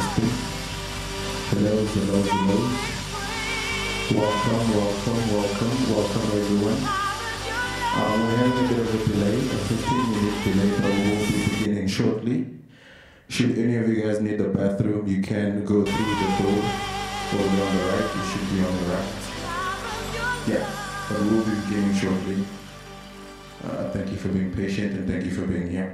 testing. Hello, hello, hello. Welcome, welcome, welcome, welcome everyone. We're having a bit of a delay, a 15-minute delay, but we will be beginning shortly. Should any of you guys need the bathroom, you can go through the door over on the right. You should be on the right. Yeah, but we will be beginning shortly. Thank you for being patient and thank you for being here.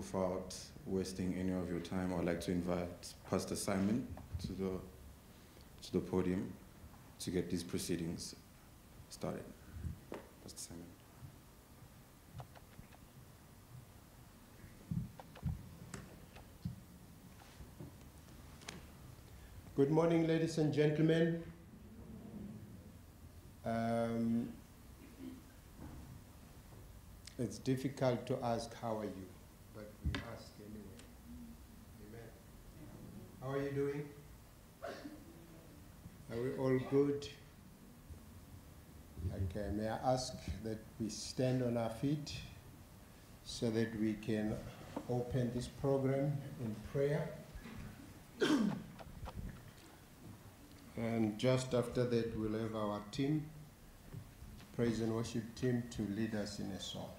without wasting any of your time, I'd like to invite Pastor Simon to the podium to get these proceedings started. Pastor Simon. Good morning, ladies and gentlemen. It's difficult to ask, how are you? But we ask anyway. Amen. How are you doing? Are we all good? Okay, may I ask that we stand on our feet so that we can open this program in prayer. And just after that, we'll have our team, praise and worship team, to lead us in a song.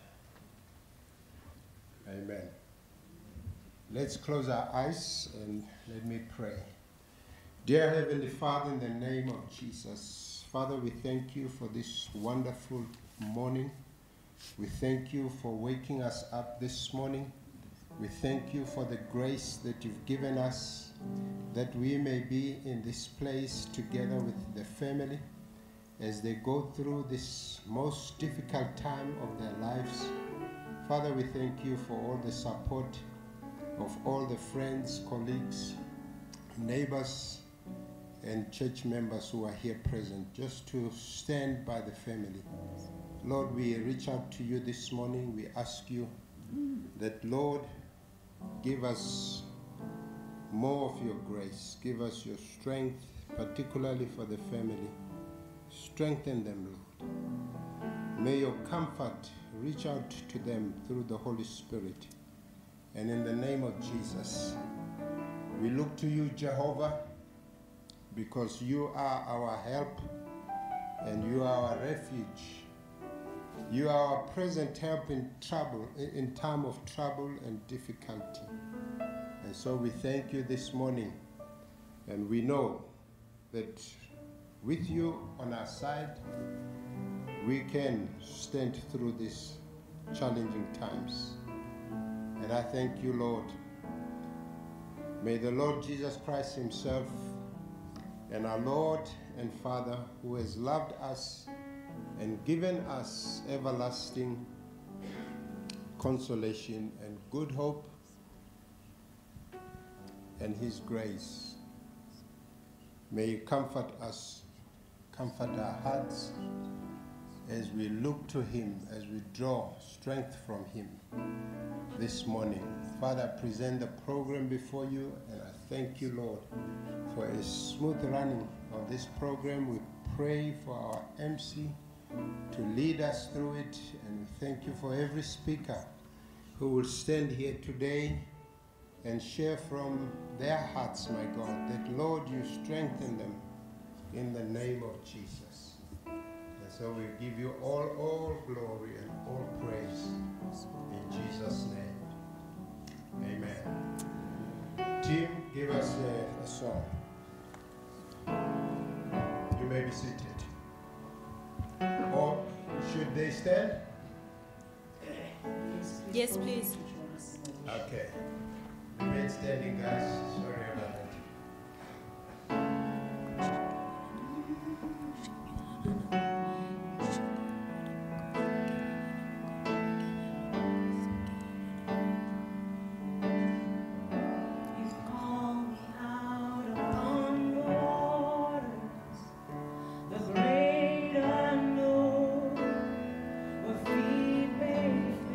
Amen. Let's close our eyes and let me pray. Dear Heavenly Father, in the name of Jesus, Father, we thank you for this wonderful morning. We thank you for waking us up this morning. We thank you for the grace that you've given us, that we may be in this place together with the family as they go through this most difficult time of their lives. Father, we thank you for all the support of all the friends, colleagues, neighbors, and church members who are here present, just to stand by the family. Lord, we reach out to you this morning. We ask you that, Lord, give us more of your grace. Give us your strength, particularly for the family. Strengthen them, Lord. May your comfort reach out to them through the Holy Spirit. And in the name of Jesus, we look to you, Jehovah, because you are our help and you are our refuge. You are our present help in trouble, in time of trouble and difficulty. And so we thank you this morning, and we know that with you on our side, we can stand through these challenging times. And I thank you, Lord. May the Lord Jesus Christ himself and our Lord and Father, who has loved us and given us everlasting consolation and good hope, and his grace, may you comfort us, comfort our hearts as we look to him, as we draw strength from him this morning. Father, I present the program before you, and I thank you, Lord, for a smooth running of this program. We pray for our MC to lead us through it, and we thank you for every speaker who will stand here today and share from their hearts, my God, that, Lord, you strengthen them in the name of Jesus. And so we give you all glory and all praise in Jesus' name. Amen. Team, give us a song. You may be seated. Or should they stand? Yes, please. Okay. Remain standing, guys. Sorry about that.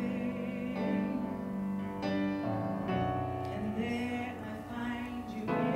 And there I find you.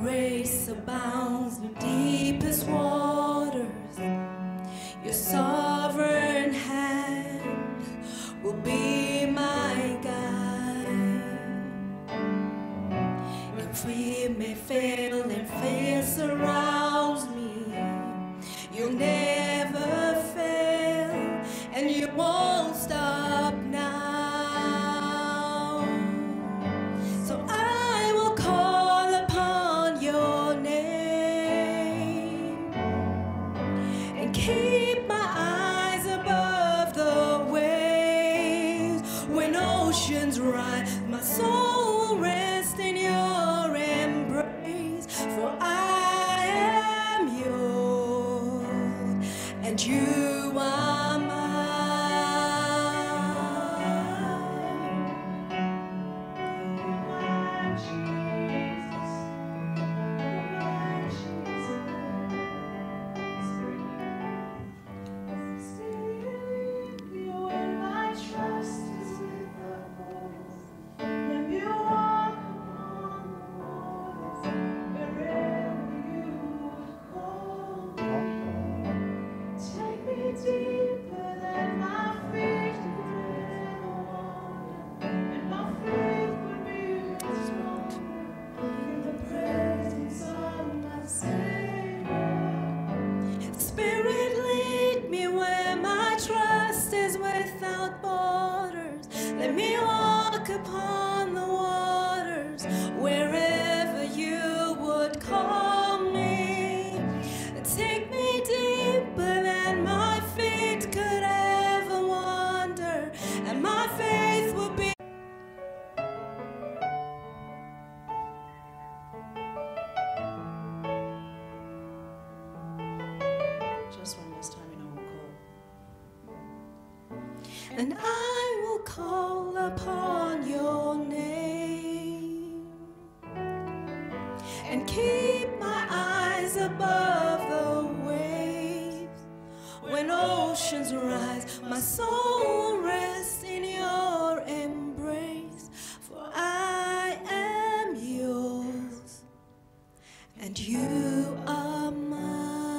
grace abounds in deepest waters. Your sovereign hand will be my guide. And fear may fail and fear surrounds me, you'll never fail, and you won't stop now. So I will call upon your name and keep my eyes above the waves. When oceans rise, my soul will rest in your embrace. For I am yours, and you are mine. Spirit, lead me where my trust is without borders. Let me walk upon the waters wherever you would call me. Take me deeper than my feet could ever wander, and my faith will be. Just one last time and I will call. And I will call upon your name and keep my eyes above the waves. When oceans rise, my soul will rest in your embrace. For I am yours, and you are mine.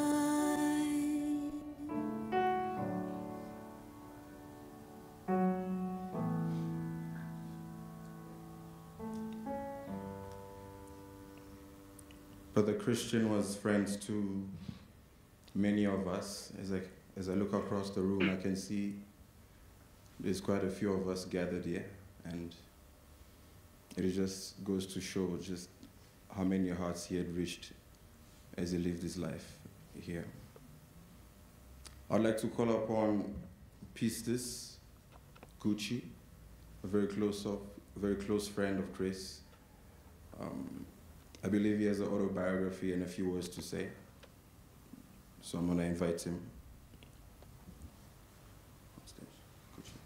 Brother Christian was friends to many of us. As I look across the room, I can see there's quite a few of us gathered here, and it just goes to show just how many hearts he had reached as he lived his life here. I'd like to call upon Pistis Gucci, a very close friend of Chris. I believe he has an autobiography and a few words to say. So I'm going to invite him on stage. Gucci.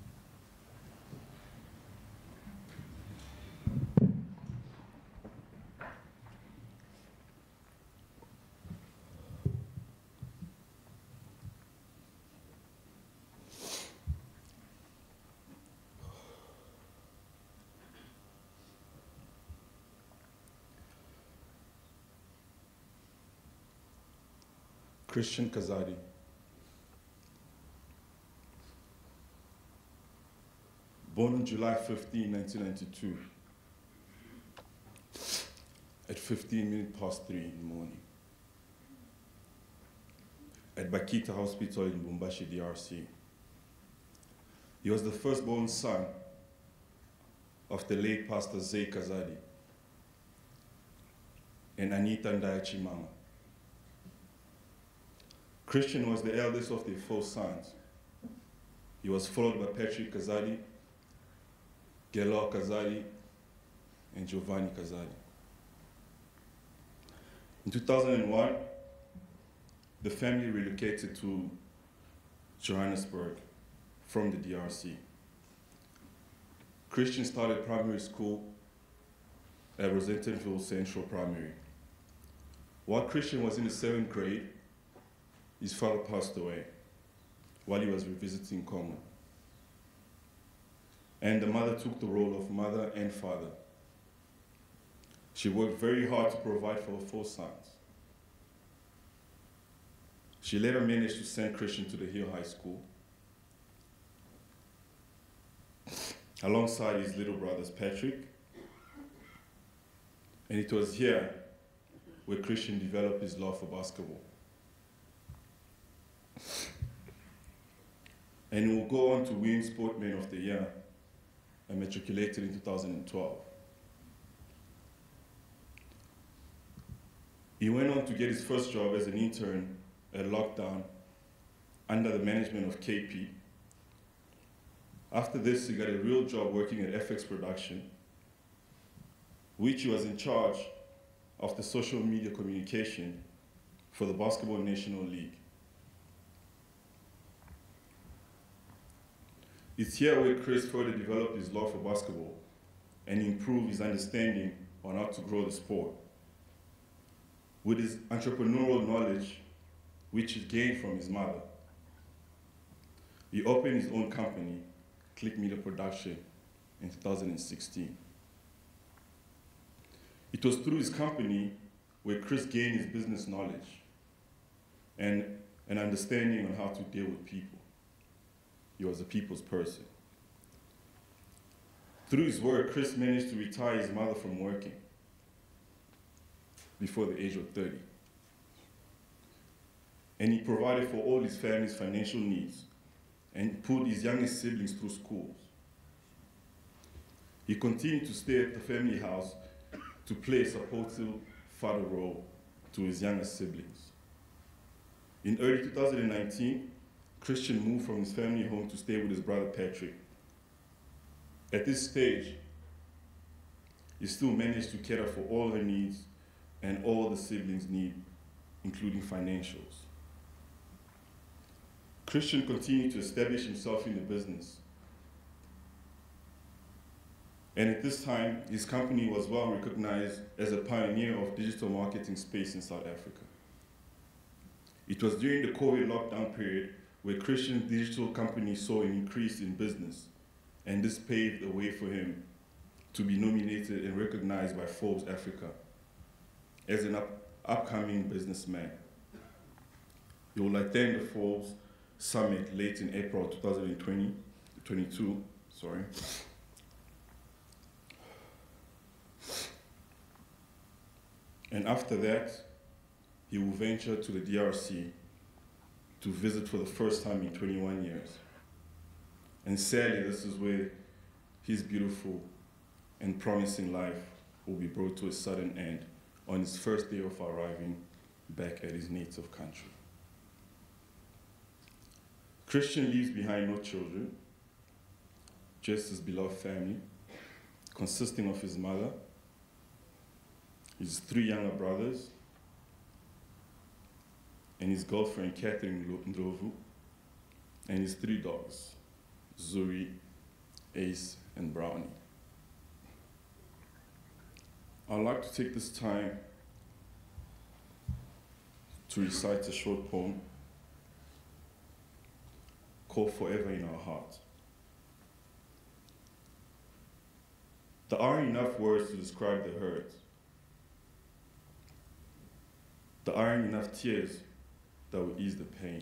Christian Kazadi. Born on July 15, 1992, at 15 minutes past 3 in the morning, at Bakita Hospital in Lubumbashi, DRC. He was the firstborn son of the late Pastor Zay Kazadi and Anita Ndayachi Mama. Christian was the eldest of their 4 sons. He was followed by Patrick Kazadi, Gelo Kazadi, and Giovanni Kazadi. In 2001, the family relocated to Johannesburg from the DRC. Christian started primary school at Rosentenville Central Primary. While Christian was in the 7th grade, his father passed away while he was revisiting Cosmo. And the mother took the role of mother and father. She worked very hard to provide for her 4 sons. She later managed to send Christian to the Hill High School, alongside his little brothers Patrick. And it was here where Christian developed his love for basketball. And he will go on to win Sportman of the Year and matriculated in 2012. He went on to get his first job as an intern at Lockdown under the management of KP. After this, he got a real job working at FX Production, which he was in charge of the social media communication for the Basketball National League. It's here where Chris further developed his love for basketball and improved his understanding on how to grow the sport. With his entrepreneurial knowledge, which he gained from his mother, he opened his own company, Click Media Production, in 2016. It was through his company where Chris gained his business knowledge and an understanding on how to deal with people. He was a people's person. Through his work, Chris managed to retire his mother from working before the age of 30. And he provided for all his family's financial needs and put his youngest siblings through schools. He continued to stay at the family house to play a supportive father role to his youngest siblings. In early 2019, Christian moved from his family home to stay with his brother Patrick. At this stage, he still managed to cater for all her needs and all the siblings' needs, including financials. Christian continued to establish himself in the business. And at this time, his company was well recognized as a pioneer of digital marketing space in South Africa. It was during the COVID lockdown period where Christian's digital company saw an increase in business, and this paved the way for him to be nominated and recognized by Forbes Africa as an upcoming businessman. He will attend the Forbes Summit late in April 2022. And after that, he will venture to the DRC to visit for the first time in 21 years. And sadly, this is where his beautiful and promising life will be brought to a sudden end on his first day of arriving back at his native country. Christian leaves behind no children, just his beloved family, consisting of his mother, his 3 younger brothers, and his girlfriend, Catherine Ndlovu, and his 3 dogs, Zuri, Ace, and Brownie. I'd like to take this time to recite a short poem called Forever in Our Heart. There aren't enough words to describe the hurt. There aren't enough tears that will ease the pain.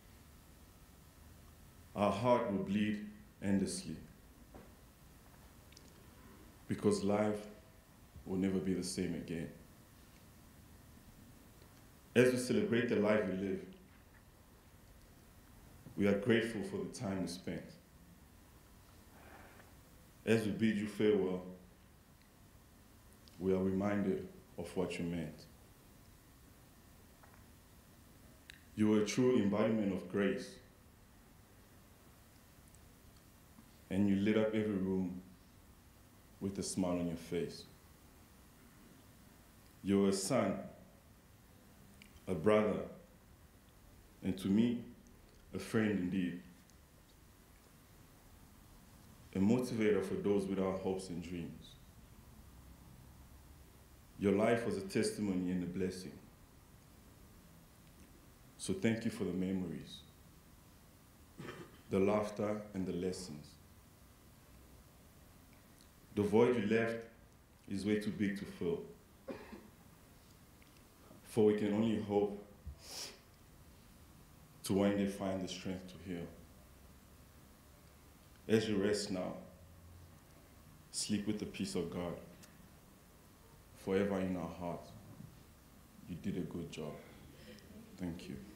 Our heart will bleed endlessly because life will never be the same again. As we celebrate the life we live, we are grateful for the time we spent. As we bid you farewell, we are reminded of what you meant. You were a true embodiment of grace, and you lit up every room with a smile on your face. You were a son, a brother, and to me, a friend indeed. A motivator for those without hopes and dreams. Your life was a testimony and a blessing. So thank you for the memories, the laughter and the lessons. The void you left is way too big to fill. for we can only hope to one day find the strength to heal. As you rest now, sleep with the peace of God forever in our hearts. You did a good job. Thank you.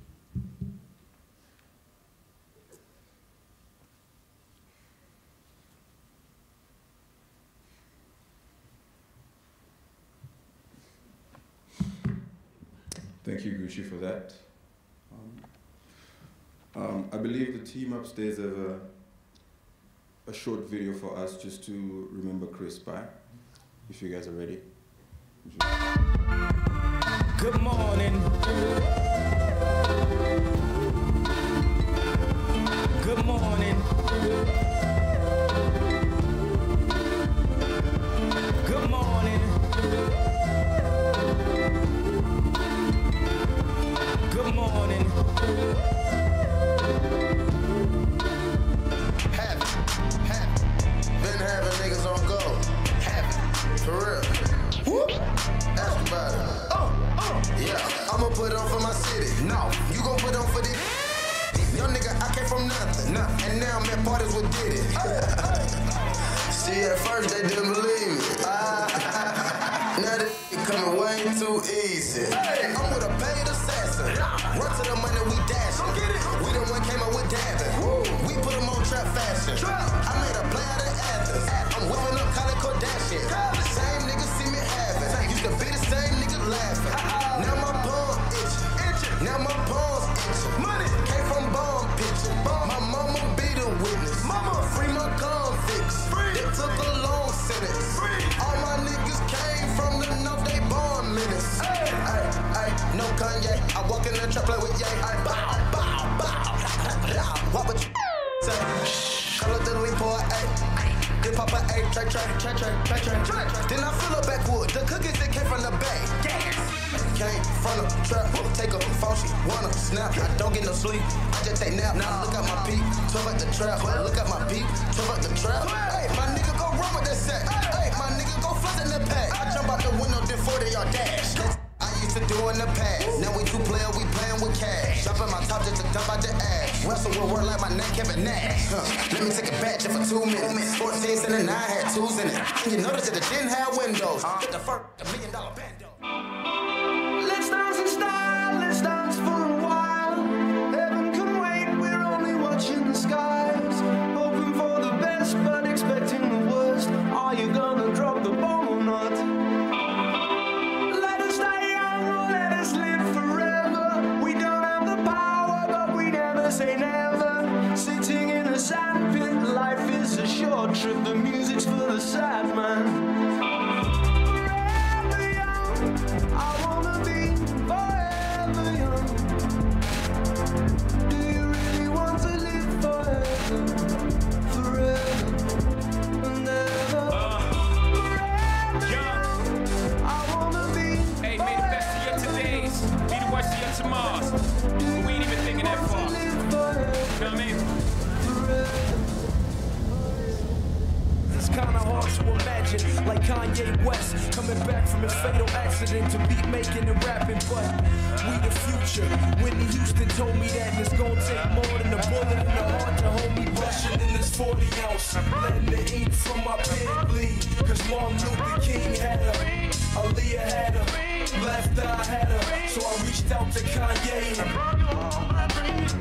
Thank you, Gucci, for that. I believe the team upstairs have a short video for us just to remember Chris by, if you guys are ready. Good morning. Good morning. Good morning. Good morning. Been having niggas on go. For real. Whoop. Ask about it. Yeah, I'ma put on for my city. No, you gon' put on for this. Young nigga, I came from nothing. And now I'm at parties with Diddy. See, at first they didn't believe me. Now this coming way too easy. I'm with a paid assassin. Run to the money, we dashing. We the one came up with dabbing. We put them on trap fashion. I made a play out of Athens. I'm whipping up Kylie Kardashian. The same niggas see me having. Used to be the same niggas laughing. Now my palm itching. Now my palms itching. Money came from bomb pitching. My mama be the witness. Mama free my convicts. They took a long sentence. All my niggas came from the north. They born menace. No Kanye. I walk in the trap play with Ye. Bow, bow, bow. What would you say? Call up the lean for an 8. Then pop an 8, track. Then I fill up backwood. The cookies that came from the bay. Came from the trap. Take a phone, she wanna snap. I don't get no sleep. I just take nap. Now look at my peep. 12 at the trap. Look at my peep. 12 at the trap. Hey, my nigga go run with that sack. Hey, my nigga go flush in the pack. I jump out the window, then 40-yard dash. I used to do in the past. Now we two player, we playing with cash. Jumping my top just to dump out the ass. Wrestle with word like my name Kevin Nash. Let me take it back just for 2 minutes. 14 and a 9 had 2s in it. And you notice that it didn't have windows. Get the first $1 million bando. Let's dance in style, let's dance for a while. Heaven can wait, we're only watching the skies. Hoping for the best, but expecting the worst. Are you gonna drop the bomb or not? Let us stay young or let us live forever. We don't have the power, but we never say never. Sitting in a sandpit, life is a short trip. The music's for the sad man. I wanna be forever young. Do you really want to live forever? Forever and ever. Forever young. I wanna be. Hey, may the best of your todays be the worst of your tomorrows. But we ain't even thinking that far. You know what I mean? It's kinda hard to imagine, like Kanye West coming back from his fatal accident to beat making and rapping, but we the future. Whitney Houston told me that it's gonna take more than a bullet in the heart to hold me rushing in this 40 ounce. Letting the ink from my pen bleed, cause Martin Luther King had her, Aaliyah had her, left eye had her, so I reached out to Kanye and brought you all my dreams.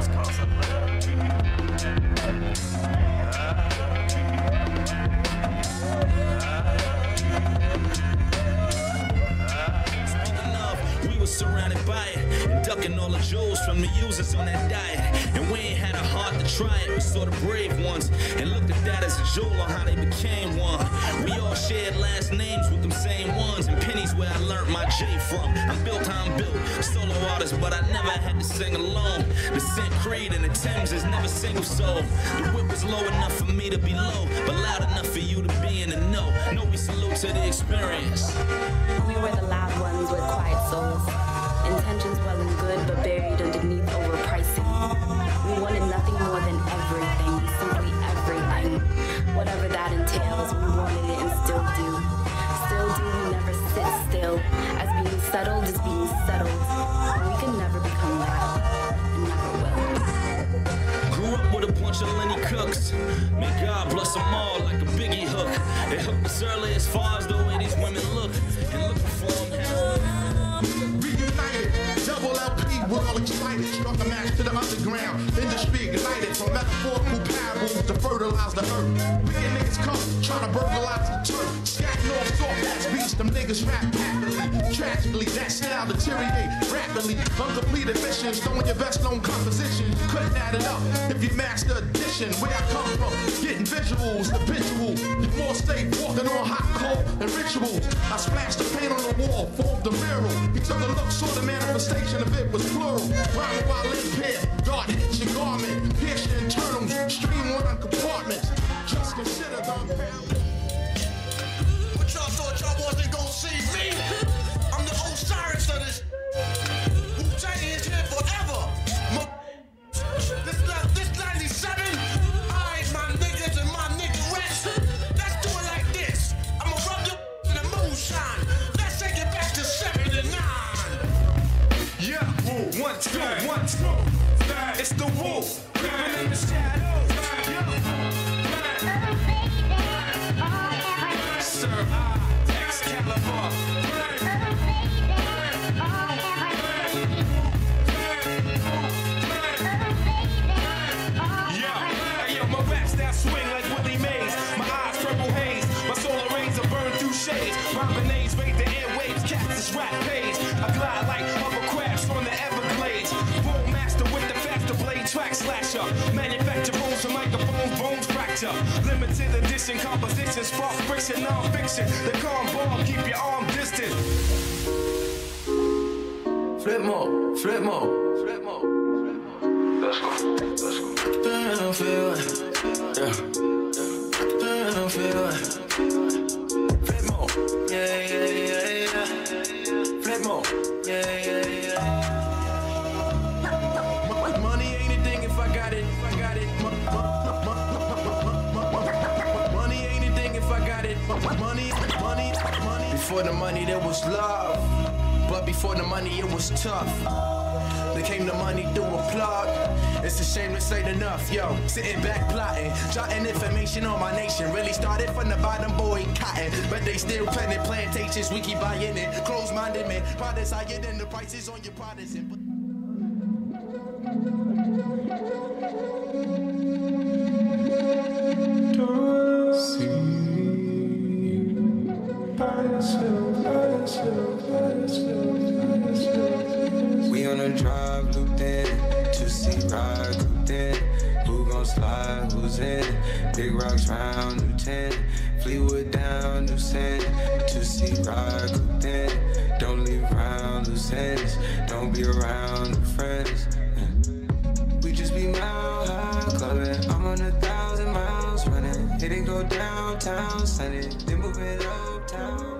We were surrounded by it and ducking all the jewels from the users on that diet. And we ain't had a heart to try it. We saw the brave ones and looked at that as a jewel on how they became one. We all shared last names with them same ones, and pennies where I learned my J from. I'm built how I'm built, solo artist, but I never had to sing alone. The St. Creed and the Thames is never single soul. The whip was low enough for me to be low, but loud enough for you to be in the know. No, we salute to the experience. We were the loud ones with quiet souls. Intentions well and good, but buried underneath overpricing. We wanted nothing more than everything, simply everything. Whatever that entails, we wanted it and still do. Still do, we never sit still, as being settled is being settled. And we can never become that. And never will. Grew up with a bunch of Lenny Cooks. May God bless them all like a Biggie hook. They hooked us early as far as the way these women look. And looking for them. Reunited, double LP, we're all excited. Struck a match to the underground. Industry ignited from metaphorical parables to fertilize the earth. Wicked niggas come, trying to burglarize the turf. Scatting off soft ass beats, them niggas rap happily. Tragically, that style deteriorate rapidly. Uncompleted missions, throwing your best known composition. Couldn't add it up if you master addition. Where I come from, getting visuals, habitual. You more safe walking on hot coal and rituals. I splashed the paint on the wall, formed a mural. He took a look, saw the manifestation of it was plural. Rhyming while impaired, God hits your garment. Pierce your internals, streamline compartments. Just consider the unparalleled. But y'all thought y'all wasn't gonna see me? I'm the Osiris of this. Wu-Tang is here forever. This 97, I, my niggas and my niggerettes. Let's do it like this. I'ma rub your in the moonshine. Let's take it back to 79. Yeah, 1, 2, 1, 2. It's the wolf, living in the shadows. Sir, Excalibur. Yo, my rap style swing like Willie Mays. My eyes purple haze. My solar rays are burned through shades. My grenades raid the airwaves. Cactus rap page. I glide like hovercrafts on the Everglades. Bone master with the faster blade track slasher. Manufacture bones and microphones, bones fracture. Limited edition composition, spark friction, non-fiction. The calm ball, keep your arm distant. Flip mode, flip mode, flip mode. Let's go, let's go. Don't feel it, yeah. Don't feel it. Flip mode, yeah, yeah, yeah, yeah. Flip mode, yeah, yeah, yeah. Money ain't a thing if I got it, if I got it. Money ain't a thing if I got it. Money. Before the money there was love, but before the money it was tough. There came the money through a plug. It's a shame this ain't enough, yo. Sitting back plotting, jotting information on my nation. Really started from the bottom, boy, cotton. But they still planting plantations, we keep buying it. Close-minded man, products higher than the prices on your products. We on a drive, looped in, 2C ride, cooped in. Who gon' slide, who's in? Big rocks round, new 10. Fleetwood down, new sin. 2C ride, cooped in. Don't leave around loose ends. Don't be around the friends. We just be mile high clubbing. I'm on 1,000 miles running. Hit it go downtown, sunny. Then move it uptown.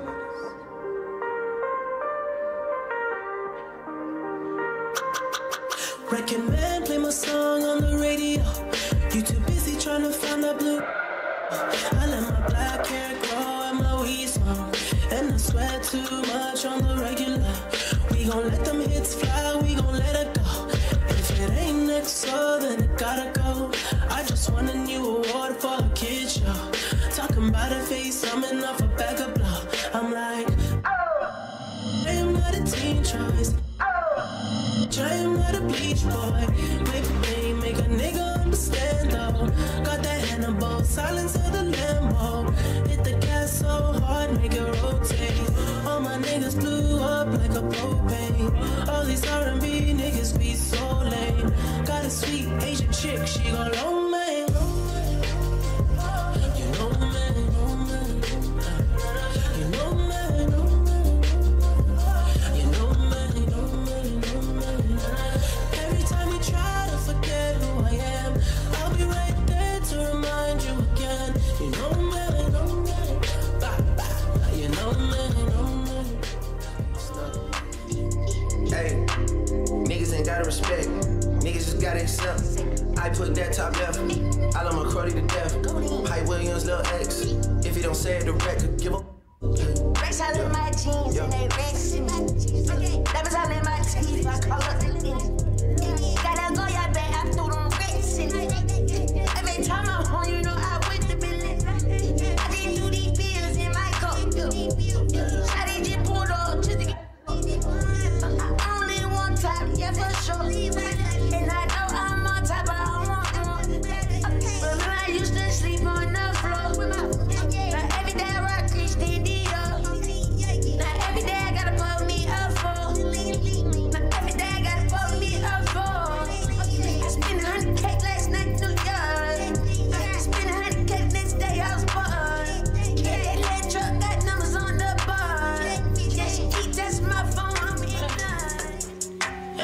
Wrecking man, play my song on the radio. You too busy trying to find that blue. I let my black hair grow and my weed smoke. And I sweat too much on the regular. We gon' let them hits fly, we gon' let it go. If it ain't next so then it gotta go. I just won a new award for a kid show. Talking about a face, coming off a bag of blow. I'm like, oh, I am not a teen choice. I am not a bleach boy. Maybe make a nigga understand though. Got that Hannibal, silence of the Lambo. Hit the gas so hard, make it rotate. All my niggas blew up like a propane. All these R&B niggas be so lame. Got a sweet Asian chick, she go long man. You know man, you know man. Every time you try to forget who I am, I'll be right there to remind you again. You know me, you know me. Hey, niggas ain't gotta respect. Niggas just gotta accept. I put that top left. I love my cruddy to death. Hype Williams, Lil X. If you don't say it direct, give up. Fresh out of my jeans and they racing.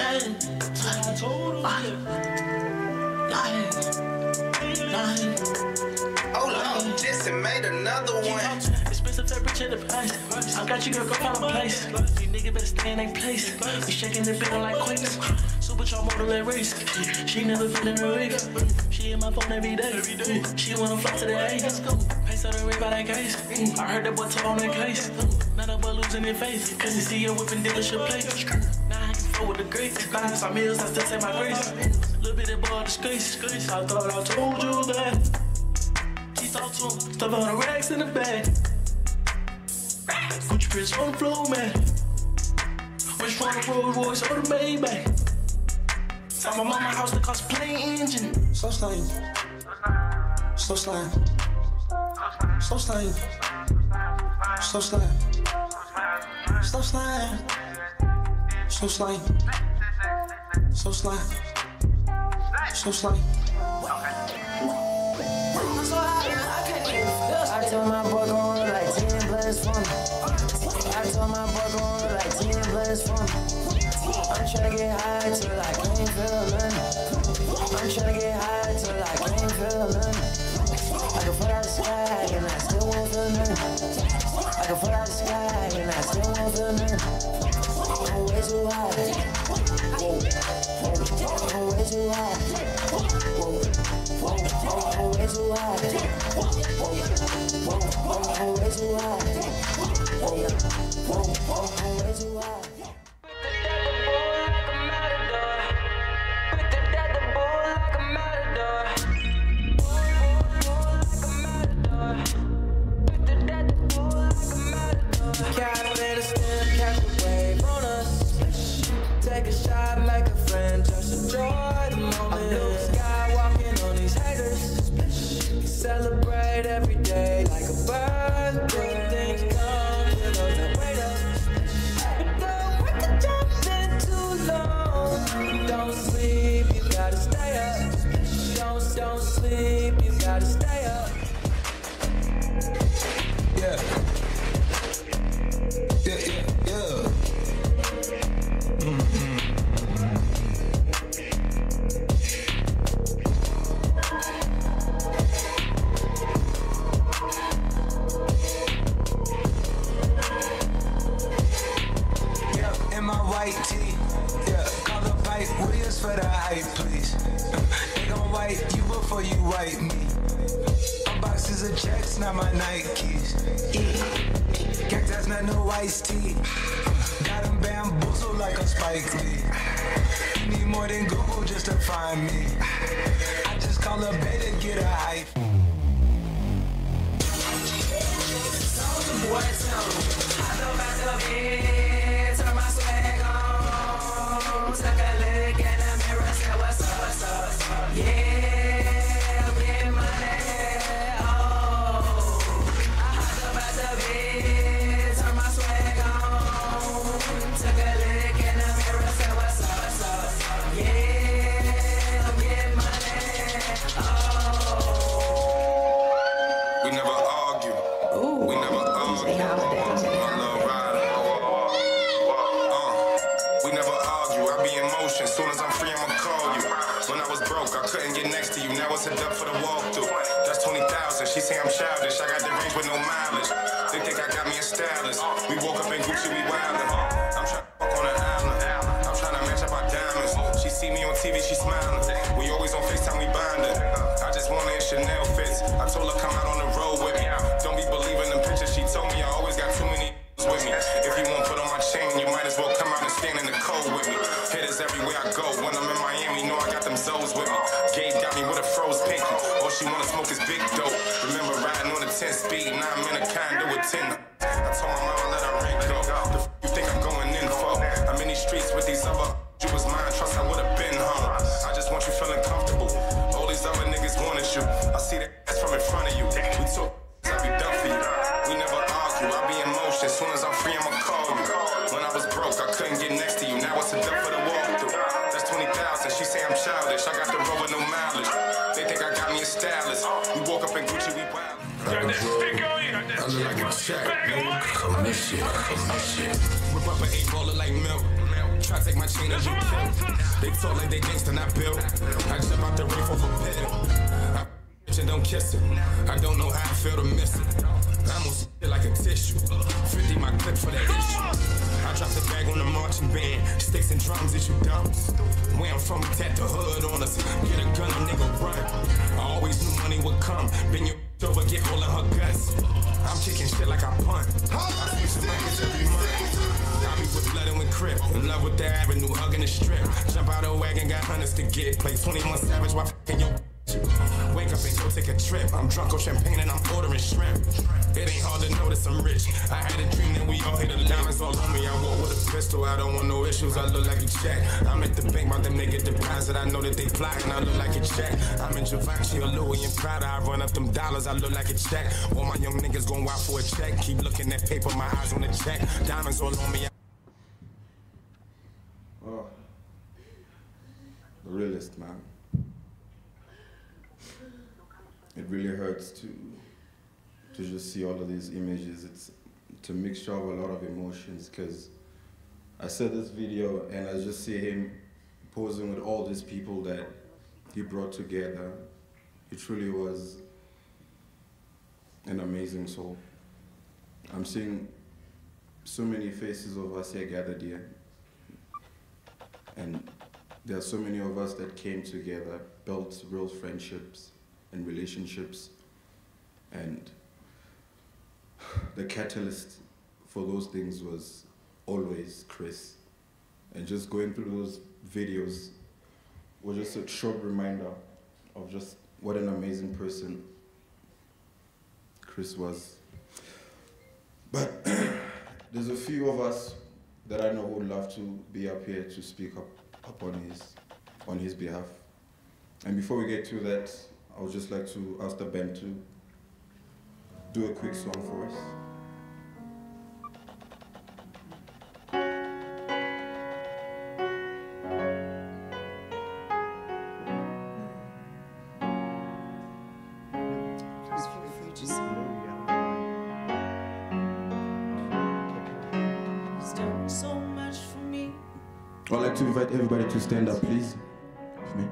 Hold on, Jesse made another one. Expensive fabric in the price. I got you, girl, go find a place. These niggas better stay in their place. We shaking the building like quakes. Supercharged motor let race. She never been in her race. She in my phone every day. She wanna fly to the A. Pace on the ring by that case. I heard that boy talk on that case. Now that boy losing his face. Cause he see her whipping dealership plates. Now I can flow with the greats. Buying some meals, I still say my grace. Little bit of boy disgrace. I thought I told you that. Talk to him, stuff on the racks in the bag. Gucci prints on the floor, man. Which one the Rolls Royce or the Maybach? Found my mama house that cost plain engine. So slime, so slime, so slime, so slime, so slime, so slime, so slime, so slime. I told my boy gon' look like 10 bloods for me. I told my boy gon' look like 10 bloods for me. I'm tryna get high till I can't feel nothing. I'm tryna get high till I can't feel nothing. I can fall out the sky and I still won't feel nothing. I can fall out the sky and I still won't feel nothing. I'm way too high. I'm way too high. I'm way too high. I'm way too high. I'm way too high. Can't let us stand, catch a wave on us. Take a shot, make a friend, just enjoy the moment. Blue sky walking on these haters. Celebrate every day like a birthday. Things come to those that wait up. Don't wait to jump in too long. Don't sleep, you gotta stay up. Don't sleep, you gotta stay up. Yeah. For the hype, please. They gon' wipe you before you wipe me. My boxes of checks, not my Nikes. Gang, that's not no iced tea. Got them bamboozled like a Spike Lee. You need more than Google just to find me. I just call a beta, get a hype. Boy, tell me, I know about the bed, turn my swag on, take a look at the mirror, say what's up, what's up, what's up. Yeah, I'm getting money, oh. I know about the bed, turn my swag on, take a look at the mirror, say what's up, what's up, what's up. Yeah, I'm getting money, oh. We never argue. We never argue. We never argue. I be in motion. Soon as I'm free, I'ma call you. When I was broke, I couldn't get next to you. Now it's a dub for the walkthrough. That's 20,000. She say I'm childish. I got the range with no mileage. They think I got me a stylist. We woke up in Gucci, we wildin'. I'm trying to fuck on an island. I'm trying to match up our diamonds. She see me on TV, she smiling. We always on FaceTime, we bondin'. I just want her in Chanel fits. I told her come out on the road with me. Don't be believing them pictures. She told me I always got too many with me. If you won't put on my chain, you might as well come out and stand in the cold with me. Hitters everywhere I go. When I'm in Miami, know I got them Zoes with me. Gabe got me with a froze pink. All she wanna smoke is big dope. Remember riding on the 10 speed, now I'm in a condo with 10. I told my mama let her rank go. The you think I'm going in for? I'm in these streets with these other. You was mine, trust I would've been home. I just want you feeling comfortable. All these other niggas wanted you. I see that ass from in front of you. We talk, I'll be done for you. We never argue, I be in motion. As soon as I'm free, I'ma call you. When I was broke, I couldn't get next to you. Now it's a dub for the walkthrough. That's 20,000. She say I'm childish. I got the road with no mileage. They think I got me a stylist. We woke up in Gucci, we wild. I look like a check. Come this shit. Whip up an 8-baller like milk. Try to take my chain as you kill. They talk like they gangsta, not built. I jump out the roof off a pill. And don't kiss it. I don't know how I feel to miss it. I'm on shit like a tissue. 50 my clip for that issue. I drop the bag on the marching band. Sticks and drums, is you dumps. Where I'm from, we tat the hood on us. Get a gun, a nigga run. I always knew money would come. Bend your over, get all of her guts. I'm kicking shit like I punt. I switch the records every month. I be with blood and with crip. In love with the avenue, hugging the strip. Jump out of wagon, got hundreds to get. Play 21 Savage while fucking your. Wake up and go take a trip. I'm drunk on champagne and I'm ordering shrimp. It ain't hard to notice I'm rich. I had a dream that we all hit the diamonds all on me. I walk with a pistol, I don't want no issues. I look like a check. I'm at the bank about to make a deposit. I know that they plotting, I look like a check. I'm in Givenchy or Louis and Prada. I run up them dollars, I look like a check. All my young niggas gon' wild for a check. Keep looking at paper, my eyes on the check. Diamonds all on me. Oh, the realest, man. It really hurts to just see all of these images. It's a mixture of a lot of emotions, because I saw this video and I just see him posing with all these people that he brought together. He truly was an amazing soul. I'm seeing so many faces of us here gathered here, and there are so many of us that came together, built real friendships and relationships, and the catalyst for those things was always Chris. And just going through those videos was just a short reminder of just what an amazing person Chris was. But there's a few of us that I know who would love to be up here to speak up on his behalf. And before we get to that, I would just like to ask the band to do a quick song for us. Please feel free to sing. He's done so much for me. I'd like to invite everybody to stand up, please. With me.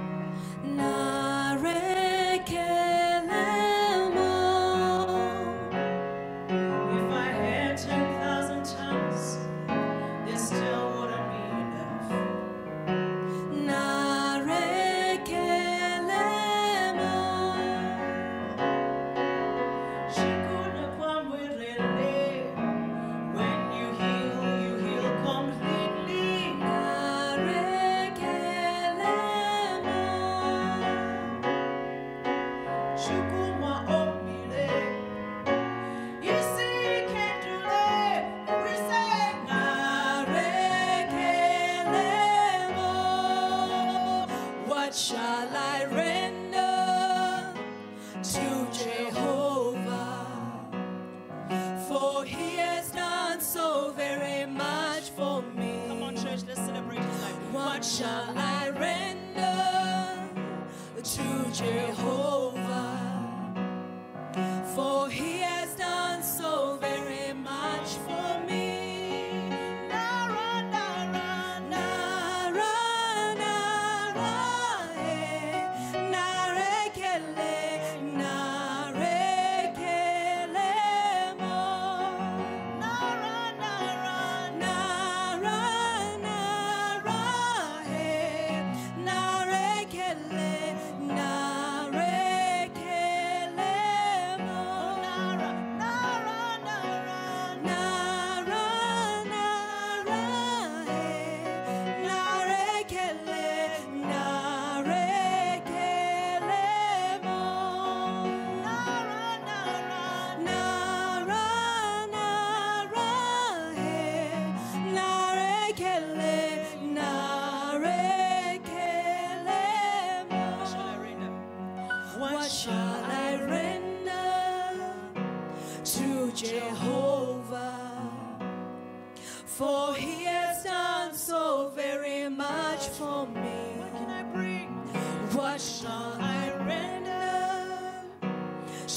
For he has done so very much for me. What can I bring? What shall I render to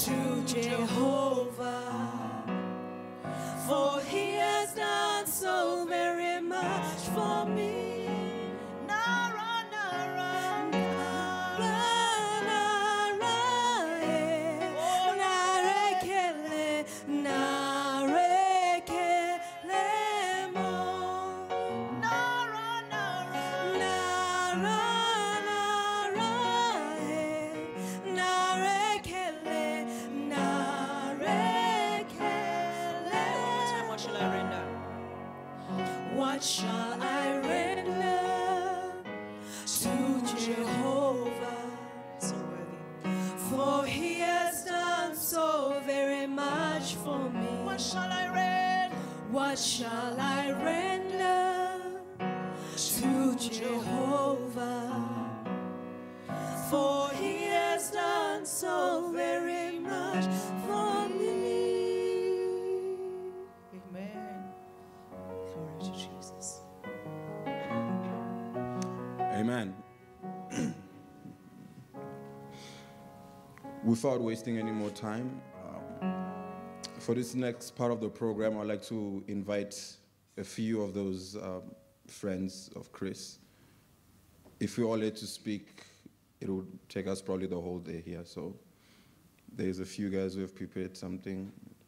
Jehovah, for he has done so very much for me. Nara, nara, nara, nara, eh. Narekele, narekele mo. Nara, nara, nara, nara, eh. Narekele, narekele. What shall I render? What shall I render to Jehovah? So worthy. For he has done so very much for me. What shall I render? What shall I render to Jehovah? For he has done so very much for me. Amen. Glory to Jesus. Amen. Without wasting any more time, for this next part of the program, I'd like to invite a few of those friends of Chris. If we're all here to speak, it would take us probably the whole day here. So there's a few guys who have prepared something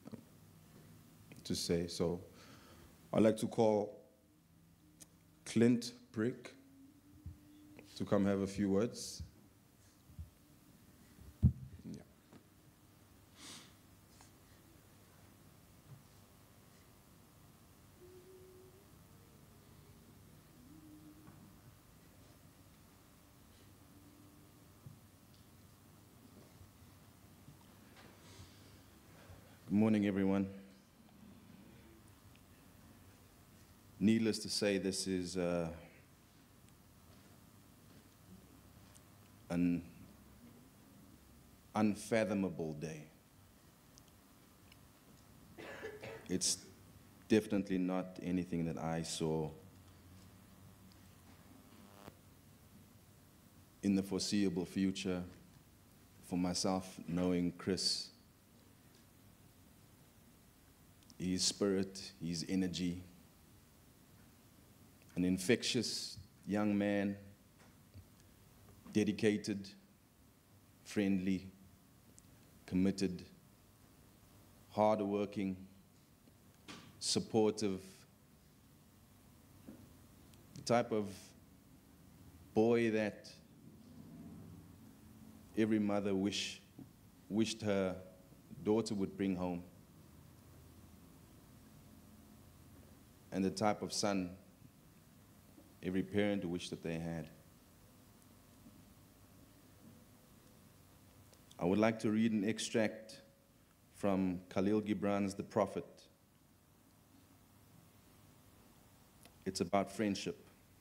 to say. So I'd like to call Clint Brick to come have a few words. Yeah. Good morning, everyone. Needless to say, this is an unfathomable day. It's definitely not anything that I saw in the foreseeable future. For myself, knowing Chris, his spirit, his energy, an infectious young man, dedicated, friendly, committed, hardworking, supportive, the type of boy that every mother wished her daughter would bring home, and the type of son every parent wished that they had. I would like to read an extract from Khalil Gibran's The Prophet. It's about friendship.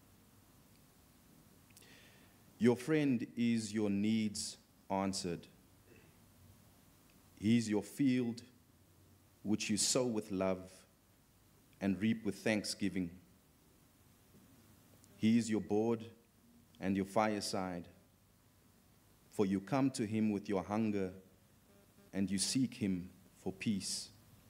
Your friend is your needs answered. He is your field which you sow with love and reap with thanksgiving. He is your board and your fireside, for you come to him with your hunger and you seek him for peace.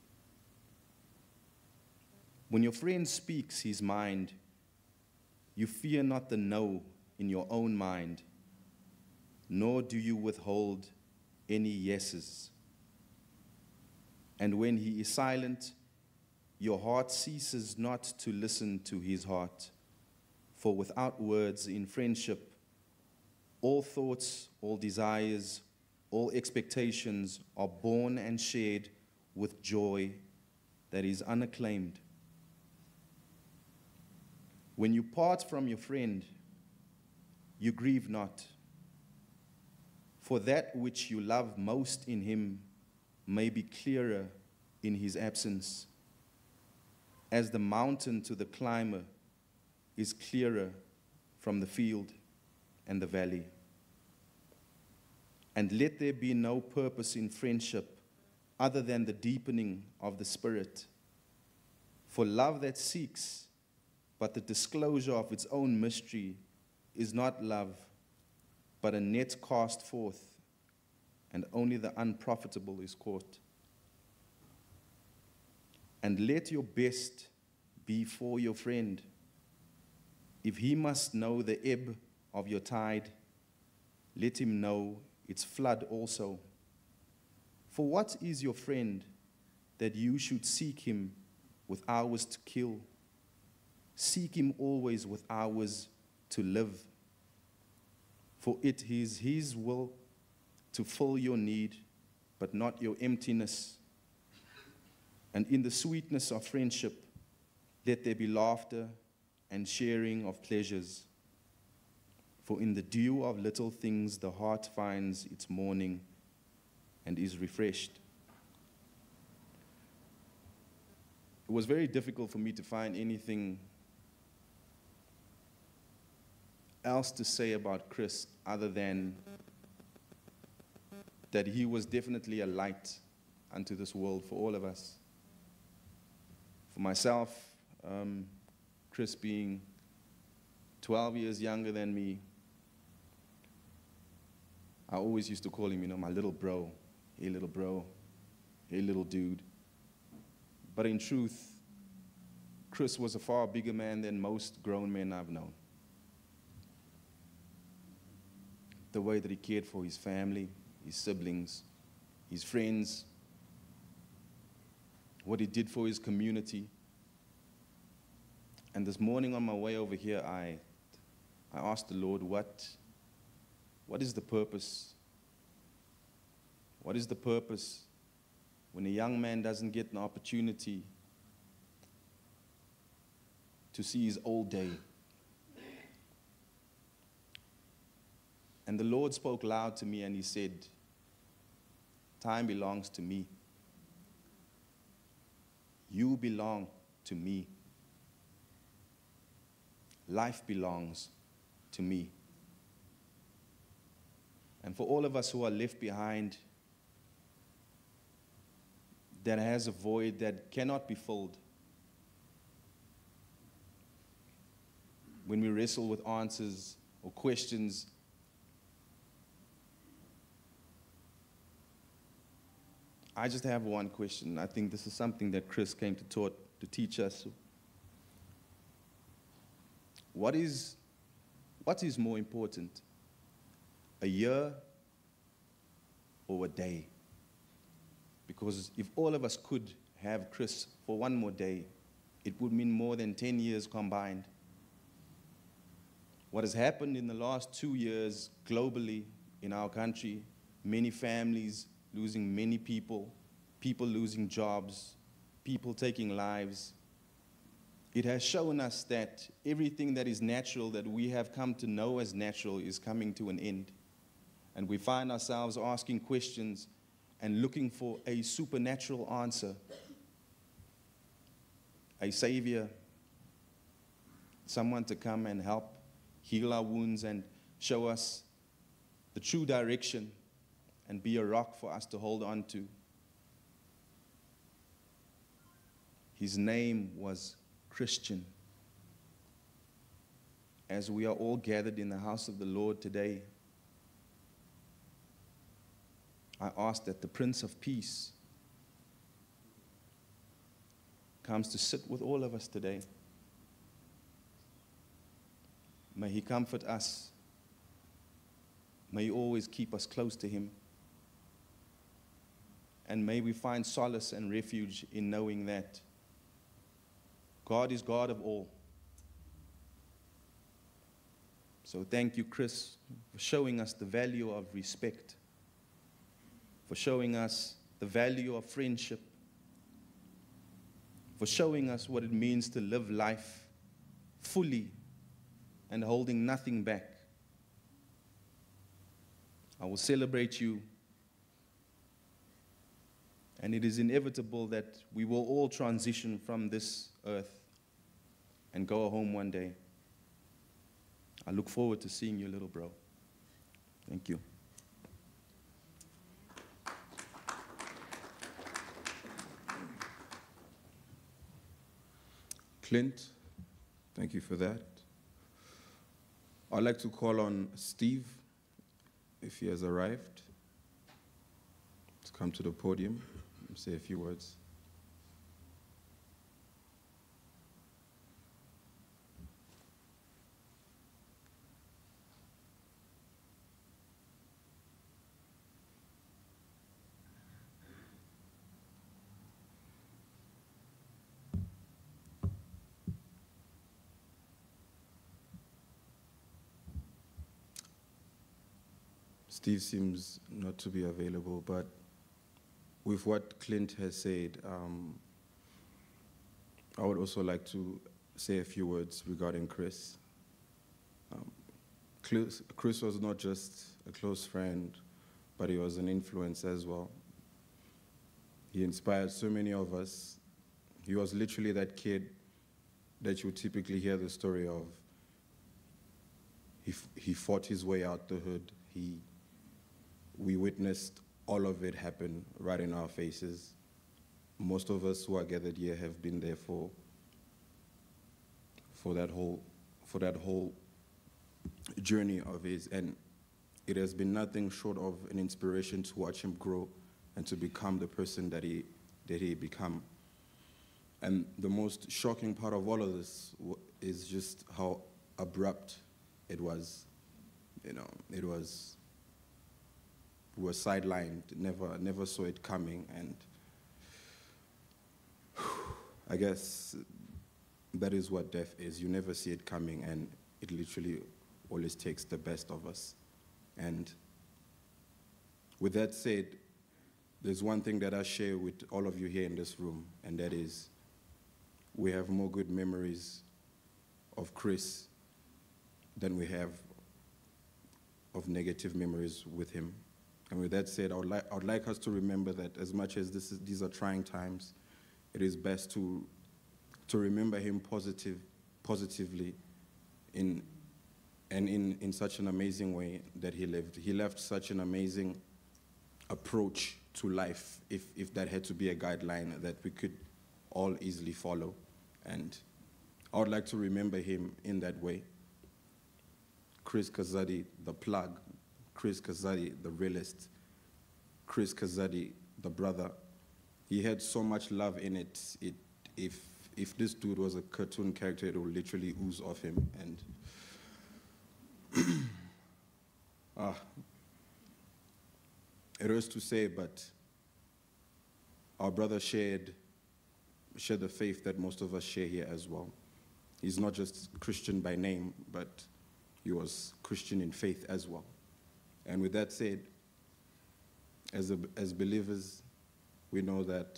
When your friend speaks his mind, you fear not the no in your own mind, nor do you withhold any yeses. And when he is silent, your heart ceases not to listen to his heart. For without words in friendship, all thoughts, all desires, all expectations are born and shared with joy that is unacclaimed. When you part from your friend, you grieve not, for that which you love most in him may be clearer in his absence, as the mountain to the climber is clearer from the field and the valley. And let there be no purpose in friendship other than the deepening of the spirit. For love that seeks but the disclosure of its own mystery is not love, but a net cast forth and only the unprofitable is caught. And let your best be for your friend. If he must know the ebb of your tide, let him know its flood also. For what is your friend that you should seek him with hours to kill? Seek him always with hours to live. For it is his will to fill your need, but not your emptiness. And in the sweetness of friendship, let there be laughter and sharing of pleasures. For in the dew of little things the heart finds its morning and is refreshed. It was very difficult for me to find anything else to say about Chris other than that he was definitely a light unto this world for all of us. For myself, Chris being 12 years younger than me, I always used to call him, my little bro. Hey, little bro. Hey, little dude. But in truth, Chris was a far bigger man than most grown men I've known. The way that he cared for his family, his siblings, his friends, what he did for his community. And this morning on my way over here, I asked the Lord, what is the purpose? What is the purpose when a young man doesn't get an opportunity to see his old day? And the Lord spoke loud to me and he said, time belongs to me. You belong to me. Life belongs to me. And for all of us who are left behind, that has a void that cannot be filled, when we wrestle with answers or questions, I just have one question. I think this is something that Chris came to teach us. What is more important, a year or a day? Because if all of us could have Chris for one more day, it would mean more than 10 years combined. What has happened in the last 2 years globally in our country, many families losing many people, people losing jobs, people taking lives, it has shown us that everything that is natural, that we have come to know as natural, is coming to an end. And we find ourselves asking questions and looking for a supernatural answer, a savior, someone to come and help heal our wounds and show us the true direction and be a rock for us to hold on to. His name was Christian. As we are all gathered in the house of the Lord today, I ask that the Prince of Peace comes to sit with all of us today. May he comfort us. May he always keep us close to him. And may we find solace and refuge in knowing that God is God of all. So thank you, Chris, for showing us the value of respect, for showing us the value of friendship, for showing us what it means to live life fully and holding nothing back. I will celebrate you, and it is inevitable that we will all transition from this earth and go home one day. I look forward to seeing you, little bro. Thank you. Clint, thank you for that. I'd like to call on Steve, if he has arrived. come to the podium and say a few words. Steve seems not to be available, but with what Clint has said, I would also like to say a few words regarding Chris. Chris was not just a close friend, but he was an influence as well. He inspired so many of us. He was literally that kid that you typically hear the story of. He fought his way out the hood. We witnessed all of it happen right in our faces. Most of us who are gathered here have been there for that whole journey of his, and it has been nothing short of an inspiration to watch him grow and to become the person that he become. And the most shocking part of all of this is just how abrupt it was. You know, we were sidelined, never saw it coming, and I guess that is what death is. You never see it coming, and it literally always takes the best of us. And with that said, there's one thing that I share with all of you here in this room, and that is we have more good memories of Chris than we have of negative memories with him. And with that said, I would like us to remember that as much as these are trying times, it is best to remember him positively in such an amazing way that he lived. He left such an amazing approach to life, if that had to be a guideline that we could all easily follow. And I would like to remember him in that way. Chris Kazadi, the plug. Chris Kazadi, the realist. Chris Kazadi, the brother. He had so much love in it. If this dude was a cartoon character, it would literally ooze off him. And it hurts to say, but our brother shared the faith that most of us share here as well. He's not just Christian by name, but he was Christian in faith as well. And with that said, as believers, we know that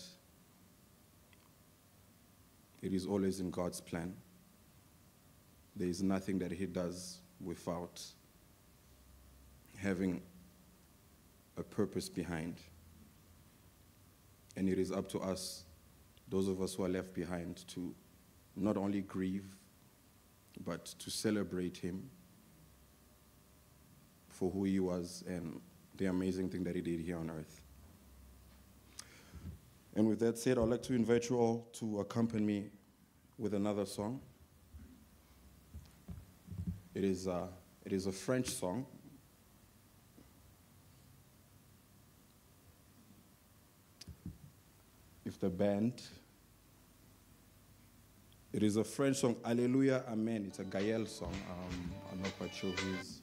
it is always in God's plan. There is nothing that he does without having a purpose behind. And it is up to us, those of us who are left behind, to not only grieve, but to celebrate him for who he was and the amazing thing that he did here on earth. And with that said, I'd like to invite you all to accompany me with another song. It is a French song. If the band, it is a French song, Alleluia, Amen. It's a Gael song. I'm not quite sure who is.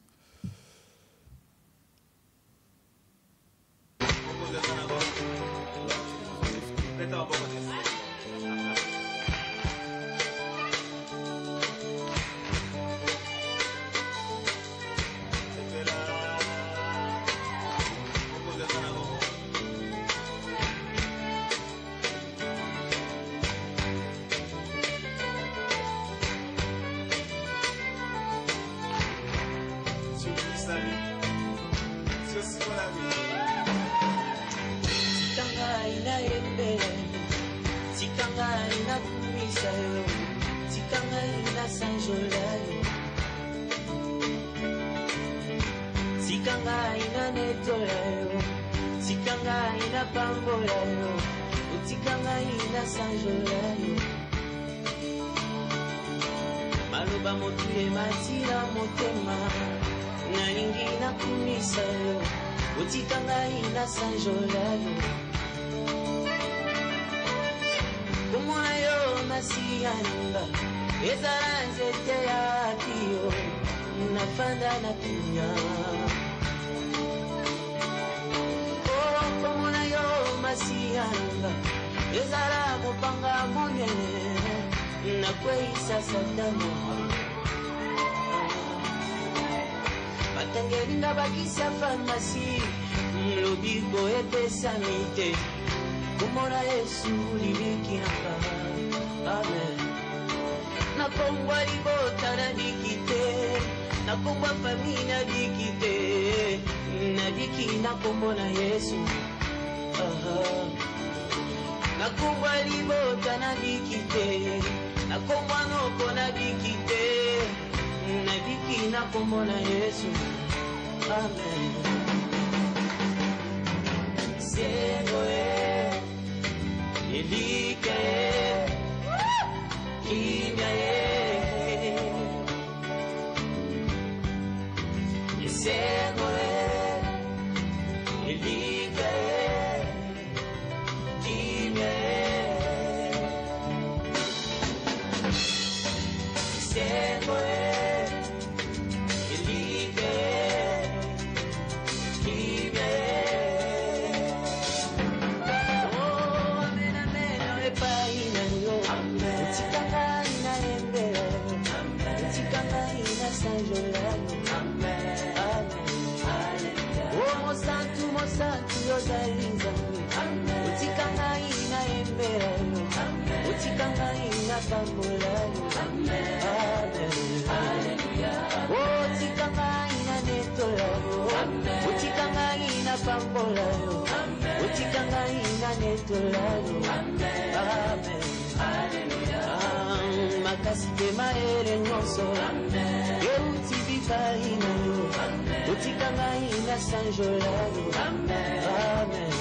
Nalingina kumisalo Utikanga ina sanjolalo Kumona yo masiyanga Ezaranze te akiyo Nafanda na kunya Oh, kumona yo masiyanga Ezara mupanga monene Nakweisa satana Batangerinda bakisa famasi Lobiko epesa mite Kumona Yesu libikianga Amen Nakombwa libota na bikite Nakombwa famille na bikite Nabiki nakombona Yesu Nakombwa libota na bikite Nakombwa noko na bikite Nabiki nakombona Yesu Amen Sego Elika Kimya Sego Elika Kimya Sego Santo yozalinza utikanga ina embera utikanga ina pambola utikanga ina netola utikanga ina pambola utikanga ina netola makasi pe maere nyonso yeutibika ina utikanga ina sanjolalo amen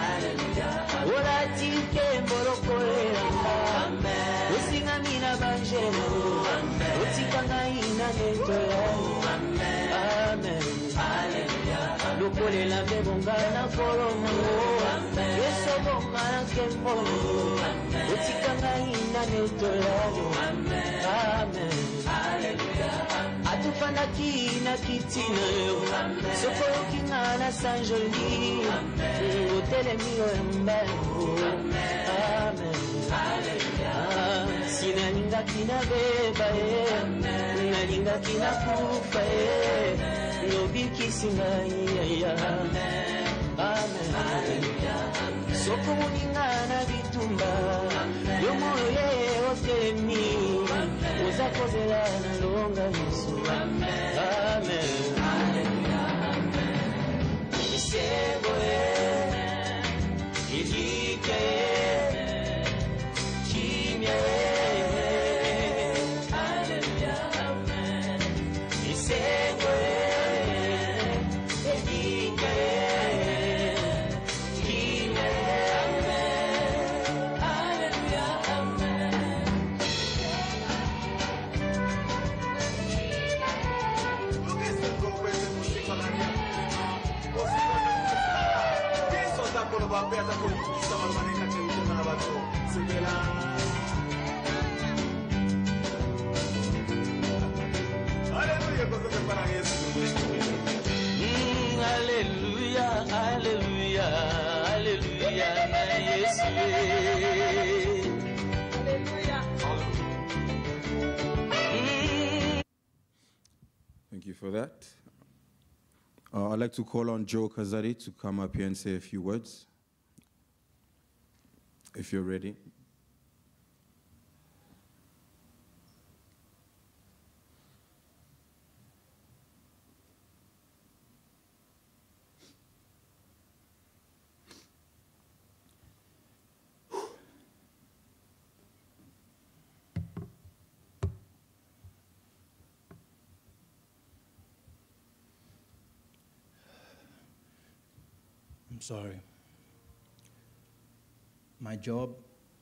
olatike mbolokolelanga usingamina banjelo utikanga ina netolalo amen lokolela mbebonga na folomo esobonga na kemolo utikanga ina netolalo amen atufanda kina kitina yo sokolo kingana sanjoli utelemio embango amen sinalinga kina beba nalinga kina kufa nobikisinga iya amen soko muningana bitumba yomoyo ye otelemi uzakozela na longa Yesu amen isebo ilike kimya hallelujah amen isebo ilike kimya hallelujah amen Hallelujah, hallelujah, hallelujah, na Yesu. Thank you for that. I'd like to call on Joe Kazadi to come up here and say a few words, if you're ready. I'm sorry. My job,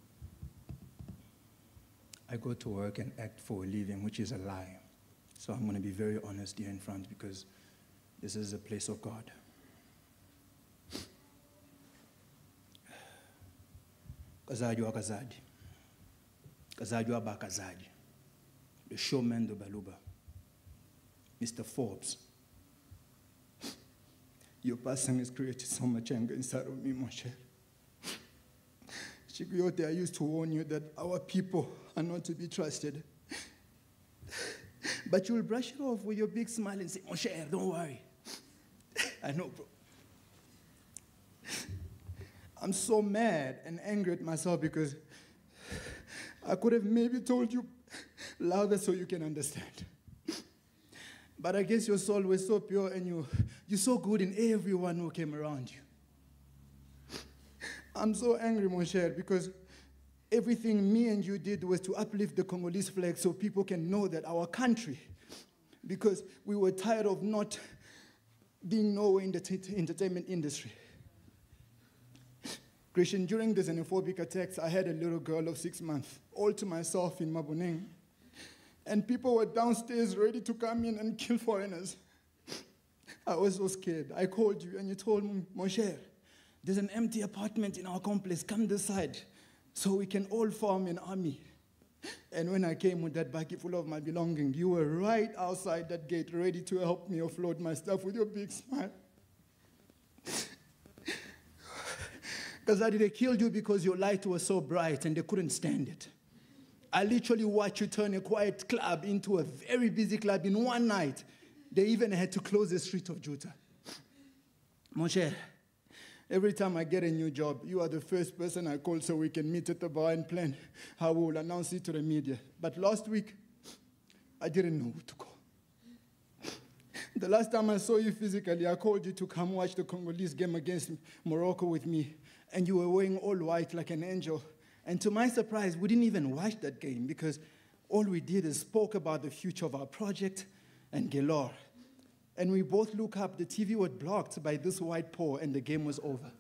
I go to work and act for a living, which is a lie. So I'm going to be very honest here in front because This is a place of God. Kazadi wa Kazadi. Kazadi wa Kazadi. The showman de Baluba. Mr. Forbes. Your passing has created so much anger inside of me, Moshe. Chikuyote, I used to warn you that our people are not to be trusted. But you'll brush it off with your big smile and say, Moshe, don't worry. I know, bro. I'm so mad and angry at myself because I could have maybe told you louder so you can understand. But I guess your soul was so pure and you're so good in everyone who came around you. I'm so angry, Moshe, because everything me and you did was to uplift the Congolese flag so people can know that our country, because we were tired of not being nowhere in the entertainment industry. Christian, during the xenophobic attacks, I had a little girl of 6 months, all to myself in Maboneng. And people were downstairs ready to come in and kill foreigners. I was so scared. I called you and you told me, Moshe, there's an empty apartment in our complex. Come this side so we can all form an army. And when I came with that bucket full of my belongings, you were right outside that gate ready to help me offload my stuff with your big smile. Kazadi, they killed you because your light was so bright and they couldn't stand it. I literally watched you turn a quiet club into a very busy club in one night. They even had to close the street of Juta. Moshe, every time I get a new job, you are the first person I call so we can meet at the bar and plan how we will announce it to the media. But last week, I didn't know who to call. The last time I saw you physically, I called you to come watch the Congolese game against Morocco with me, and you were wearing all white like an angel. And to my surprise, we didn't even watch that game because all we did is spoke about the future of our project and Gelor. And we both look up, the TV was blocked by this white paw and the game was over.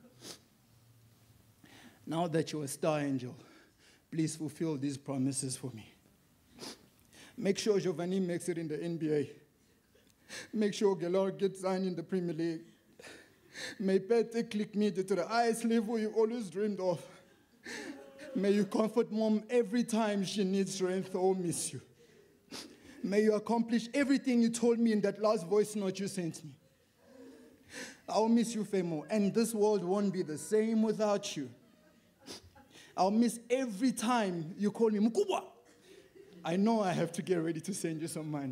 Now that you're a star angel, please fulfill these promises for me. Make sure Giovanni makes it in the NBA. Make sure Gelor gets signed in the Premier League. May Pete click me to the highest level you always dreamed of. May you comfort Mom every time she needs strength or miss you. May you accomplish everything you told me in that last voice note you sent me. I'll miss you, Femo, and this world won't be the same without you. I'll miss every time you call me Mukubwa. I know I have to get ready to send you some money.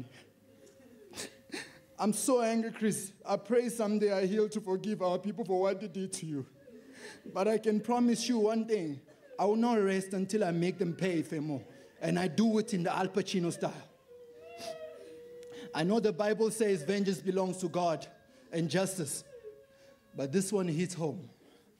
I'm so angry, Chris. I pray someday I heal to forgive our people for what they did to you. But I can promise you one thing. I will not rest until I make them pay, Femo. And I do it in the Al Pacino style. I know the Bible says vengeance belongs to God and justice. But this one hits home.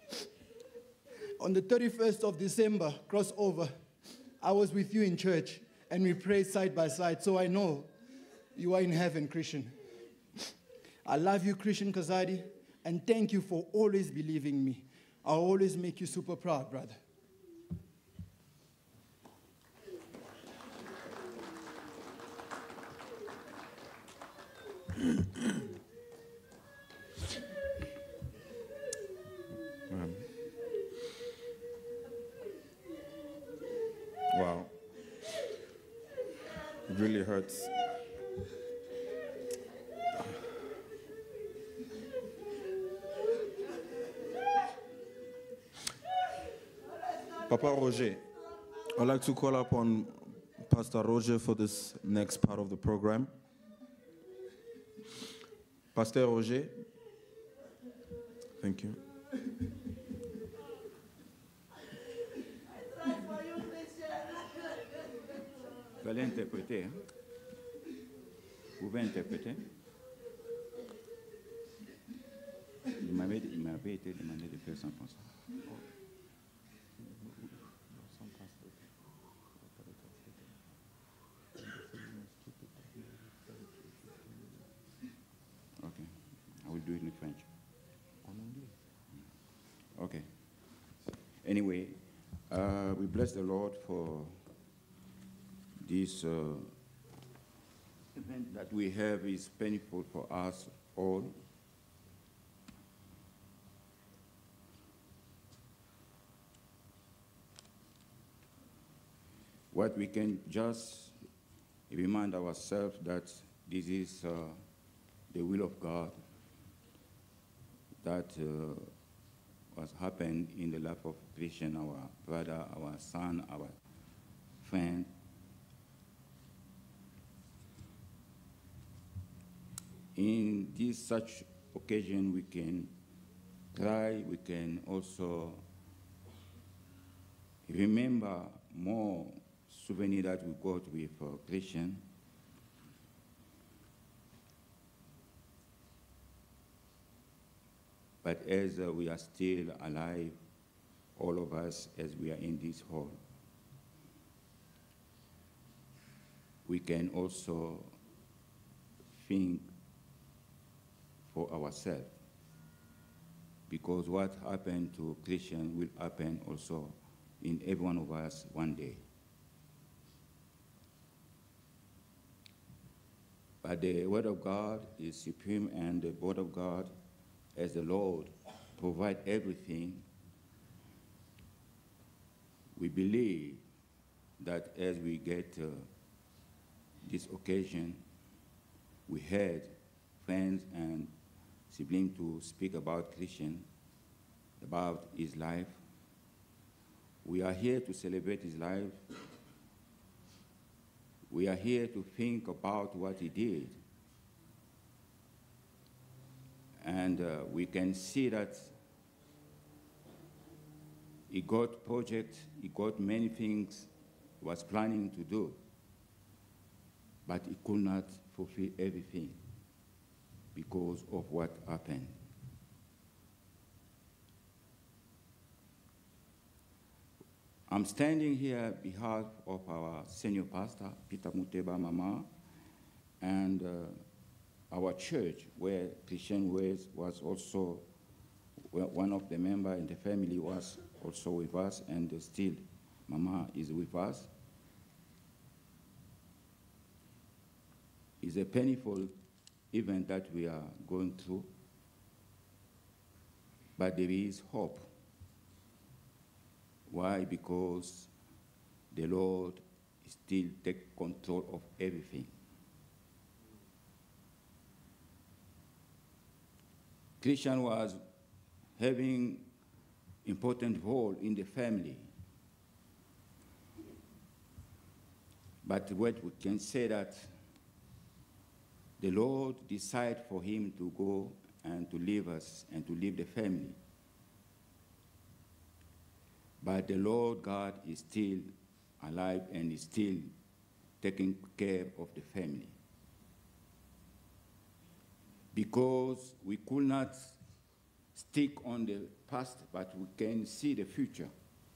On the 31st of December, crossover, I was with you in church and we prayed side by side. So I know you are in heaven, Christian. I love you, Christian Kazadi, and thank you for always believing me. I'll always make you super proud, brother. Wow. It really hurts. Papa Roger, I'd like to call upon Pastor Roger for this next part of the program. Pastor Roger, thank you. Vous allez interpréter, hein? Vous pouvez interpréter. Il m'avait été demandé de faire 100%. Okay, I will do it in French. Okay. Anyway, we bless the Lord for this event that we have is painful for us all. What we can just remind ourselves that this is the will of God that was happened in the life of Christian, our brother, our son, our friend. In this such occasion, we can cry, we can also remember more souvenir that we got with Christian. But as we are still alive, all of us, as we are in this hall, we can also think for ourselves, because what happened to Christian will happen also in every one of us one day. But the Word of God is supreme, and the Word of God, as the Lord, provide everything. We believe that as we get this occasion, we had friends and siblings to speak about Christian, about his life. We are here to celebrate his life. We are here to think about what he did. And we can see that he got projects, he got many things he was planning to do, but he could not fulfill everything because of what happened. I'm standing here on behalf of our senior pastor, Peter Muteba Mama, and our church, where Christian West was also one of the members in the family, was also with us, and still Mama is with us. It's a painful event that we are going through, but there is hope. Why? Because the Lord still takes control of everything. Christian was having important role in the family. But what we can say that the Lord decided for him to go and to leave us and to leave the family. But the Lord God is still alive and is still taking care of the family. Because we could not stick on the past, but we can see the future.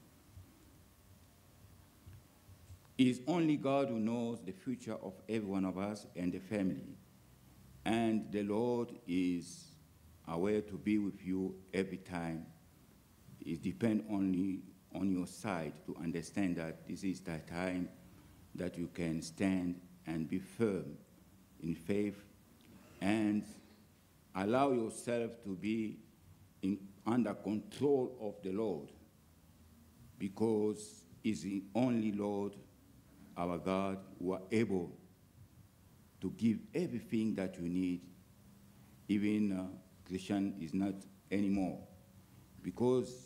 It's only God who knows the future of every one of us and the family. And the Lord is aware to be with you every time. It depends only on your side to understand that this is the time that you can stand and be firm in faith and allow yourself to be under control of the Lord, because it's the only Lord, our God, who are able to give everything that you need. Even Christian is not anymore, because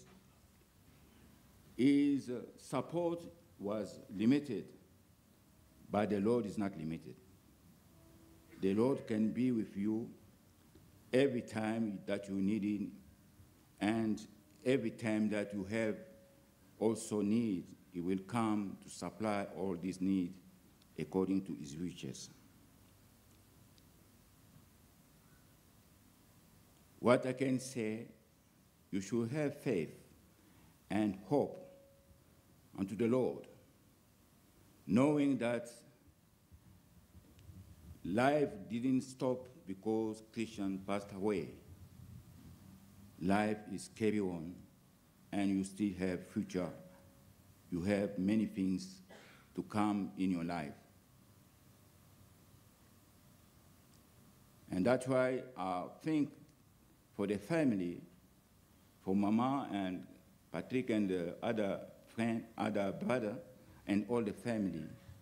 his support was limited, but the Lord is not limited. The Lord can be with you every time that you need Him, and every time that you have also need, He will come to supply all these needs according to His riches. What I can say, you should have faith and hope unto the Lord, knowing that life didn't stop because Christian passed away. Life is carry on, and you still have future. You have many things to come in your life. And that's why I think for the family, for Mama and Patrick and the other friend, other brother, and all the family,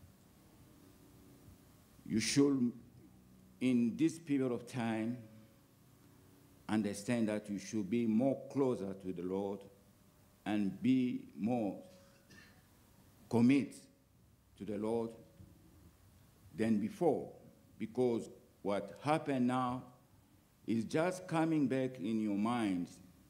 you should, in this period of time, understand that you should be more closer to the Lord and be more committed to the Lord than before, because what happened now is just coming back in your minds.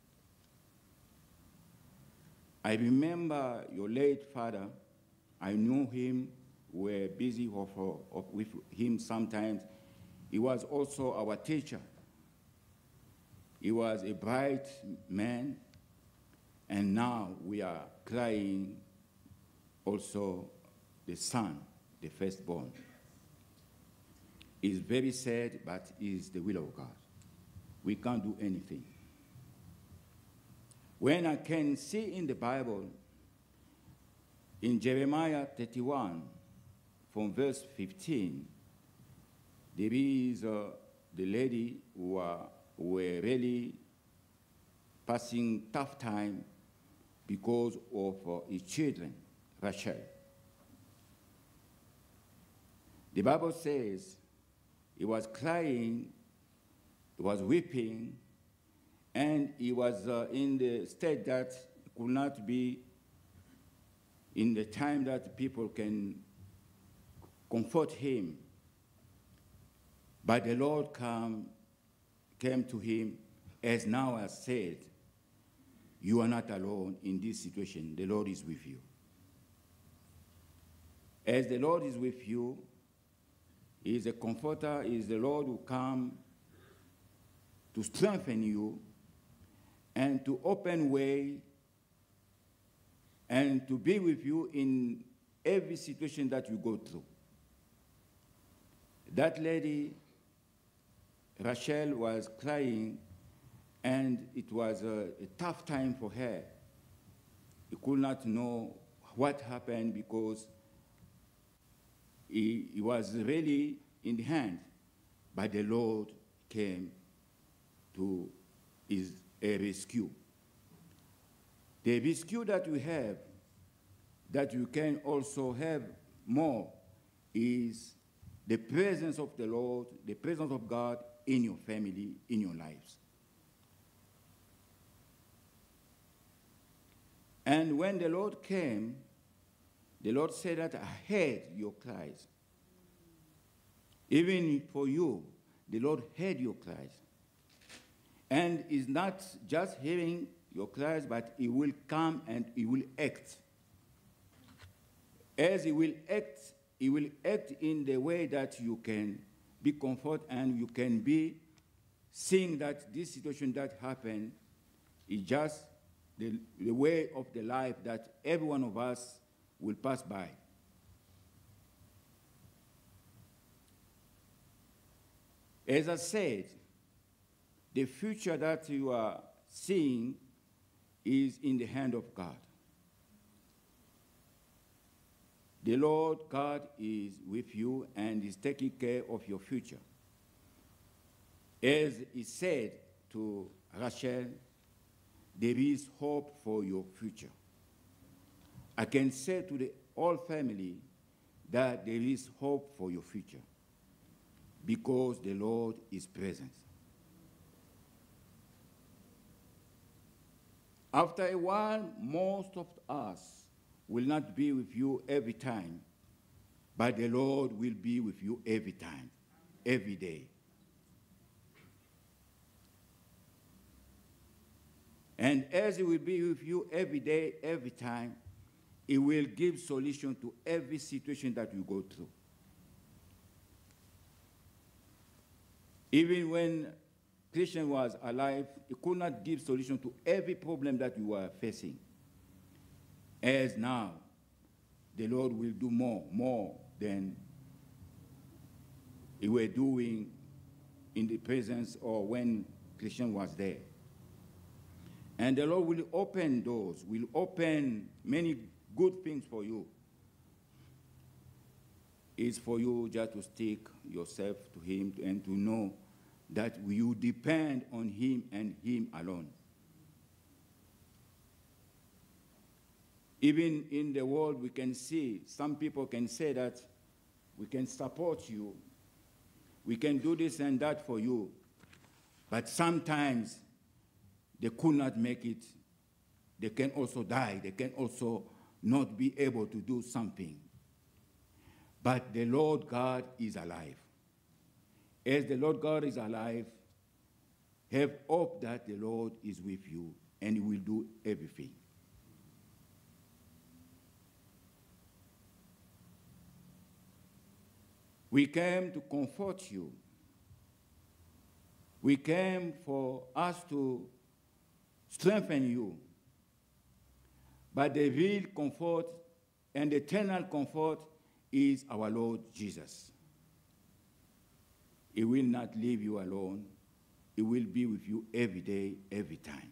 I remember your late father. I knew him. We were busy with him sometimes. He was also our teacher. He was a bright man, and now we are crying also the son, the firstborn. It's very sad, but it's the will of God. We can't do anything. When I can see in the Bible, in Jeremiah 31, from verse 15, there is the lady who were really passing tough time because of his children, Rachel. The Bible says he was crying, he was weeping, and he was in the state that could not be in the time that people can comfort him. But the Lord came to him, as now has said, you are not alone in this situation. The Lord is with you. As the Lord is with you, He is a comforter, He is the Lord who comes to strengthen you and to open way and to be with you in every situation that you go through. That lady, Rachel, was crying, and it was a tough time for her. He could not know what happened because he was really in the hand, but the Lord came to his rescue. The rescue that we have, that you can also have more, is the presence of the Lord, the presence of God in your family, in your lives. And when the Lord came, the Lord said that I heard your cries. Even for you, the Lord heard your cries. And is not just hearing your cries, but He will come and He will act. As He will act in the way that you can be comforted and you can be seeing that this situation that happened is just the way of the life that every one of us will pass by. As I said, the future that you are seeing is in the hand of God. The Lord God is with you and is taking care of your future. As He said to Rachel, there is hope for your future. I can say to the whole family that there is hope for your future because the Lord is present. After a while, most of us will not be with you every time, but the Lord will be with you every time, every day. And as He will be with you every day, every time, He will give solution to every situation that you go through. Even when Christian was alive, He could not give solution to every problem that you are facing. As now, the Lord will do more than He were doing in the presence or when Christian was there. And the Lord will open doors, will open many good things for you. It's for you just to stick yourself to Him and to know that you depend on him and him alone. Even in the world, we can see, some people can say that we can support you, we can do this and that for you, but sometimes they could not make it. They can also die. They can also not be able to do something. But the Lord God is alive. As the Lord God is alive, have hope that the Lord is with you and he will do everything. We came to comfort you. We came for us to strengthen you. But the real comfort and eternal comfort is our Lord Jesus. He will not leave you alone. He will be with you every day, every time.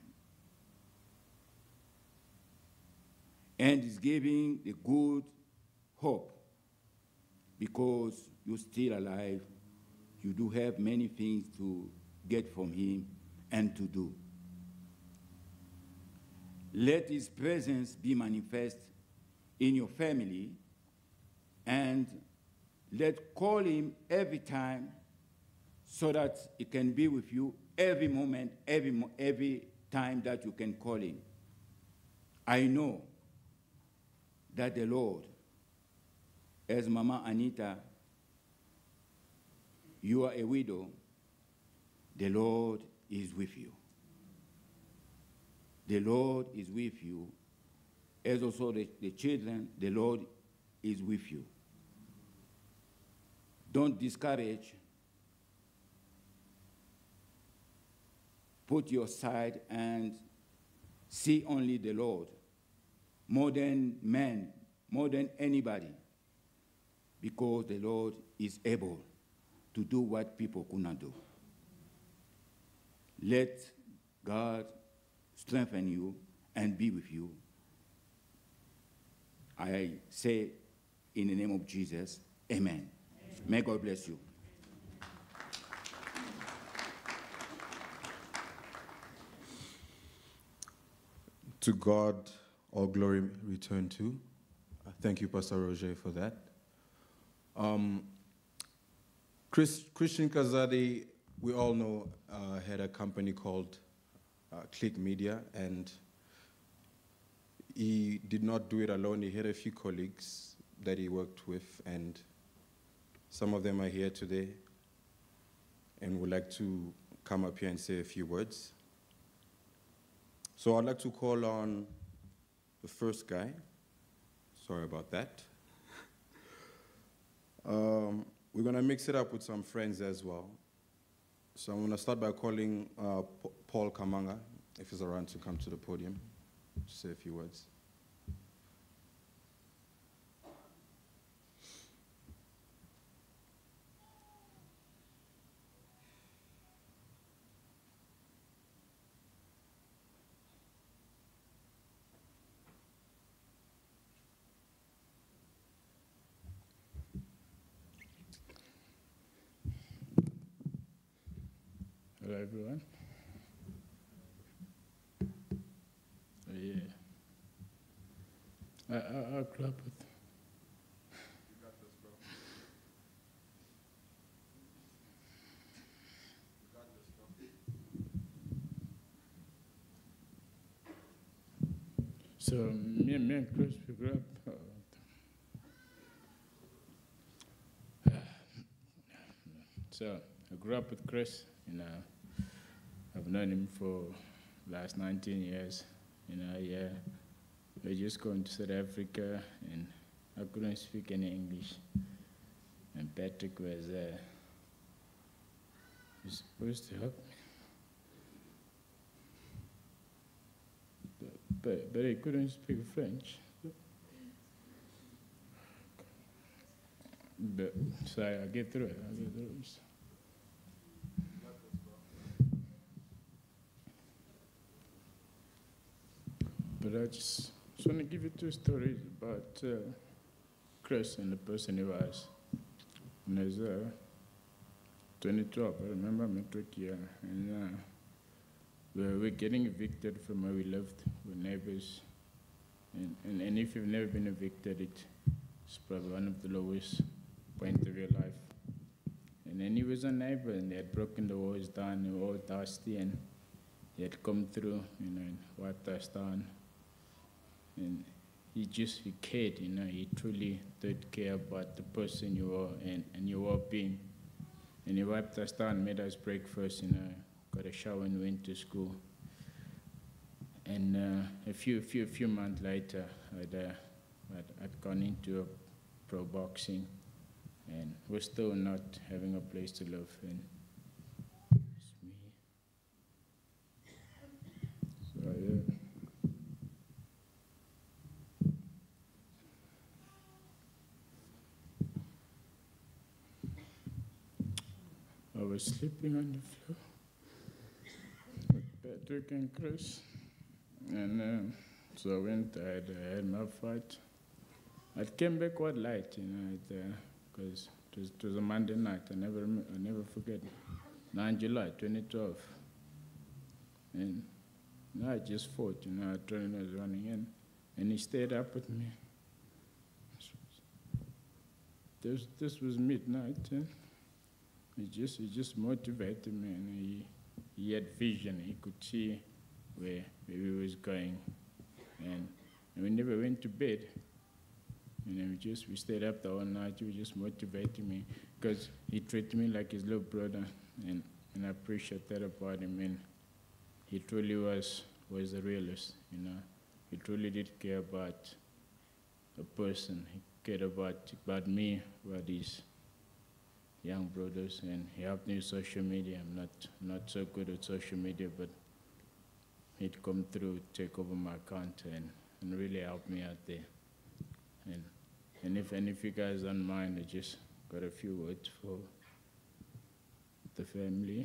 And he's giving the good hope because you're still alive. You do have many things to get from him and to do. Let his presence be manifest in your family, and call him every time so that he can be with you every moment, every time that you can call him. I know that the Lord, as Mama Anita, you are a widow, the Lord is with you. The Lord is with you. As also the children, the Lord is with you. Don't discourage. Put your side and see only the Lord, more than man, more than anybody, because the Lord is able to do what people could not do. Let God strengthen you and be with you. I say in the name of Jesus, amen. May God bless you. To God, all glory return to. Thank you, Pastor Roger, for that. Christian Kazadi, we all know, had a company called Click Media, and he did not do it alone. He had a few colleagues that he worked with, and some of them are here today and would like to come up here and say a few words. So I'd like to call on the first guy. Sorry about that. We're going to mix it up with some friends as well. So I'm going to start by calling Paul Kamanga, if he's around, to come to the podium to say a few words. Hello, everyone. Yeah. I'll clap it. You got this, bro. You got this, bro. So me and Chris, we grew up. So I grew up with Chris. You know, I've known him for the last 19 years. You know, yeah. We're just going to South Africa, and I couldn't speak any English. And Patrick was supposed to help me. But he couldn't speak French. But, so I get through it. But I just want to give you two stories about Chris and the person he was. And 2012, I remember matric year, and we're getting evicted from where we lived with neighbors. And if you've never been evicted, it's probably one of the lowest points of your life. And then he was a neighbor, and they had broken the walls down, they were all dusty, and he had come through, and wiped us down. And he cared, he truly did care about the person you are and your well-being. And he wiped us down, made us breakfast, got a shower and went to school. And a few months later, I'd gone into pro boxing, and was still not having a place to live. And it's me. So yeah. I was sleeping on the floor with Patrick and Chris. And so I went, I had my fight. I came back quite late, because it was a Monday night. I never forget. 9 July 2012. And I just fought, Adrenaline was running in. And he stayed up with me. This was midnight. He just motivated me, and he had vision. He could see where we was going, and we never went to bed. We stayed up the whole night. He was just motivating me, because he treated me like his little brother, and I appreciate that about him. And he truly was a realist, He truly did care about a person. He cared about me, about his young brothers, and he helped me with social media. I'm not so good at social media, but he'd come through, take over my account, and really help me out there. And if you guys don't mind, I just got a few words for the family.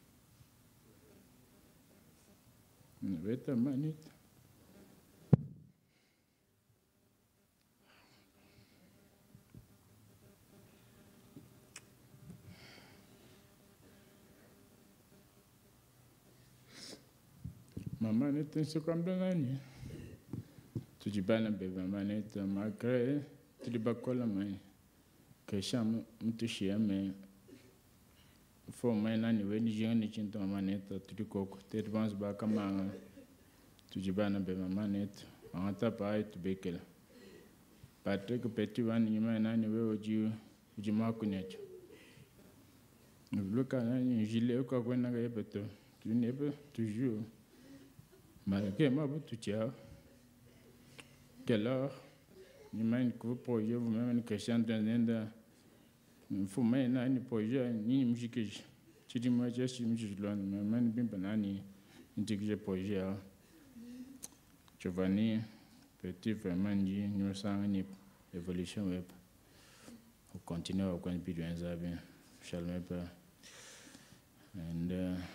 Wait a minute. Mama nete nsokamdangani. Tujibana beba manete makre tulibakola mai. Kesha mtushia me for my nani when you ni chinto manete tulikoko tedvance baka manga. Tujibana beba manete anta pai tubekela. Patrick peti wani nyuma nani wewe ujimakunyacho. Luka nani jile kwa kwenda kayepeto. Tu never toujours. Malgré ma bout quelle heure ni main que vous projet vous même que chanter nenda faut mais na ni projet ni musique tu dis moi je suis musique loin mais man bien banani intégré projet Giovanni petit vraiment dit nous sang ni évolution web on continue à contribuer à ça bien shalom pas and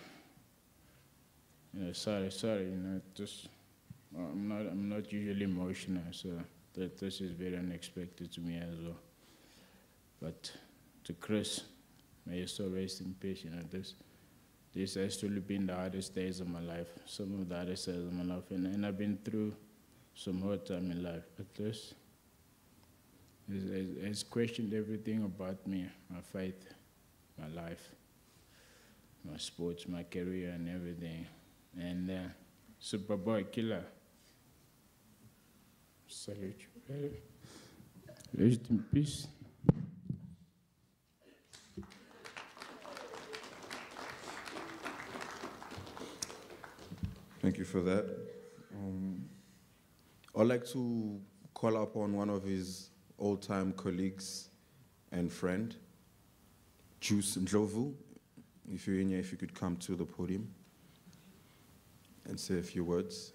sorry, just I'm not usually emotional, so this is very unexpected to me as well. But to Chris, may your soul rest in peace. This has truly been the hardest days of my life, some of the hardest days of my life, and I've been through some hard time in life. But this has questioned everything about me, my faith, my life, my sports, my career, and everything. And Superboy Killer, salute you, brother. Rest in peace. Thank you for that. I'd like to call upon one of his old-time colleagues and friend, Jozi Nuggets. If you're in here, if you could come to the podium and say a few words.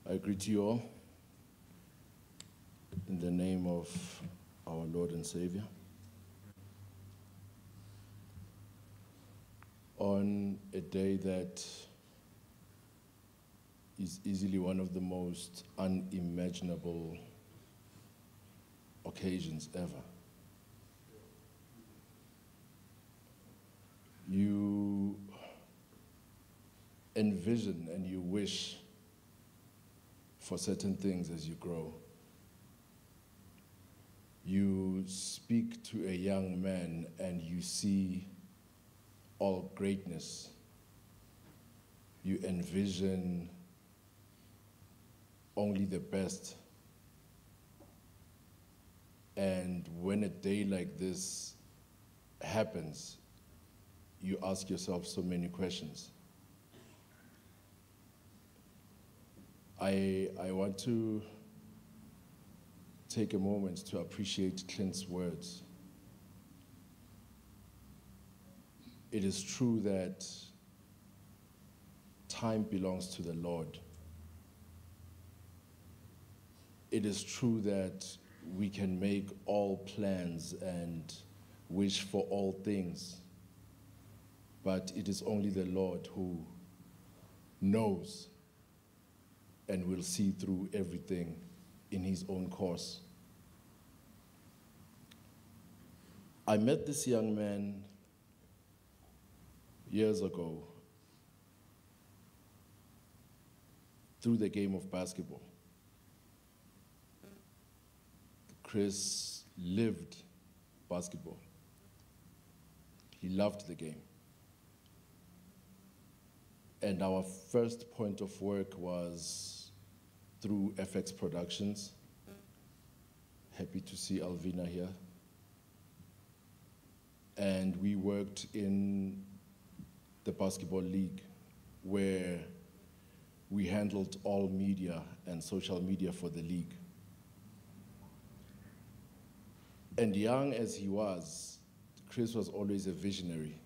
I greet you all in the name of our Lord and Savior. On a day that is easily one of the most unimaginable occasions ever. You envision and you wish for certain things as you grow. You speak to a young man and you see all greatness. You envision only the best. And when a day like this happens, you ask yourself so many questions. I want to take a moment to appreciate Clint's words. It is true that time belongs to the Lord. It is true that we can make all plans and wish for all things, but it is only the Lord who knows and will see through everything in his own course. I met this young man years ago through the game of basketball. Chris lived basketball. He loved the game. And our first point of work was through FX Productions. Happy to see Alvina here. And we worked in the basketball league where we handled all media and social media for the league. And young as he was, Chris was always a visionary.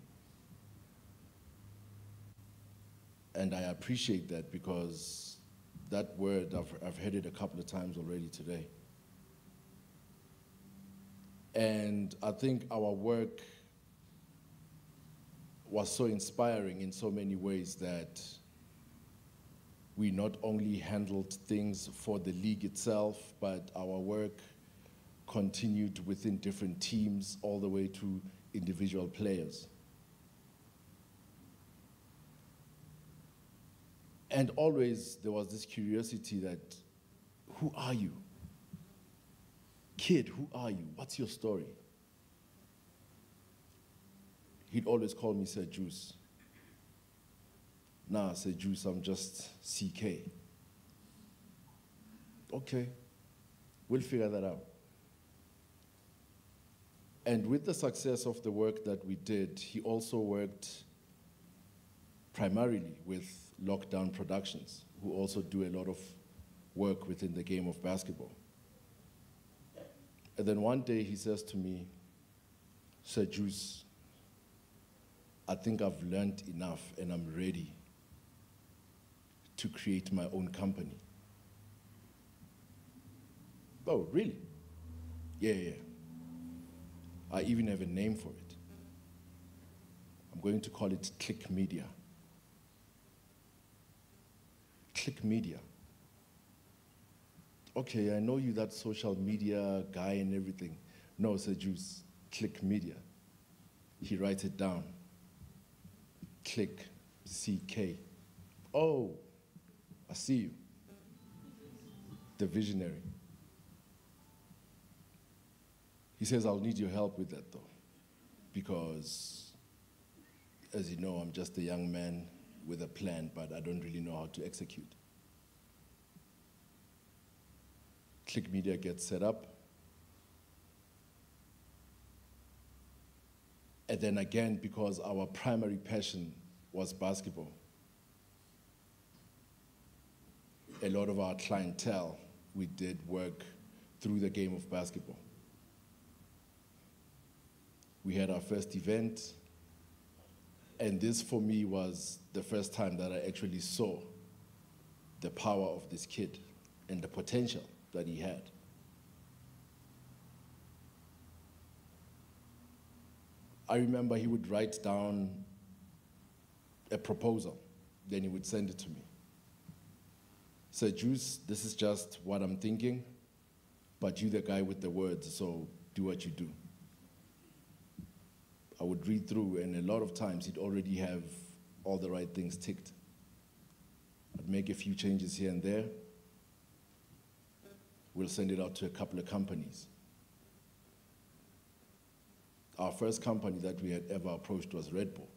And I appreciate that because that word, I've heard it a couple of times already today. And I think our work was so inspiring in so many ways that we not only handled things for the league itself, but our work continued within different teams all the way to individual players. And always there was this curiosity that, who are you? Kid, who are you? What's your story? He'd always call me Sir Juice. Nah, Sir Juice, I'm just CK. Okay, we'll figure that out. And with the success of the work that we did, he also worked primarily with Lockdown Productions, who also do a lot of work within the game of basketball. And then one day he says to me, Sir Juice, I think I've learned enough and I'm ready to create my own company. Oh, really? Yeah. I even have a name for it. I'm going to call it Click Media. Click Media. Okay, I know you, that social media guy and everything. No, Sir Juice, Click Media. He writes it down. Click, CK. Oh, I see you. The visionary. He says, I'll need your help with that though, because as you know, I'm just a young man with a plan, but I don't really know how to execute. Click Media gets set up. And then again, because our primary passion was basketball, a lot of our clientele, we did work through the game of basketball. We had our first event, and this for me was the first time that I actually saw the power of this kid and the potential that he had. I remember he would write down a proposal, then he would send it to me. Say, Juice, this is just what I'm thinking, but you're the guy with the words, so do what you do. I would read through, and a lot of times he'd already have all the right things ticked. I'd make a few changes here and there. We'll send it out to a couple of companies. Our first company that we had ever approached was Red Bull.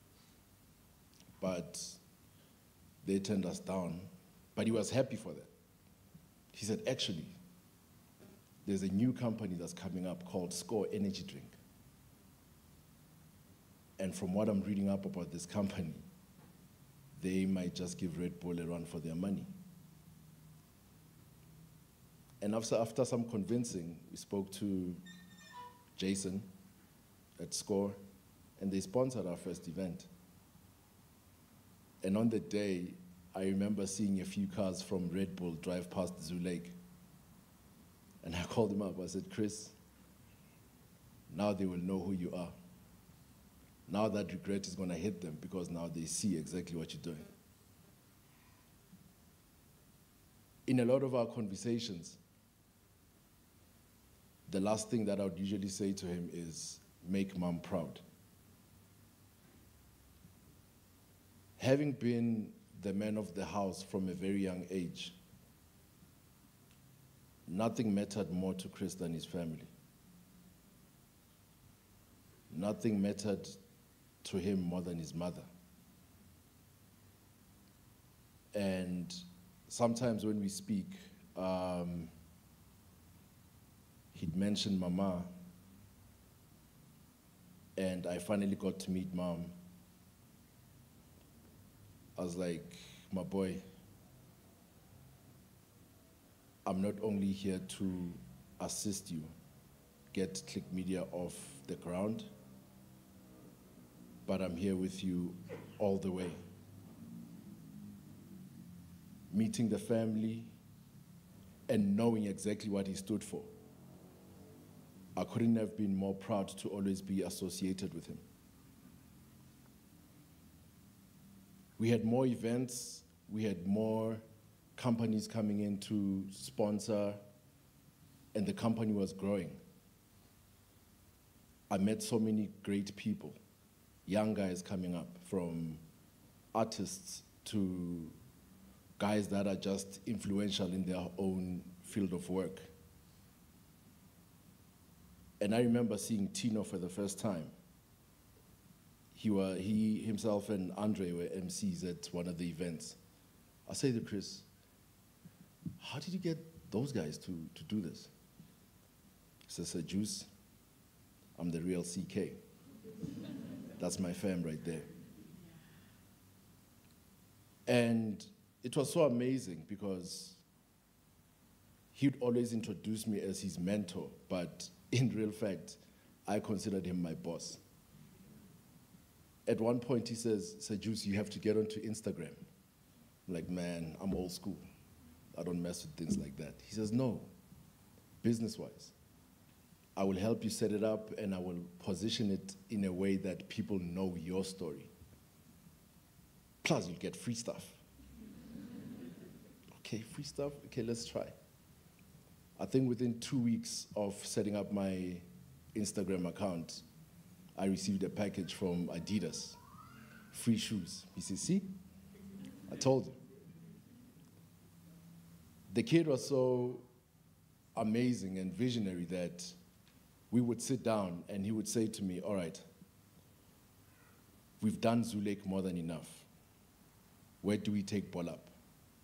But they turned us down, but he was happy for that. He said, actually, there's a new company that's coming up called Score Energy Drink. And from what I'm reading up about this company, they might just give Red Bull a run for their money. And after some convincing, we spoke to Jason at Score, and they sponsored our first event. And on the day, I remember seeing a few cars from Red Bull drive past Zoo Lake. And I called him up, I said, Chris, now they will know who you are. Now that regret is gonna hit them because now they see exactly what you're doing. In a lot of our conversations, the last thing that I would usually say to him is, make mom proud. Having been the man of the house from a very young age, nothing mattered more to Chris than his family. Nothing mattered to him more than his mother. And sometimes when we speak, he'd mention Mama, and I finally got to meet Mom. I was like, my boy, I'm not only here to assist you get Click Media off the ground, but I'm here with you all the way. Meeting the family and knowing exactly what he stood for. I couldn't have been more proud to always be associated with him. We had more events, we had more companies coming in to sponsor, and the company was growing. I met so many great people, young guys coming up, from artists to guys that are just influential in their own field of work. And I remember seeing Tino for the first time. He himself and Andre were MCs at one of the events. I say to Chris, how did you get those guys to do this? He says, Juice, I'm the real CK. That's my fam right there. And it was so amazing because he'd always introduce me as his mentor, but in real fact, I considered him my boss. At one point he says, Juice, you have to get onto Instagram. I'm like, man, I'm old school. I don't mess with things like that. He says, no, business-wise. I will help you set it up and I will position it in a way that people know your story. Plus, you'll get free stuff. Okay, free stuff? Okay, let's try. I think within 2 weeks of setting up my Instagram account, I received a package from Adidas, free shoes. He says, see, I told you. The kid was so amazing and visionary that we would sit down and he would say to me, all right, we've done Zoo Lake more than enough. Where do we take ball up?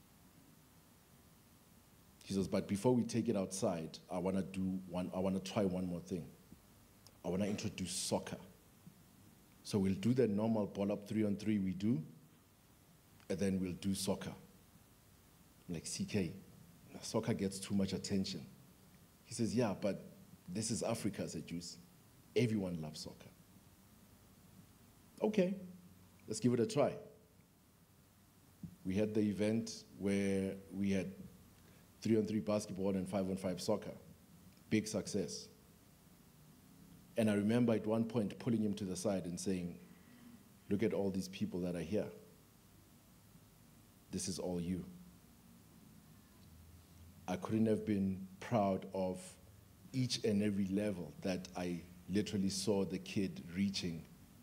He says, but before we take it outside, I want to try one more thing. I want to introduce soccer. So we'll do the normal ball up 3-on-3 we do, and then we'll do soccer. I'm like, CK, soccer gets too much attention. He says, yeah, but this is Africa, I said, Juice. Everyone loves soccer. Okay, let's give it a try. We had the event where we had 3-on-3 basketball and 5-on-5 soccer. Big success. And I remember at one point pulling him to the side and saying, look at all these people that are here. This is all you. I couldn't have been proud of each and every level that I literally saw the kid reaching.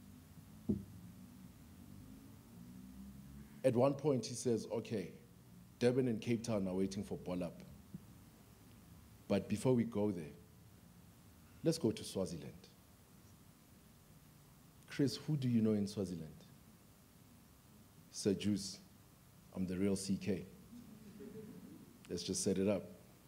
At one point he says, okay, Durban and Cape Town are waiting for ball up. But before we go there, let's go to Swaziland. Chris, who do you know in Swaziland? Sir Juice, I'm the real CK. Let's just set it up.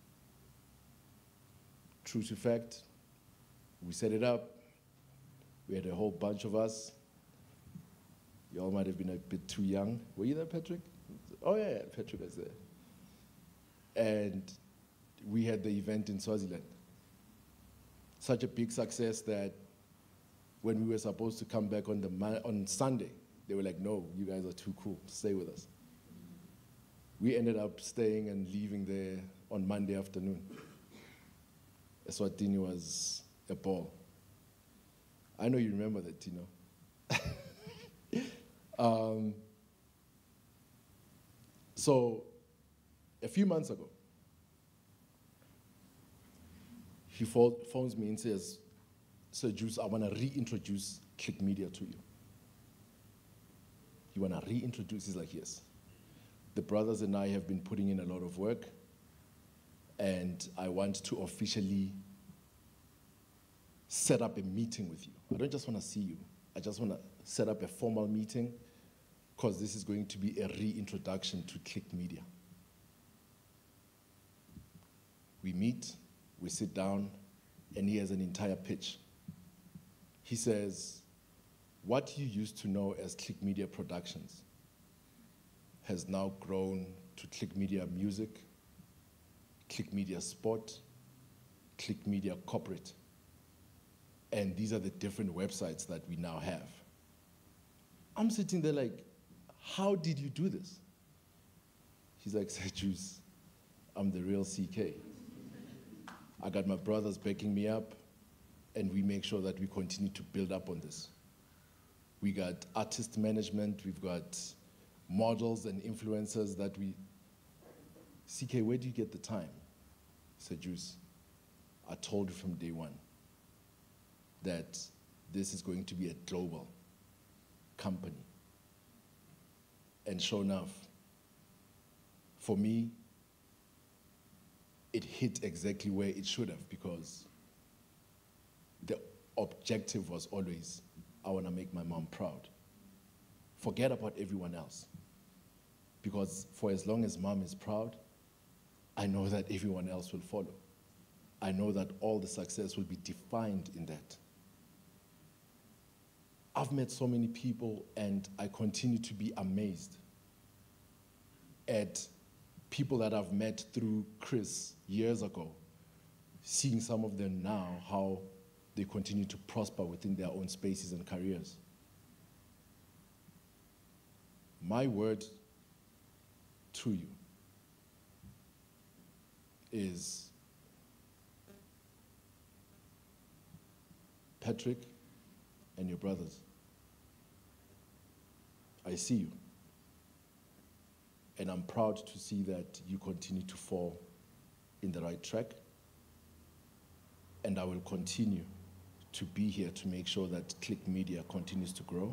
True to fact, we set it up. We had a whole bunch of us. You all might have been a bit too young. Were you there, Patrick? Oh yeah, Patrick was there. And we had the event in Swaziland. Such a big success that when we were supposed to come back on Sunday, they were like, no, you guys are too cool, stay with us. We ended up staying and leaving there on Monday afternoon. Eswatini was a ball. I know you remember that, Tino. So a few months ago, he phones me and says, Sir Juice, I want to reintroduce Click Media to you. You want to reintroduce? He's like, yes. The brothers and I have been putting in a lot of work, and I want to officially set up a meeting with you. I don't just want to see you. I just want to set up a formal meeting, because this is going to be a reintroduction to Click Media. We meet, we sit down, and he has an entire pitch. He says, what you used to know as Click Media Productions has now grown to Click Media Music, Click Media Sport, Click Media Corporate. And these are the different websites that we now have. I'm sitting there like, how did you do this? He's like, Sir Juice, I'm the real CK. I got my brothers backing me up, and we make sure that we continue to build up on this. We got artist management, we've got models and influencers that we... CK, where do you get the time? Sir Juice, I told you from day one that this is going to be a global company. And sure enough, for me, it hit exactly where it should have, because the objective was always, I want to make my mom proud. Forget about everyone else. Because for as long as mom is proud, I know that everyone else will follow. I know that all the success will be defined in that. I've met so many people, and I continue to be amazed at people that I've met through Chris years ago, seeing some of them now, how they continue to prosper within their own spaces and careers. My word to you is, Patrick and your brothers, I see you. And I'm proud to see that you continue to fall in the right track. And I will continue to be here to make sure that Click Media continues to grow.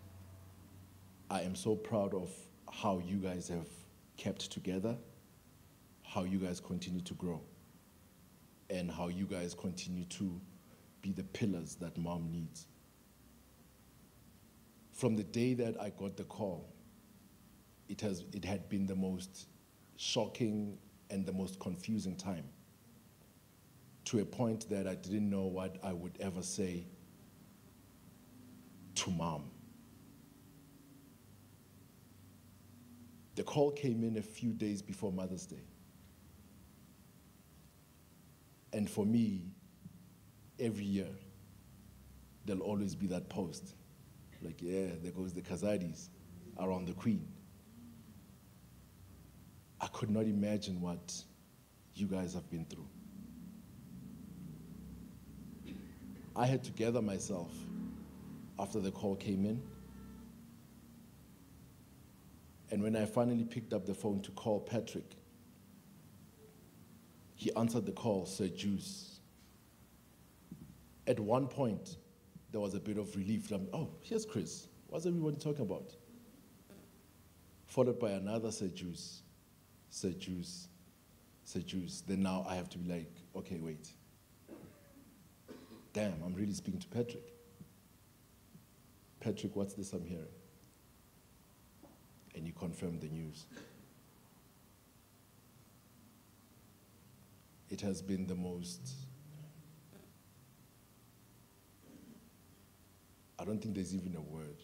I am so proud of how you guys have kept together, how you guys continue to grow, and how you guys continue to be the pillars that mom needs. From the day that I got the call, it had been the most shocking and the most confusing time, to a point that I didn't know what I would ever say to mom. The call came in a few days before Mother's Day. And for me, every year, there'll always be that post. Like, yeah, there goes the Kazadis around the Queen. I could not imagine what you guys have been through. I had to gather myself after the call came in. And when I finally picked up the phone to call Patrick, he answered the call, Sir Juice. At one point, there was a bit of relief. Oh, here's Chris. What's everyone talking about? Followed by another Sir Juice, Sir Juice, Sir Juice. Then now I have to be like, okay, wait. Damn, I'm really speaking to Patrick. Patrick, what's this I'm hearing? And he confirmed the news. It has been the most, I don't think there's even a word.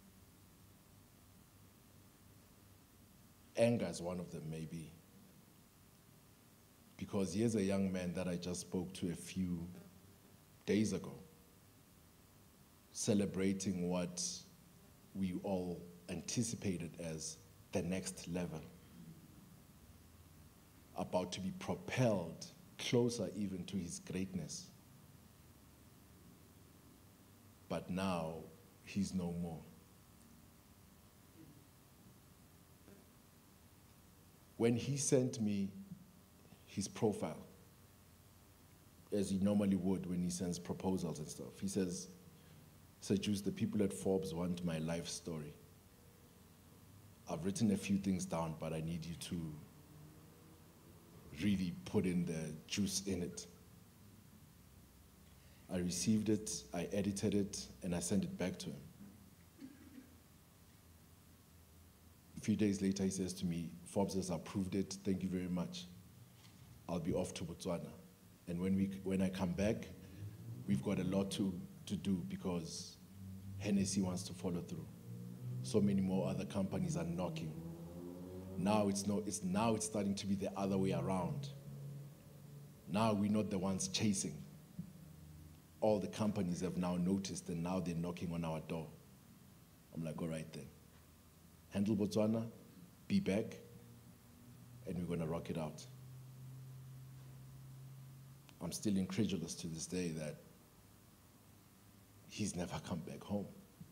Anger is one of them, maybe. Because here's a young man that I just spoke to a few days ago, celebrating what we all anticipated as the next level, about to be propelled closer even to his greatness. But now, he's no more. When he sent me his profile, as he normally would when he sends proposals and stuff, he says, Sir Juice, the people at Forbes want my life story. I've written a few things down, but I need you to really put in the juice in it. I received it, I edited it, and I sent it back to him. A few days later, he says to me, Forbes has approved it, thank you very much. I'll be off to Botswana. And when I come back, we've got a lot to do because Hennessy wants to follow through. So many more other companies are knocking. Now it's starting to be the other way around. Now we're not the ones chasing. All the companies have now noticed and now they're knocking on our door. I'm like, all right then. Handle Botswana, be back, and we're gonna rock it out. I'm still incredulous to this day that he's never come back home.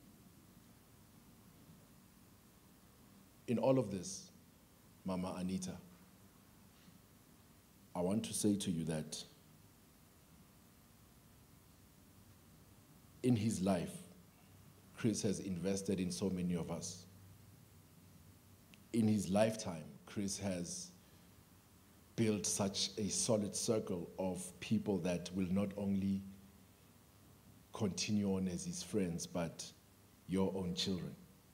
In all of this, Mama Anita, I want to say to you that in his life, Chris has invested in so many of us. In his lifetime, Chris has built such a solid circle of people that will not only continue on as his friends, but your own children.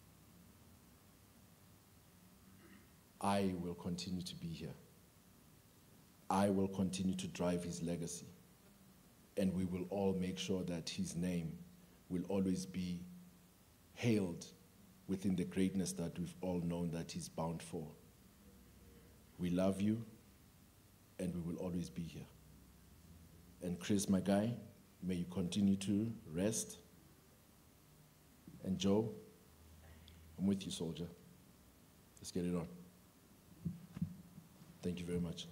I will continue to be here. I will continue to drive his legacy. And we will all make sure that his name will always be hailed within the greatness that we've all known that he's bound for. We love you, and we will always be here. And Chris, my guy, may you continue to rest. And Joe, I'm with you, soldier. Let's get it on. Thank you very much.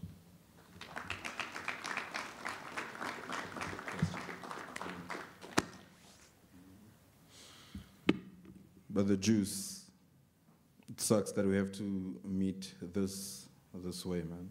But the juice, it sucks that we have to meet this way, man.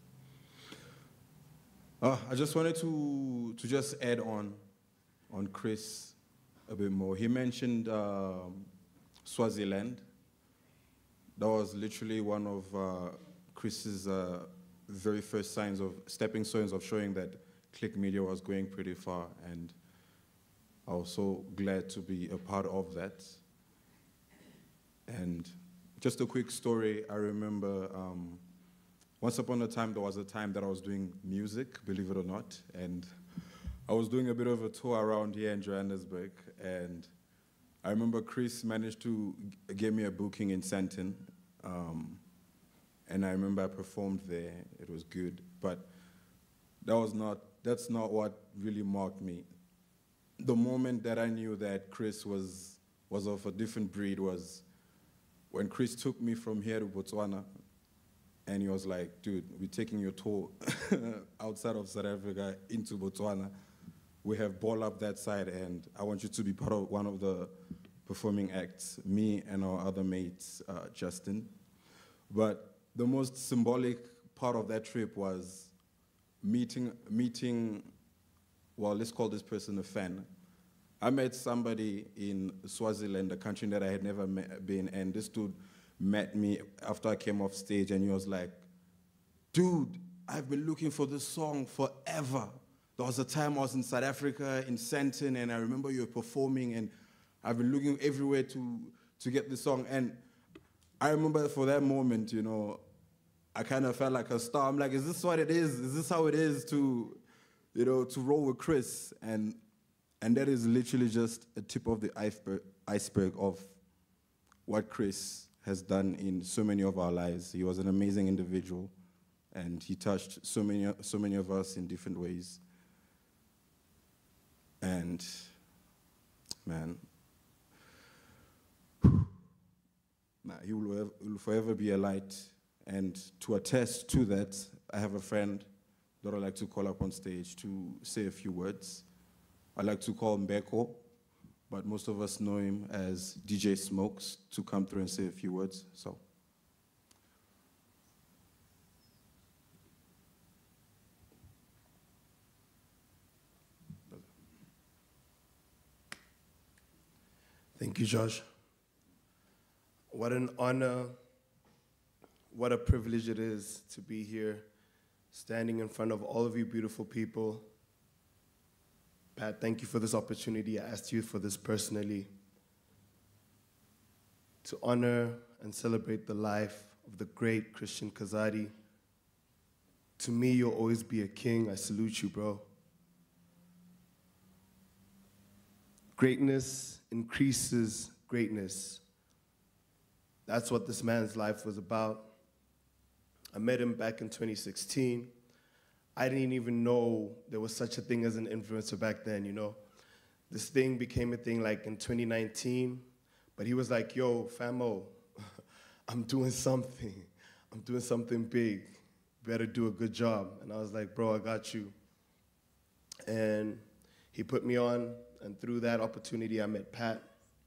I just wanted to just add on Chris a bit more. He mentioned Swaziland. That was literally one of Chris's very first stepping stones of showing that Click Media was going pretty far, and I was so glad to be a part of that. And just a quick story, I remember once upon a time, there was a time that I was doing music, believe it or not, and I was doing a bit of a tour around here in Johannesburg, and I remember Chris managed to get me a booking in Sandton, and I remember I performed there. It was good, but that's not what really marked me. The moment that I knew that Chris was of a different breed was when Chris took me from here to Botswana, and he was like, dude, we're taking your tour outside of South Africa into Botswana. We have ball up that side, and I want you to be part of one of the performing acts, me and our other mates, Justin. But the most symbolic part of that trip was meeting, well, let's call this person a fan. I met somebody in Swaziland, a country that I had never been, and this dude met me after I came off stage, and he was like, dude, I've been looking for this song forever. There was a time I was in South Africa, in Sandton, and I remember you were performing, and I've been looking everywhere to get this song. And I remember for that moment, you know, I kind of felt like a star. I'm like, is this what it is? Is this how it is to, you know, to roll with Chris? And that is literally just a tip of the iceberg of what Chris has done in so many of our lives. He was an amazing individual, and he touched so many of us in different ways. And, man, he will forever be a light. And to attest to that, I have a friend that I'd like to call up on stage to say a few words. I like to call him Beko, but most of us know him as DJ Smokes, to come through and say a few words. So. Thank you, Josh. What an honor, what a privilege it is to be here, standing in front of all of you beautiful people. Pat, thank you for this opportunity. I asked you for this personally, to honor and celebrate the life of the great Christian Kazadi. To me, you'll always be a king. I salute you, bro. Greatness increases greatness. That's what this man's life was about. I met him back in 2016. I didn't even know there was such a thing as an influencer back then, you know. This thing became a thing like in 2019, but he was like, yo, famo, I'm doing something. I'm doing something big. Better do a good job. And I was like, bro, I got you. And he put me on, and through that opportunity, I met Pat.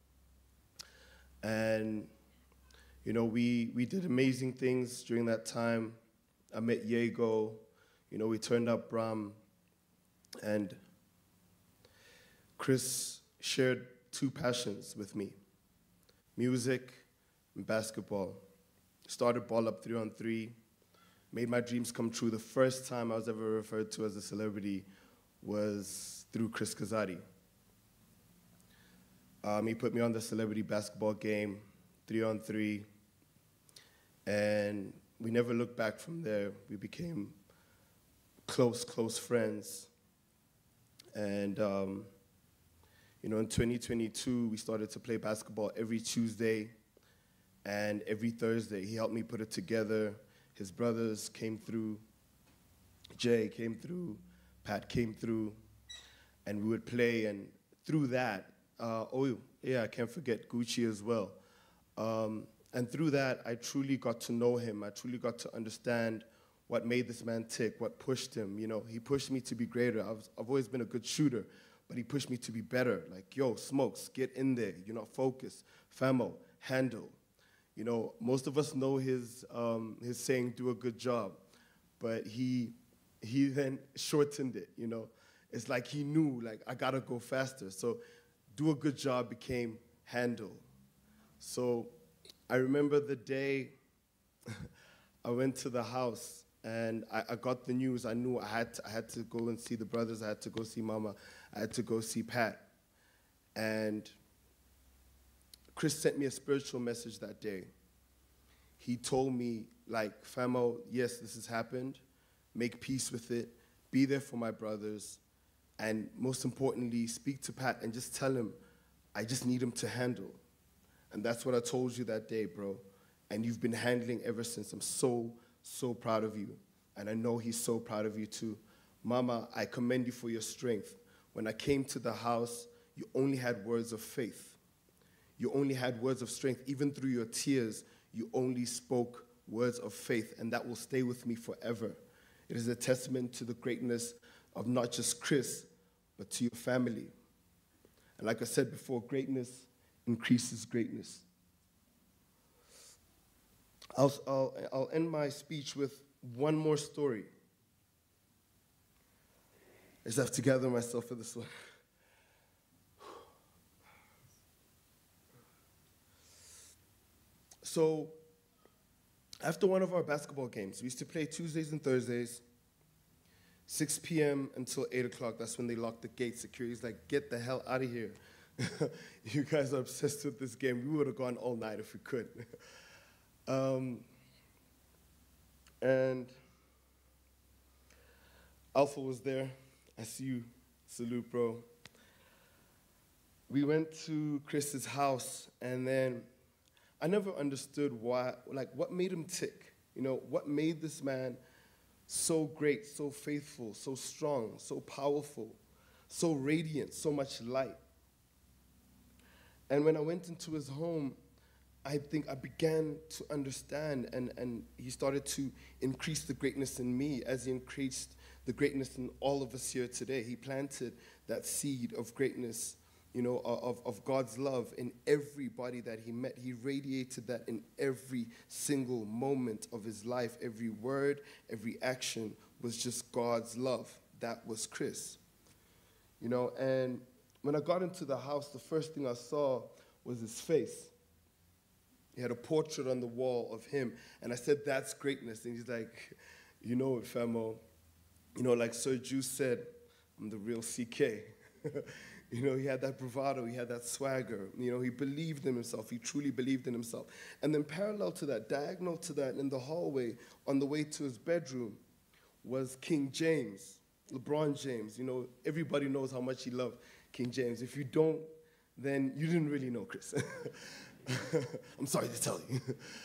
And, you know, we did amazing things during that time. I met Diego. You know, we turned up Bram, and Chris shared two passions with me, music and basketball. Started ball up 3-on-3, made my dreams come true. The first time I was ever referred to as a celebrity was through Chris Kazadi. He put me on the celebrity basketball game, 3-on-3, and we never looked back from there. We became close friends. And, you know, in 2022, we started to play basketball every Tuesday and every Thursday. He helped me put it together. His brothers came through. Jay came through. Pat came through. And we would play, and through that, oh yeah, I can't forget Gucci as well. And through that, I truly got to know him. I truly got to understand what made this man tick, what pushed him. You know, he pushed me to be greater. I've always been a good shooter, but he pushed me to be better. Like, yo, Smokes, get in there. You're not focused. Famo, handle. You know, most of us know his saying, do a good job, but he then shortened it, you know. It's like he knew, like, I gotta go faster. So do a good job became handle. So I remember the day I went to the house and I got the news. I knew I had to go and see the brothers. I had to go see Mama. I had to go see Pat. And Chris sent me a spiritual message that day. He told me, like, famo, yes, this has happened. Make peace with it. Be there for my brothers. And most importantly, speak to Pat and just tell him, I just need him to handle. And that's what I told you that day, bro. And you've been handling ever since. I'm so proud of you. And I know he's so proud of you too. Mama, I commend you for your strength. When I came to the house, you only had words of faith. You only had words of strength. Even through your tears, you only spoke words of faith, and that will stay with me forever. It is a testament to the greatness of not just Chris, but to your family. And like I said before, greatness increases greatness. I'll end my speech with one more story. I just have to gather myself for this one. So, after one of our basketball games, we used to play Tuesdays and Thursdays, 6 p.m. until 8 o'clock. That's when they locked the gate. Security's like, get the hell out of here. You guys are obsessed with this game. We would have gone all night if we could. And Alpha was there. I see you. Salute, bro. We went to Chris's house, and then I never understood why, like, what made him tick? You know, what made this man so great, so faithful, so strong, so powerful, so radiant, so much light? And when I went into his home, I think I began to understand, and he started to increase the greatness in me as he increased the greatness in all of us here today. He planted that seed of greatness, you know, of God's love in everybody that he met. He radiated that in every single moment of his life. Every word, every action was just God's love. That was Chris. You know, and when I got into the house, the first thing I saw was his face. He had a portrait on the wall of him, and I said, that's greatness. And he's like, you know it, famo. You know, like Sir Juice said, I'm the real CK. You know, he had that bravado, he had that swagger. You know, he believed in himself, he truly believed in himself. And then parallel to that, diagonal to that, in the hallway, on the way to his bedroom, was King James, LeBron James. You know, everybody knows how much he loved King James. If you don't, then you didn't really know Chris. I'm sorry to tell you.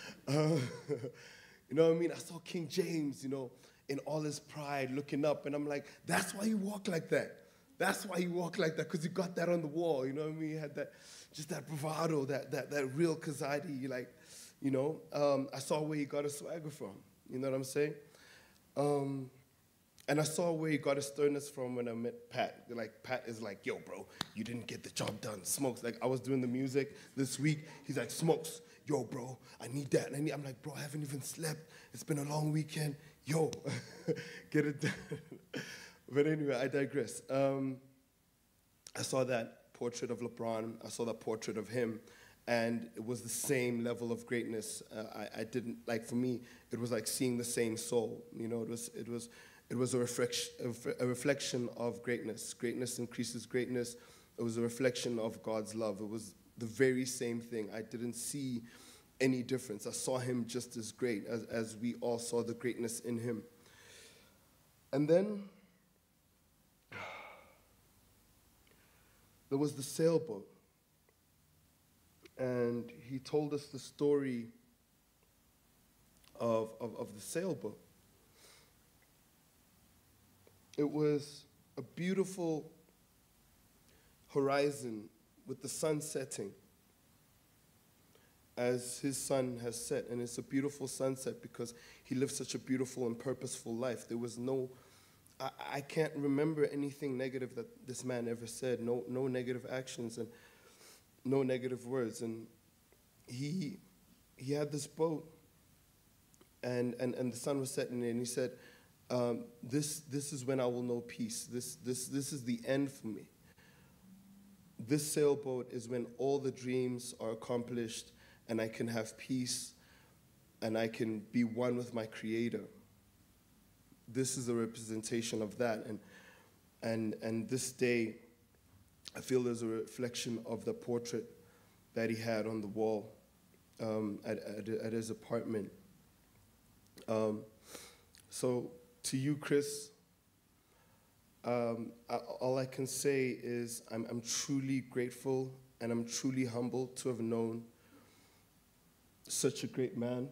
You know what I mean? I saw King James, you know, in all his pride, looking up, and I'm like, that's why you walk like that. That's why he walked like that, because he got that on the wall, you know what I mean? He had that, just that bravado, that real Kazadi, like, you know? I saw where he got his swagger from, you know what I'm saying? And I saw where he got his sternness from when I met Pat. Like, Pat is like, yo, bro, you didn't get the job done. Smokes, like, I was doing the music this week. He's like, Smokes, yo, bro, I need that. And I'm like, bro, I haven't even slept. It's been a long weekend. Yo, get it done. But anyway, I digress. I saw that portrait of LeBron. I saw that portrait of him. And it was the same level of greatness. I didn't, like, for me, it was like seeing the same soul. You know, it was a reflection of greatness. Greatness increases greatness. It was a reflection of God's love. It was the very same thing. I didn't see any difference. I saw him just as great as we all saw the greatness in him. And then there was the sailboat. And he told us the story of the sailboat. It was a beautiful horizon with the sun setting as his sun has set. And it's a beautiful sunset because he lived such a beautiful and purposeful life. There was no, I can't remember anything negative that this man ever said, no negative actions and no negative words. And he had this boat and the sun was setting in, and he said, this is when I will know peace. This is the end for me. This sailboat is when all the dreams are accomplished and I can have peace and I can be one with my Creator. This is a representation of that. And this day, I feel there's a reflection of the portrait that he had on the wall at his apartment. So to you, Chris, all I can say is I'm truly grateful and I'm truly humbled to have known such a great man.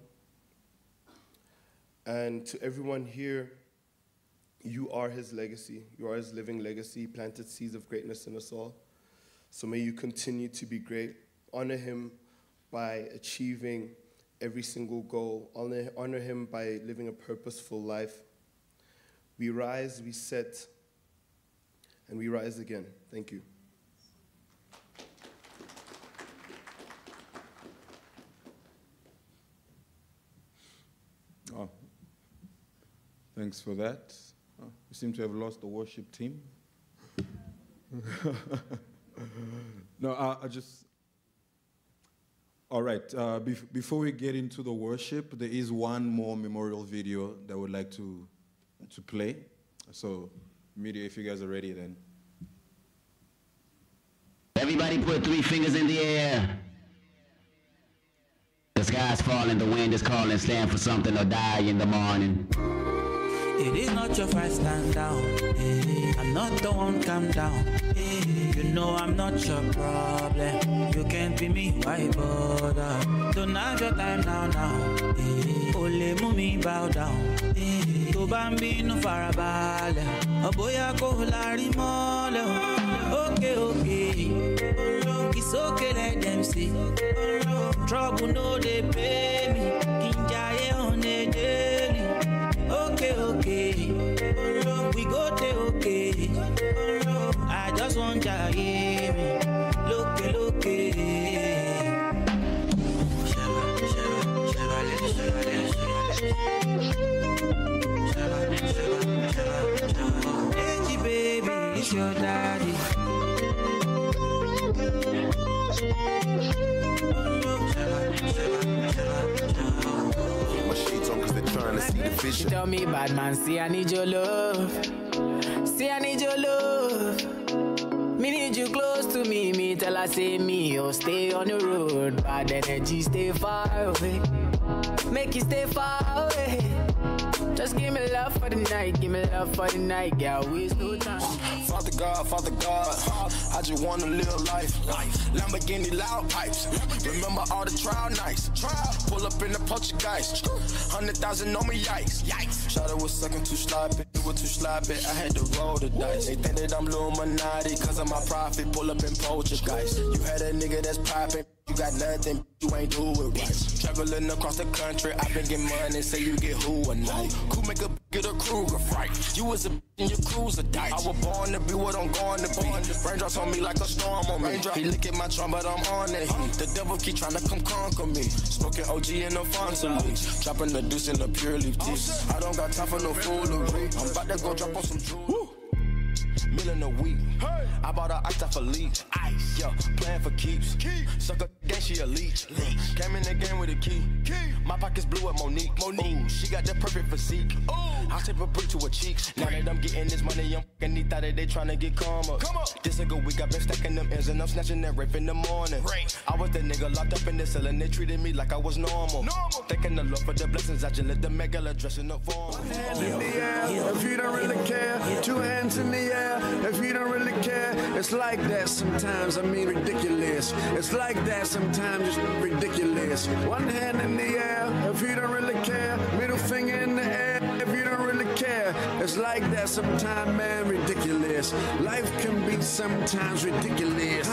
And to everyone here, you are his legacy. You are his living legacy. He planted seeds of greatness in us all. So may you continue to be great. Honor him by achieving every single goal. Honor him by living a purposeful life. We rise, we set, and we rise again. Thank you. Oh, thanks for that. Oh, we seem to have lost the worship team. No, I just... All right, before we get into the worship, there is one more memorial video that I would like to play. So, media, if you guys are ready, then. Everybody put 3 fingers in the air. The sky's falling, the wind is calling, stand for something or die in the morning. It is not your fight, stand down. I'm not the one, calm down. You know I'm not your problem. You can't be me, why bother? Don't have your time now. Ole mumi bow down. To bambino farabale. Oboya ko lari mole. Okay. It's okay, let them see. Trouble no they pay me. Kinjaye on a daily. Okay. We go to okay. I just want ya hear me. Look. Hey, baby, it's your daddy. My sheets on 'cause they're trying to see the vision. She tell me, bad man, see I need your love. See I need your love. Me need you close to me. Me tell her say me, oh stay on the road. Bad energy stay far away. Make you stay far away. Just give me love for the night. Give me love for the night. Girl, waste no time. Father God, I just wanna live life. Lamborghini loud pipes. Remember all the trial nights. Pull up in the Poltergeist. 100,000 on me, yikes. Shawty was sucking too sloppy, it was too sloppy. I had to roll the dice. They think that I'm Illuminati, cause of my profit. Pull up in Poltergeist. You had a nigga that's popping. You got nothing, you ain't do it right. Traveling across the country, I been getting money, say you get who a night. Cool make a get a Kruger fright. You was a in your cruiser dice. I was born to be what I'm going to be. Raindrops on me like a storm on me. He look at my trumpet, I'm on the heat. The devil keep trying to come conquer me. Smoking OG and Alfonso leaves. Dropping the deuce in the pure leaf tips. I don't got time for no foolery. I'm about to go drop on some jewelry. Million a week. I bought her ice off a leech. Yeah, playing for keeps. Sucker gang, she a leech. Came in the game with a key. My pockets blue at Monique. Ooh, she got the perfect physique. I tip a brick to her cheeks. Now that I'm getting this money, I'm fucking these thought that they tryna get calmer. This a good week, I been stacking them ends and I'm snatching that rape in the morning. I was the nigga locked up in the cell and they treated me like I was normal. Thanking the Lord for the blessings, I just let the megala dress in the form. Hand in the air, if you don't really care. 2 hands in the air, if you don't really care. It's like that sometimes, I mean ridiculous. It's like that sometimes, it's ridiculous. 1 hand in the air, if you don't really care. Middle finger in the air, if you don't really care. It's like that sometimes, man, ridiculous. Life can be sometimes ridiculous.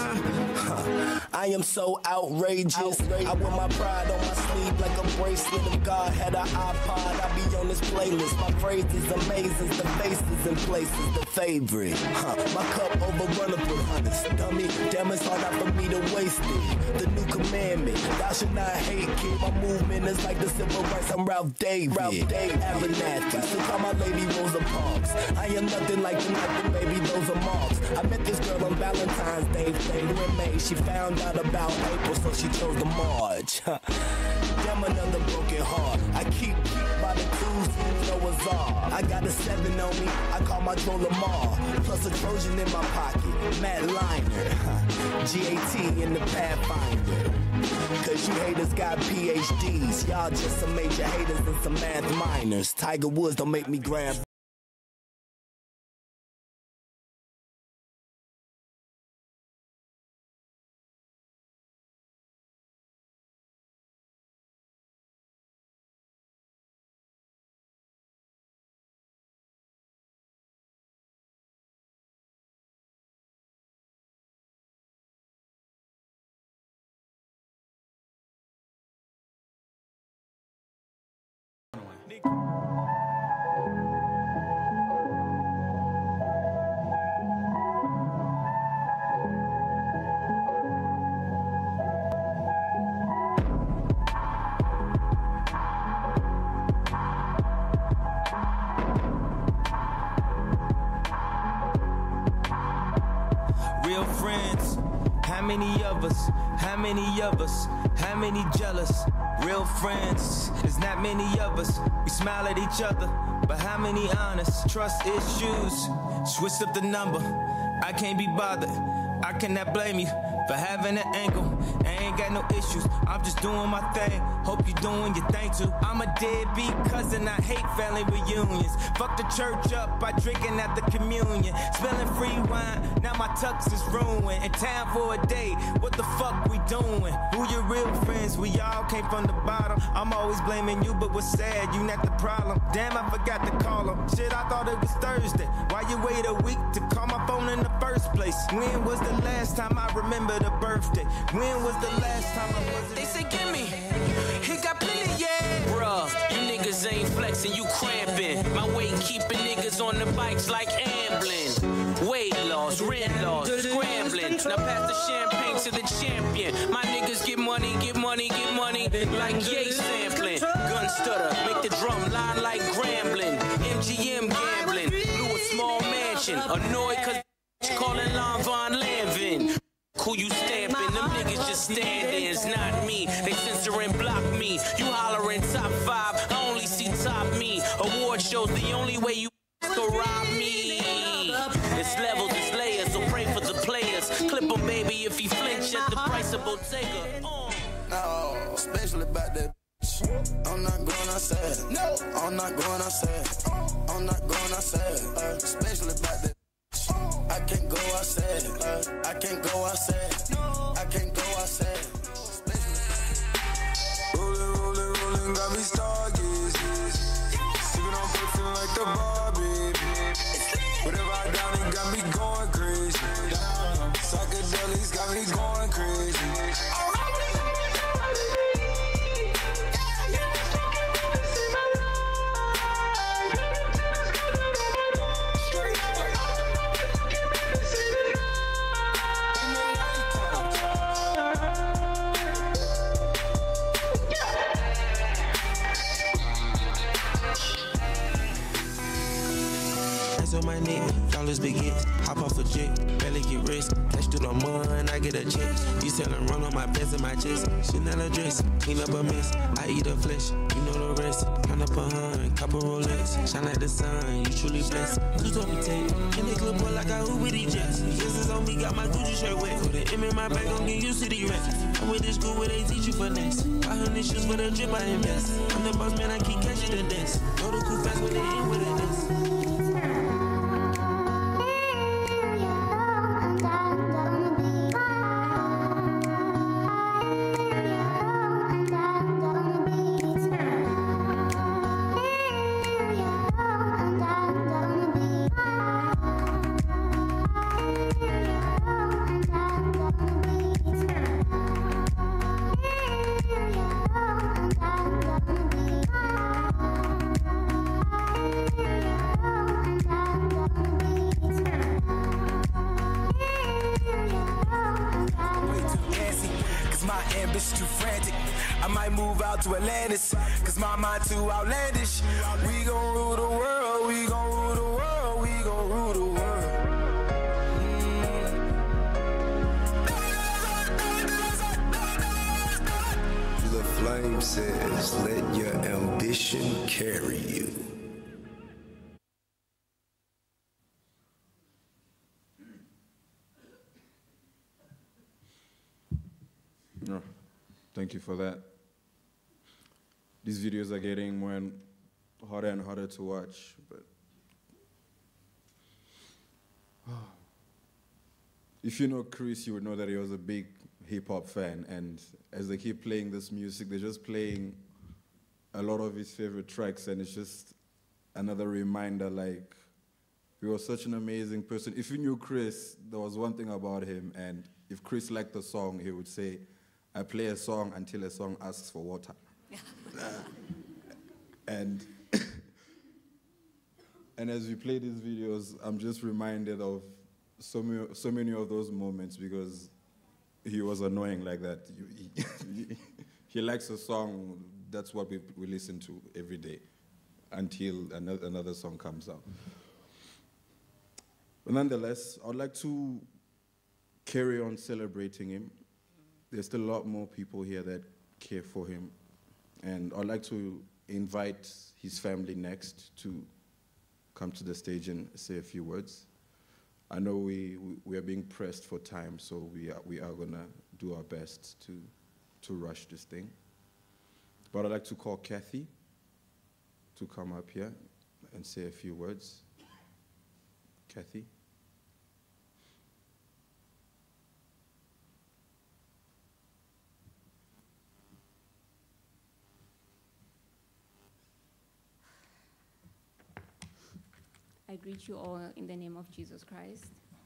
I am so outrageous. I wear my pride on my sleeve like a bracelet. If God had an iPod, I'd be on this playlist. My phrases amazing, the faces and places, the favorite. My cup overrunneth with hundreds. Dummy, damn, it's hard not for me to waste it. The new commandment, thou should not hate, kid. My movement is like the civil rights. I'm Ralph David. Abernathy, so call my lady Rosa Parks. I am nothing like the baby, those are marks. I met this girl on Valentine's Day, later in May. She found out about April, so she chose the March. Damn, another broken heart. I keep by the clues, Noah's Ark. I got a 7 on me, I call my Joe Lamar. Plus a Trojan in my pocket, Matt Liner. GAT in the Pathfinder. Cause you haters got PhDs. Y'all just some major haters and some math minors. Tiger Woods don't make me grab Real friends, how many of us? How many of us? How many jealous? Real friends, there's not many of us. We smile at each other, but how many honest? Trust issues, switched up the number. I can't be bothered, I cannot blame you for having an ankle. I ain't got no issues, I'm just doing my thing. Hope you're doing your thing too. I'm a deadbeat cousin, I hate family reunions. Fuck the church up by drinking at the communion. Spilling free wine, now my TUKS is ruined. In town for a day, what the fuck we doing? Who your real friends? We all came from the bottom. I'm always blaming you, but what's sad, you not the problem. Damn, I forgot to call him. Shit, I thought it was Thursday. Why you wait a week to call my phone in the first place? When was the last time I remember the birthday? When was the last time I wasn't? They say gimme, he got plenty, yeah. Bruh, you niggas ain't flexing, you cramping. My weight keeping niggas on the bikes like ambling. Weight loss, rent loss, scrambling. Now pass the champagne to the champion. My niggas get money, get money, get money. Like Ye sampling. Gun stutter, make the drum line like Grambling. MGM gambling, blew a small mansion. Annoyed cause calling Lon Von Lanvin. Who you stamping? Them niggas just standing, it's not me. They censor and block me. You hollering top 5, I only see top me. Award shows the only way you go rob me. It's levels, it's layers, so pray for the players. Clip him, baby, if he flinch at the price of Bottega. No, especially about that. I'm not going outside. No, I'm not going outside. I'm not going outside. Especially about that. I can't go outside. I can't go outside. I can't go outside. Rolling, rolling, rolling, got me stargazing. Sipping on perfume like the Barbie. Whatever I down, it got me going crazy. Psychedelics got me going crazy. On my neck, dollars big hits, hop off a jet, barely get rest, cash through the mud, I get a check. You selling run on my pants and my chest, Chanel dress, clean up a mess, I eat the flesh, you know the rest. Count up 100, couple Rolex, shine like the sun, you truly blessed. Who's on me take, and they clip boy like I who with these jets. Yes, it's on me, got my Gucci shirt wet, put an M in my bag, don't get used to the rest. I went to school where they teach you finesse, 500 shoes for the drip I invest. I'm the boss man, I keep catching the dance, go to cool fast when they in with a dance. Too frantic, I might move out to Atlantis, cause my mind too outlandish. We gon' rule the world, we gon' rule the world, we gon' rule the world. The flame says, let your ambition carry you. No. Thank you for that. These videos are getting more and harder and harder to watch, but if you know Chris, you would know that he was a big hip-hop fan, and as they keep playing this music, they're just playing a lot of his favorite tracks, and it's just another reminder, like, he was such an amazing person. If you knew Chris, there was one thing about him, and if Chris liked the song, he would say, I play a song until a song asks for water. And And as we play these videos, I'm just reminded of so many of those moments because he was annoying like that. He likes a song, that's what we listen to every day until another song comes out. But nonetheless, I'd like to carry on celebrating him. There's still a lot more people here that care for him. And I'd like to invite his family next to come to the stage and say a few words. I know we are being pressed for time, so we are gonna do our best to rush this thing. But I'd like to call Kathy to come up here and say a few words. Kathy. I greet you all in the name of Jesus Christ.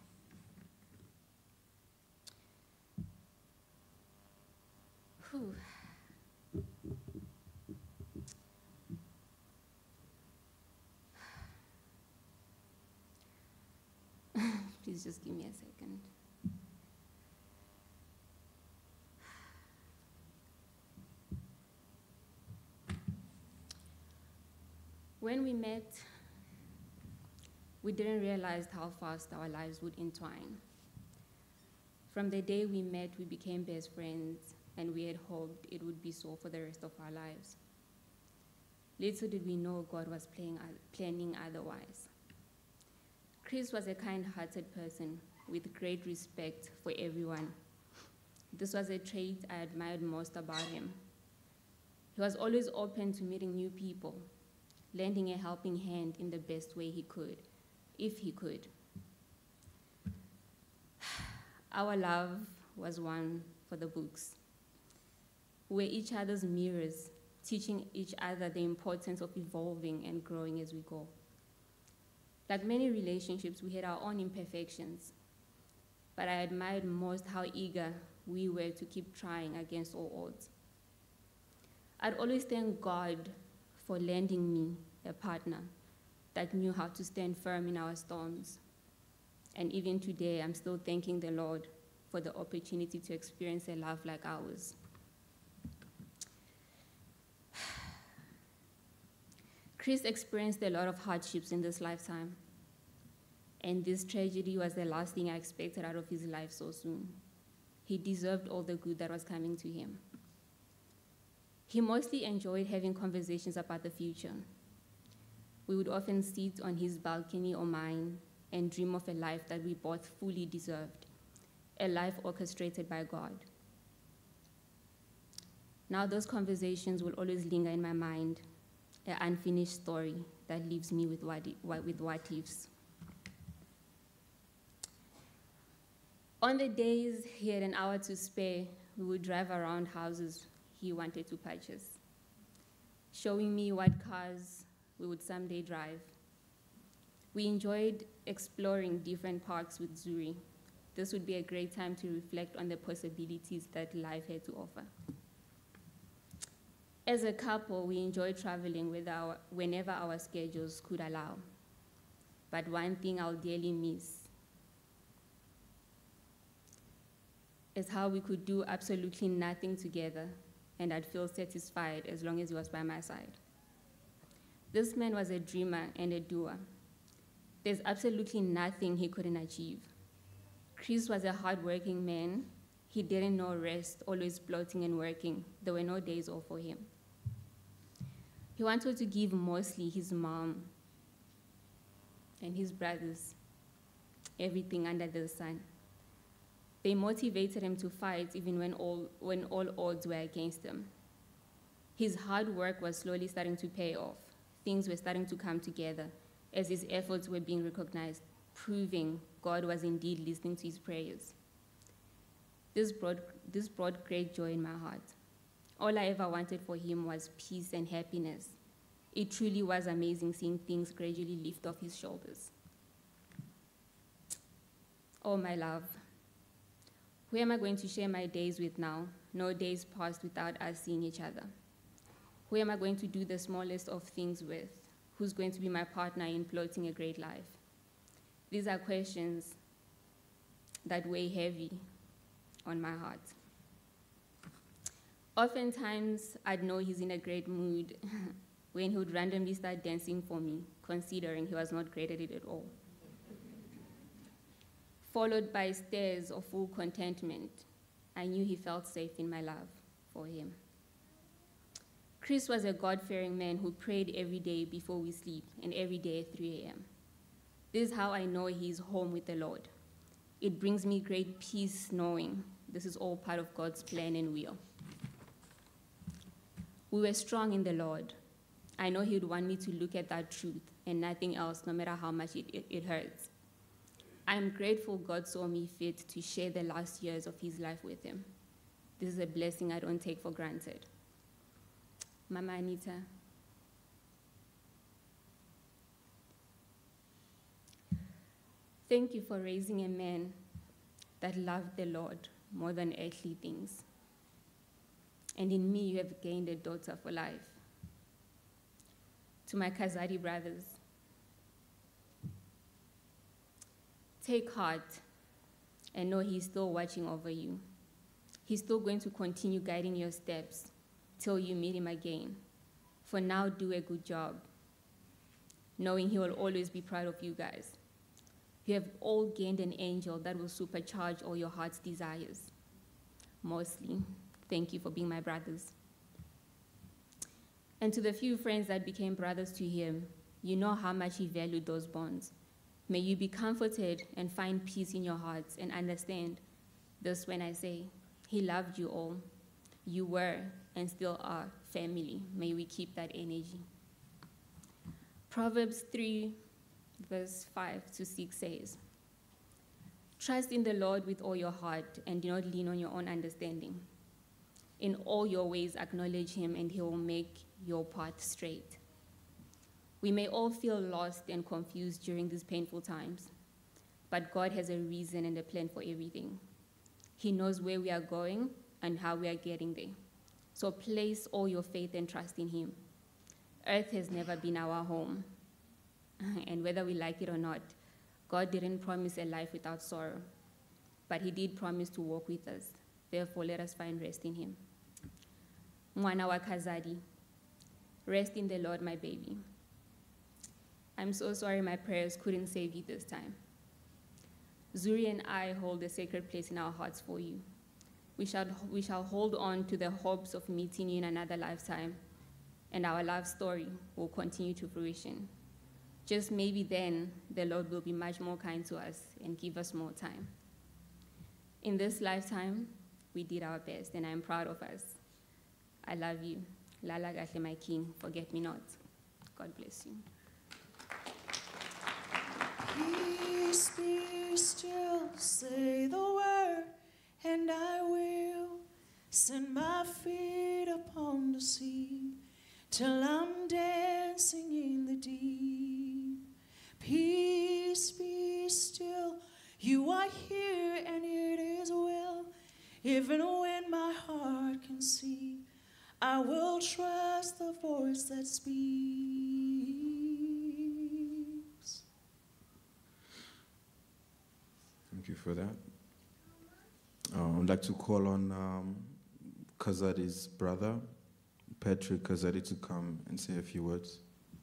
Whew. Please just give me a second. When we met, we didn't realize how fast our lives would entwine. From the day we met, we became best friends, and we had hoped it would be so for the rest of our lives. Little did we know God was planning otherwise. Chris was a kind-hearted person with great respect for everyone. This was a trait I admired most about him. He was always open to meeting new people, lending a helping hand in the best way he could, if he could. Our love was one for the books. We were each other's mirrors, teaching each other the importance of evolving and growing as we go. Like many relationships, we had our own imperfections, but I admired most how eager we were to keep trying against all odds. I'd always thank God for lending me a partner that knew how to stand firm in our storms. And even today, I'm still thanking the Lord for the opportunity to experience a love like ours. Chris experienced a lot of hardships in this lifetime, and this tragedy was the last thing I expected out of his life so soon. He deserved all the good that was coming to him. He mostly enjoyed having conversations about the future. We would often sit on his balcony or mine and dream of a life that we both fully deserved, a life orchestrated by God. Now those conversations will always linger in my mind, an unfinished story that leaves me with what ifs. On the days he had an hour to spare, we would drive around houses he wanted to purchase, showing me what cars we would someday drive. We enjoyed exploring different parks with Zuri. This would be a great time to reflect on the possibilities that life had to offer. As a couple, we enjoyed traveling whenever our schedules could allow. But one thing I'll dearly miss is how we could do absolutely nothing together, and I'd feel satisfied as long as he was by my side. This man was a dreamer and a doer. There's absolutely nothing he couldn't achieve. Chris was a hardworking man. He didn't know rest, always plotting and working. There were no days off for him. He wanted to give mostly his mom and his brothers everything under the sun. They motivated him to fight even when all odds were against him. His hard work was slowly starting to pay off. Things were starting to come together as his efforts were being recognized, proving God was indeed listening to his prayers. This brought great joy in my heart. All I ever wanted for him was peace and happiness. It truly was amazing seeing things gradually lift off his shoulders. Oh, my love. Who am I going to share my days with now? No days passed without us seeing each other. Who am I going to do the smallest of things with? Who's going to be my partner in plotting a great life? These are questions that weigh heavy on my heart. Oftentimes, I'd know he's in a great mood when he would randomly start dancing for me, considering he was not great at it at all. Followed by stares of full contentment, I knew he felt safe in my love for him. Chris was a God-fearing man who prayed every day before we sleep and every day at 3 a.m. This is how I know he's home with the Lord. It brings me great peace knowing this is all part of God's plan and will. We were strong in the Lord. I know he would want me to look at that truth and nothing else, no matter how much it hurts. I am grateful God saw me fit to share the last years of his life with him. This is a blessing I don't take for granted. Mama Anita, thank you for raising a man that loved the Lord more than earthly things. And in me, you have gained a daughter for life. To my Kazadi brothers, take heart and know he's still watching over you. He's still going to continue guiding your steps till you meet him again. For now, do a good job, knowing he will always be proud of you guys. You have all gained an angel that will supercharge all your heart's desires. Mostly, thank you for being my brothers. And to the few friends that became brothers to him, you know how much he valued those bonds. May you be comforted and find peace in your hearts and understand this when I say, he loved you all. You were and still are family. May we keep that energy. Proverbs 3, verse 5 to 6 says, trust in the Lord with all your heart and do not lean on your own understanding. In all your ways acknowledge him and he will make your path straight. We may all feel lost and confused during these painful times, but God has a reason and a plan for everything. He knows where we are going and how we are getting there. So place all your faith and trust in him. Earth has never been our home. And whether we like it or not, God didn't promise a life without sorrow, but he did promise to walk with us. Therefore, let us find rest in him. Mwana wa Kazadi, rest in the Lord, my baby. I'm so sorry my prayers couldn't save you this time. Zuri and I hold a sacred place in our hearts for you. We shall hold on to the hopes of meeting you in another lifetime, and our love story will continue to fruition. Just maybe then, the Lord will be much more kind to us and give us more time. In this lifetime, we did our best, and I'm proud of us. I love you. Lala Gatle, my king, forget me not. God bless you. Peace be still, say the word, and I will send my feet upon the sea till I'm dancing in the deep. Peace be still, you are here and it is well. Even when my heart can see, I will trust the voice that speaks. Thank you for that. I'd like to call on Kazadi's brother, Patrick Kazadi, to come and say a few words.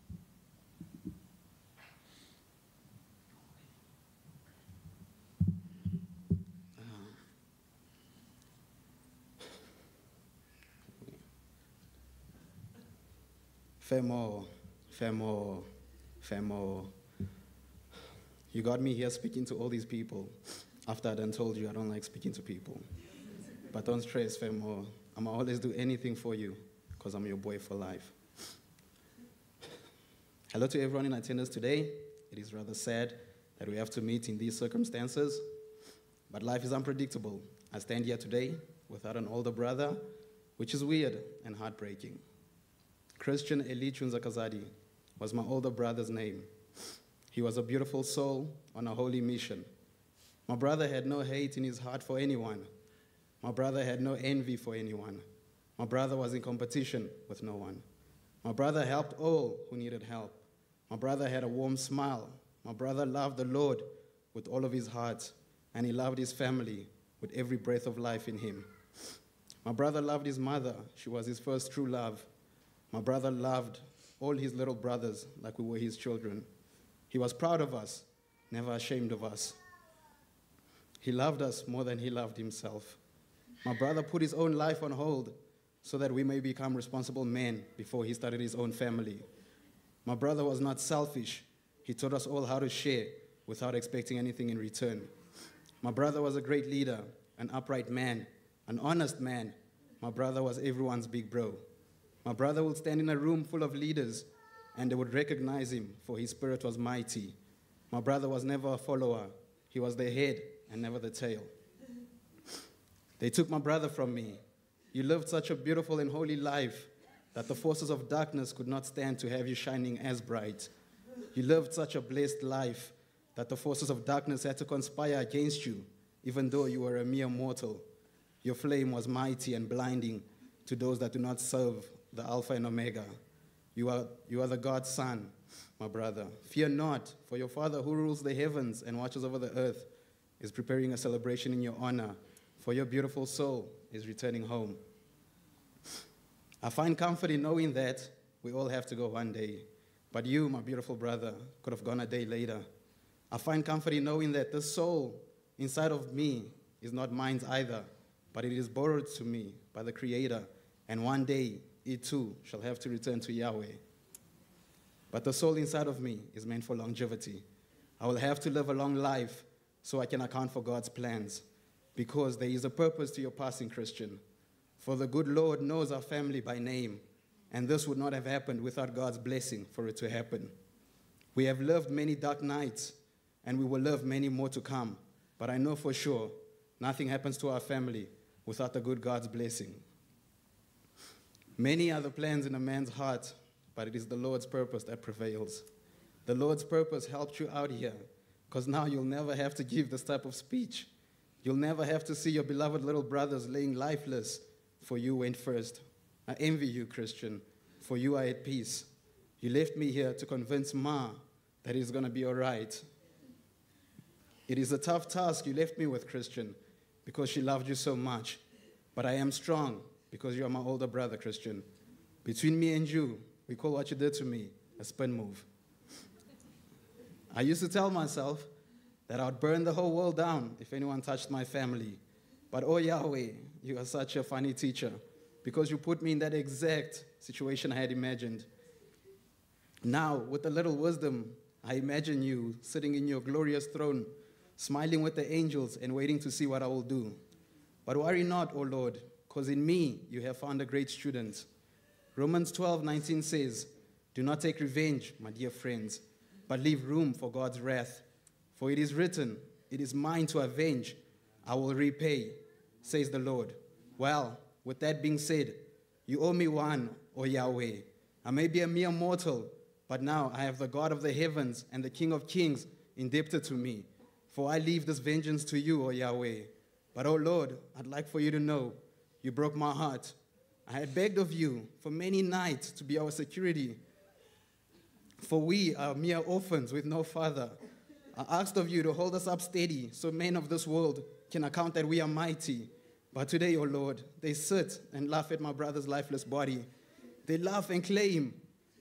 Femo. You got me here speaking to all these people after I done told you I don't like speaking to people. But don't stress, Femo. I'ma always do anything for you because I'm your boy for life. Hello to everyone in attendance today. It is rather sad that we have to meet in these circumstances, but life is unpredictable. I stand here today without an older brother, which is weird and heartbreaking. Christian Eli Chunza Kazadi was my older brother's name. He was a beautiful soul on a holy mission. My brother had no hate in his heart for anyone. My brother had no envy for anyone. My brother was in competition with no one. My brother helped all who needed help. My brother had a warm smile. My brother loved the Lord with all of his heart, and he loved his family with every breath of life in him. My brother loved his mother. She was his first true love. My brother loved all his little brothers like we were his children. He was proud of us, never ashamed of us. He loved us more than he loved himself. My brother put his own life on hold so that we may become responsible men before he started his own family. My brother was not selfish. He taught us all how to share without expecting anything in return. My brother was a great leader, an upright man, an honest man. My brother was everyone's big bro. My brother would stand in a room full of leaders and they would recognize him, for his spirit was mighty. My brother was never a follower. He was the head and never the tail. They took my brother from me. You lived such a beautiful and holy life that the forces of darkness could not stand to have you shining as bright. You lived such a blessed life that the forces of darkness had to conspire against you, even though you were a mere mortal. Your flame was mighty and blinding to those that do not serve the Alpha and Omega. You are the God's son, my brother. Fear not, for your Father who rules the heavens and watches over the earth is preparing a celebration in your honor, for your beautiful soul is returning home. I find comfort in knowing that we all have to go one day, but you, my beautiful brother, could have gone a day later. I find comfort in knowing that the soul inside of me is not mine either, but it is borrowed to me by the Creator, and one day it too shall have to return to Yahweh. But the soul inside of me is meant for longevity. I will have to live a long life so I can account for God's plans, because there is a purpose to your passing, Christian. For the good Lord knows our family by name, and this would not have happened without God's blessing for it to happen. We have lived many dark nights, and we will live many more to come, but I know for sure nothing happens to our family without the good God's blessing. Many are the plans in a man's heart, but it is the Lord's purpose that prevails. The Lord's purpose helped you out here, because now you'll never have to give this type of speech. You'll never have to see your beloved little brothers laying lifeless, for you went first. I envy you, Christian, for you are at peace. You left me here to convince Ma that it's going to be all right. It is a tough task you left me with, Christian, because she loved you so much. But I am strong because you are my older brother, Christian. Between me and you, we call what you did to me a spin move. I used to tell myself that I would burn the whole world down if anyone touched my family. But oh Yahweh, you are such a funny teacher, because you put me in that exact situation I had imagined. Now, with a little wisdom, I imagine you sitting in your glorious throne, smiling with the angels and waiting to see what I will do. But worry not, O Lord, because in me you have found a great student. Romans 12:19 says, do not take revenge, my dear friends, but leave room for God's wrath. For it is written, it is mine to avenge, I will repay, says the Lord. Well, with that being said, you owe me one, O Yahweh. I may be a mere mortal, but now I have the God of the heavens and the King of kings indebted to me. For I leave this vengeance to you, O Yahweh. But, O Lord, I'd like for you to know, you broke my heart. I had begged of you for many nights to be our security, for we are mere orphans with no father. I asked of you to hold us up steady so men of this world can account that we are mighty. But today, O Lord, they sit and laugh at my brother's lifeless body. They laugh and claim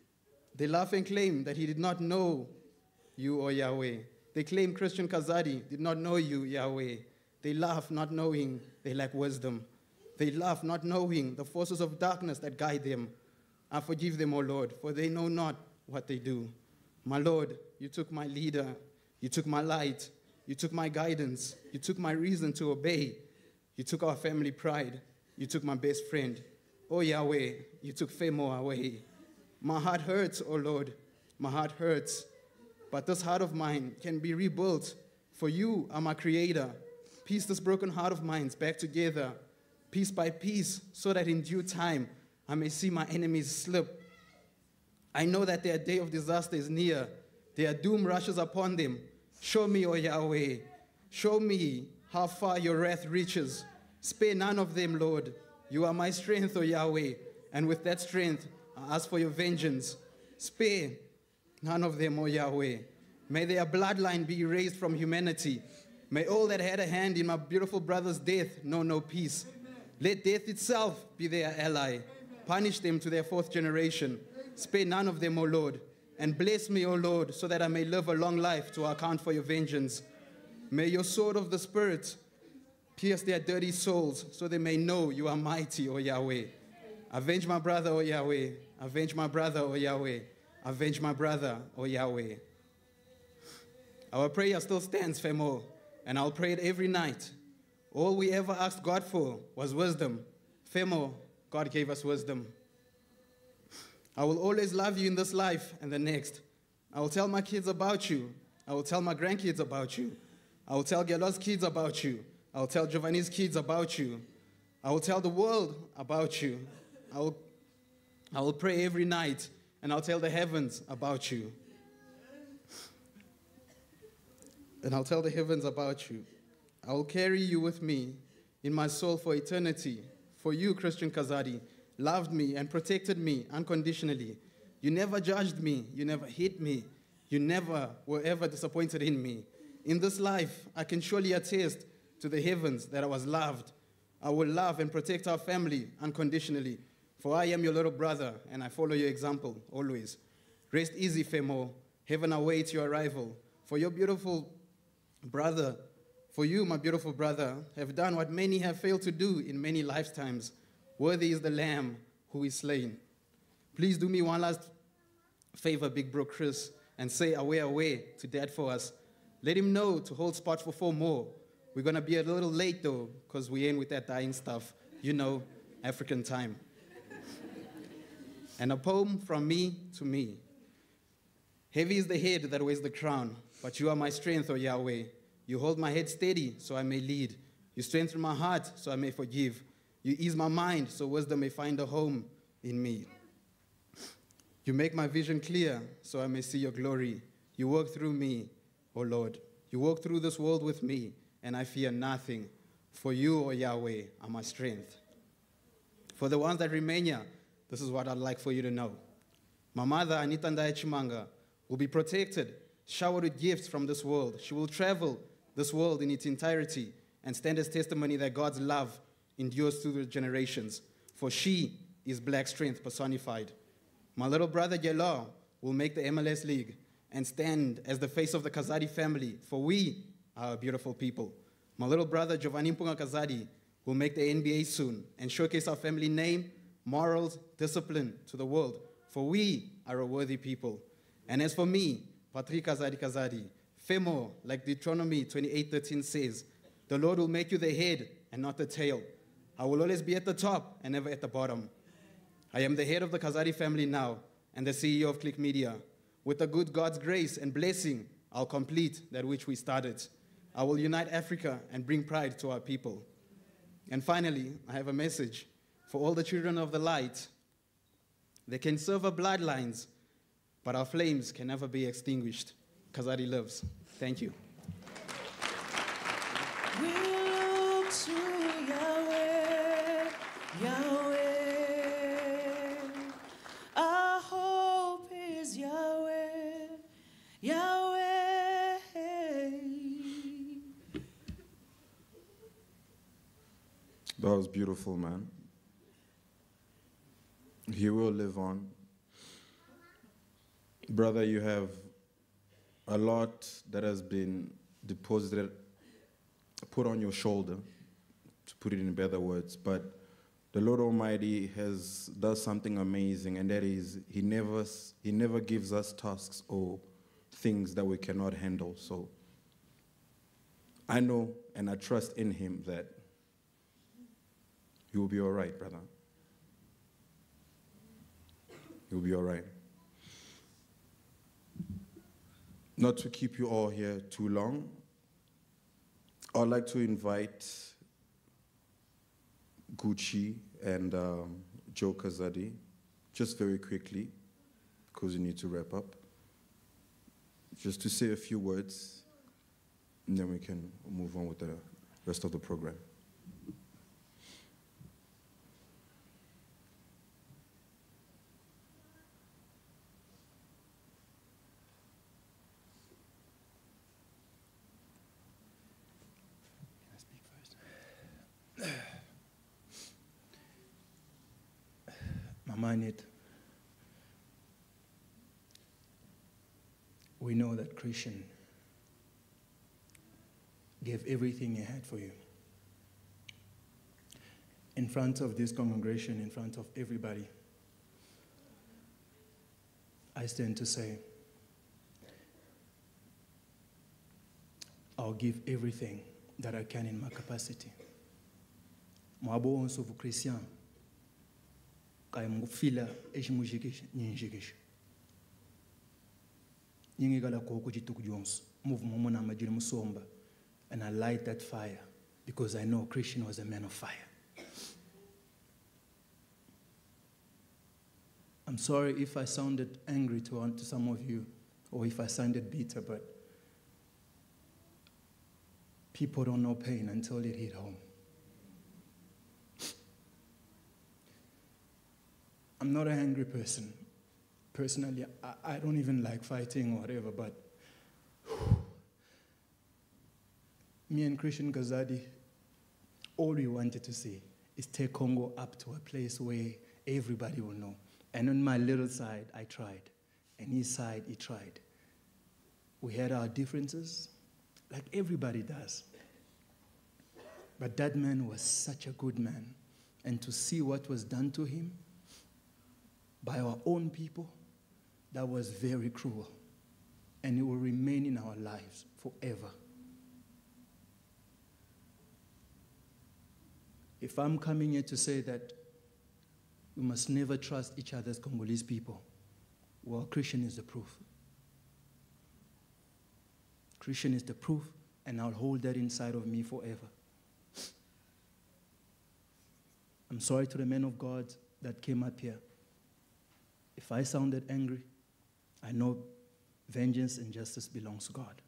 that he did not know you, O Yahweh. They claim Christian Kazadi did not know you, Yahweh. They laugh not knowing they lack wisdom. They laugh not knowing the forces of darkness that guide them. I forgive them, O Lord, for they know not what they do. My Lord, you took my leader. You took my light. You took my guidance. You took my reason to obey. You took our family pride. You took my best friend. Oh, Yahweh, you took Femo away. My heart hurts, oh Lord. My heart hurts. But this heart of mine can be rebuilt, for you are my creator. Piece this broken heart of mine back together, piece by piece, so that in due time I may see my enemies slip. I know that their day of disaster is near. Their doom rushes upon them. Show me, O Yahweh. Show me how far your wrath reaches. Spare none of them, Lord. You are my strength, O Yahweh, and with that strength I ask for your vengeance. Spare none of them, O Yahweh. May their bloodline be erased from humanity. May all that had a hand in my beautiful brother's death know no peace. Let death itself be their ally. Punish them to their fourth generation. Spare none of them, O Lord. And bless me, O Lord, so that I may live a long life to account for your vengeance. May your sword of the Spirit pierce their dirty souls, so they may know you are mighty, O Yahweh. Avenge my brother, O Yahweh. Avenge my brother, O Yahweh. Avenge my brother, O Yahweh. Our prayer still stands, Femo, and I'll pray it every night. All we ever asked God for was wisdom. Femo, God gave us wisdom. I will always love you in this life and the next. I will tell my kids about you. I will tell my grandkids about you. I will tell Gelo's kids about you. I will tell Giovanni's kids about you. I will tell the world about you. I will pray every night, and I'll tell the heavens about you. And I'll tell the heavens about you. I will carry you with me in my soul for eternity. For you, Christian Kazadi, loved me and protected me unconditionally. You never judged me. You never hit me. You never were ever disappointed in me. In this life, I can surely attest to the heavens that I was loved. I will love and protect our family unconditionally. For I am your little brother, and I follow your example always. Rest easy, Femo. Heaven awaits your arrival. For your beautiful brother, for you, my beautiful brother, have done what many have failed to do in many lifetimes. Worthy is the Lamb who is slain. Please do me one last favor, big bro Chris, and say away to Dad for us. Let him know to hold spot for 4 more. We're going to be a little late, though, because we ain't with that dying stuff. You know, African time. And a poem from me to me. Heavy is the head that wears the crown, but you are my strength, O Yahweh. You hold my head steady so I may lead. You strengthen my heart so I may forgive. You ease my mind so wisdom may find a home in me. You make my vision clear so I may see your glory. You work through me, O Lord. You walk through this world with me, and I fear nothing. For you, O Yahweh, are my strength. For the ones that remain here, this is what I'd like for you to know. My mother, Anita Ndaya Chimanga, will be protected, showered with gifts from this world. She will travel this world in its entirety and stand as testimony that God's love endures through the generations. For she is black strength personified. My little brother, Gelo, will make the MLS League and stand as the face of the Kazadi family, for we are a beautiful people. My little brother, Giovanni Mpunga Kazadi, will make the NBA soon and showcase our family name, morals, discipline to the world, for we are a worthy people. And as for me, Patrick Kazadi, Femo, like Deuteronomy 28:13 says, the Lord will make you the head and not the tail. I will always be at the top and never at the bottom. I am the head of the Kazadi family now and the CEO of Click Media. With the good God's grace and blessing, I'll complete that which we started. I will unite Africa and bring pride to our people. And finally, I have a message for all the children of the light. They can serve our bloodlines, but our flames can never be extinguished. Kazadi lives. Thank you. We look to Yahweh, Yahweh. Our hope is Yahweh, Yahweh. That was beautiful, man. He will live on. Brother, you have a lot that has been deposited, put on your shoulder, to put it in better words, but the Lord Almighty does something amazing, and that is He never gives us tasks or things that we cannot handle. So I know and I trust in Him that you will be all right, brother. You'll be all right. Not to keep you all here too long, I'd like to invite Gucci and Joe Kazadi, just very quickly, because you need to wrap up, just to say a few words, and then we can move on with the rest of the program. Mamanit, we know that Christian gave everything he had for you. In front of this congregation, in front of everybody, I stand to say, I'll give everything that I can in my capacity. Mwabo onso vu Christian, kaya mfila eshimujikisha nyinjikisha. Nyingigala koko jituku jonso, move momona majiri musomba, and I light that fire because I know Christian was a man of fire. I'm sorry if I sounded angry to some of you, or if I sounded bitter, but people don't know pain until it hit home. I'm not an angry person. Personally, I don't even like fighting or whatever, but me and Christian Kazadi, all we wanted to see is take Congo up to a place where everybody will know. And on my little side, I tried. And his side, he tried. We had our differences, like everybody does. But that man was such a good man. And to see what was done to him by our own people, that was very cruel. And it will remain in our lives forever. If I'm coming here to say that we must never trust each other as Congolese people, well, Christian is the proof. Christian is the proof, and I'll hold that inside of me forever. I'm sorry to the men of God that came up here. If I sounded angry, I know vengeance and justice belongs to God.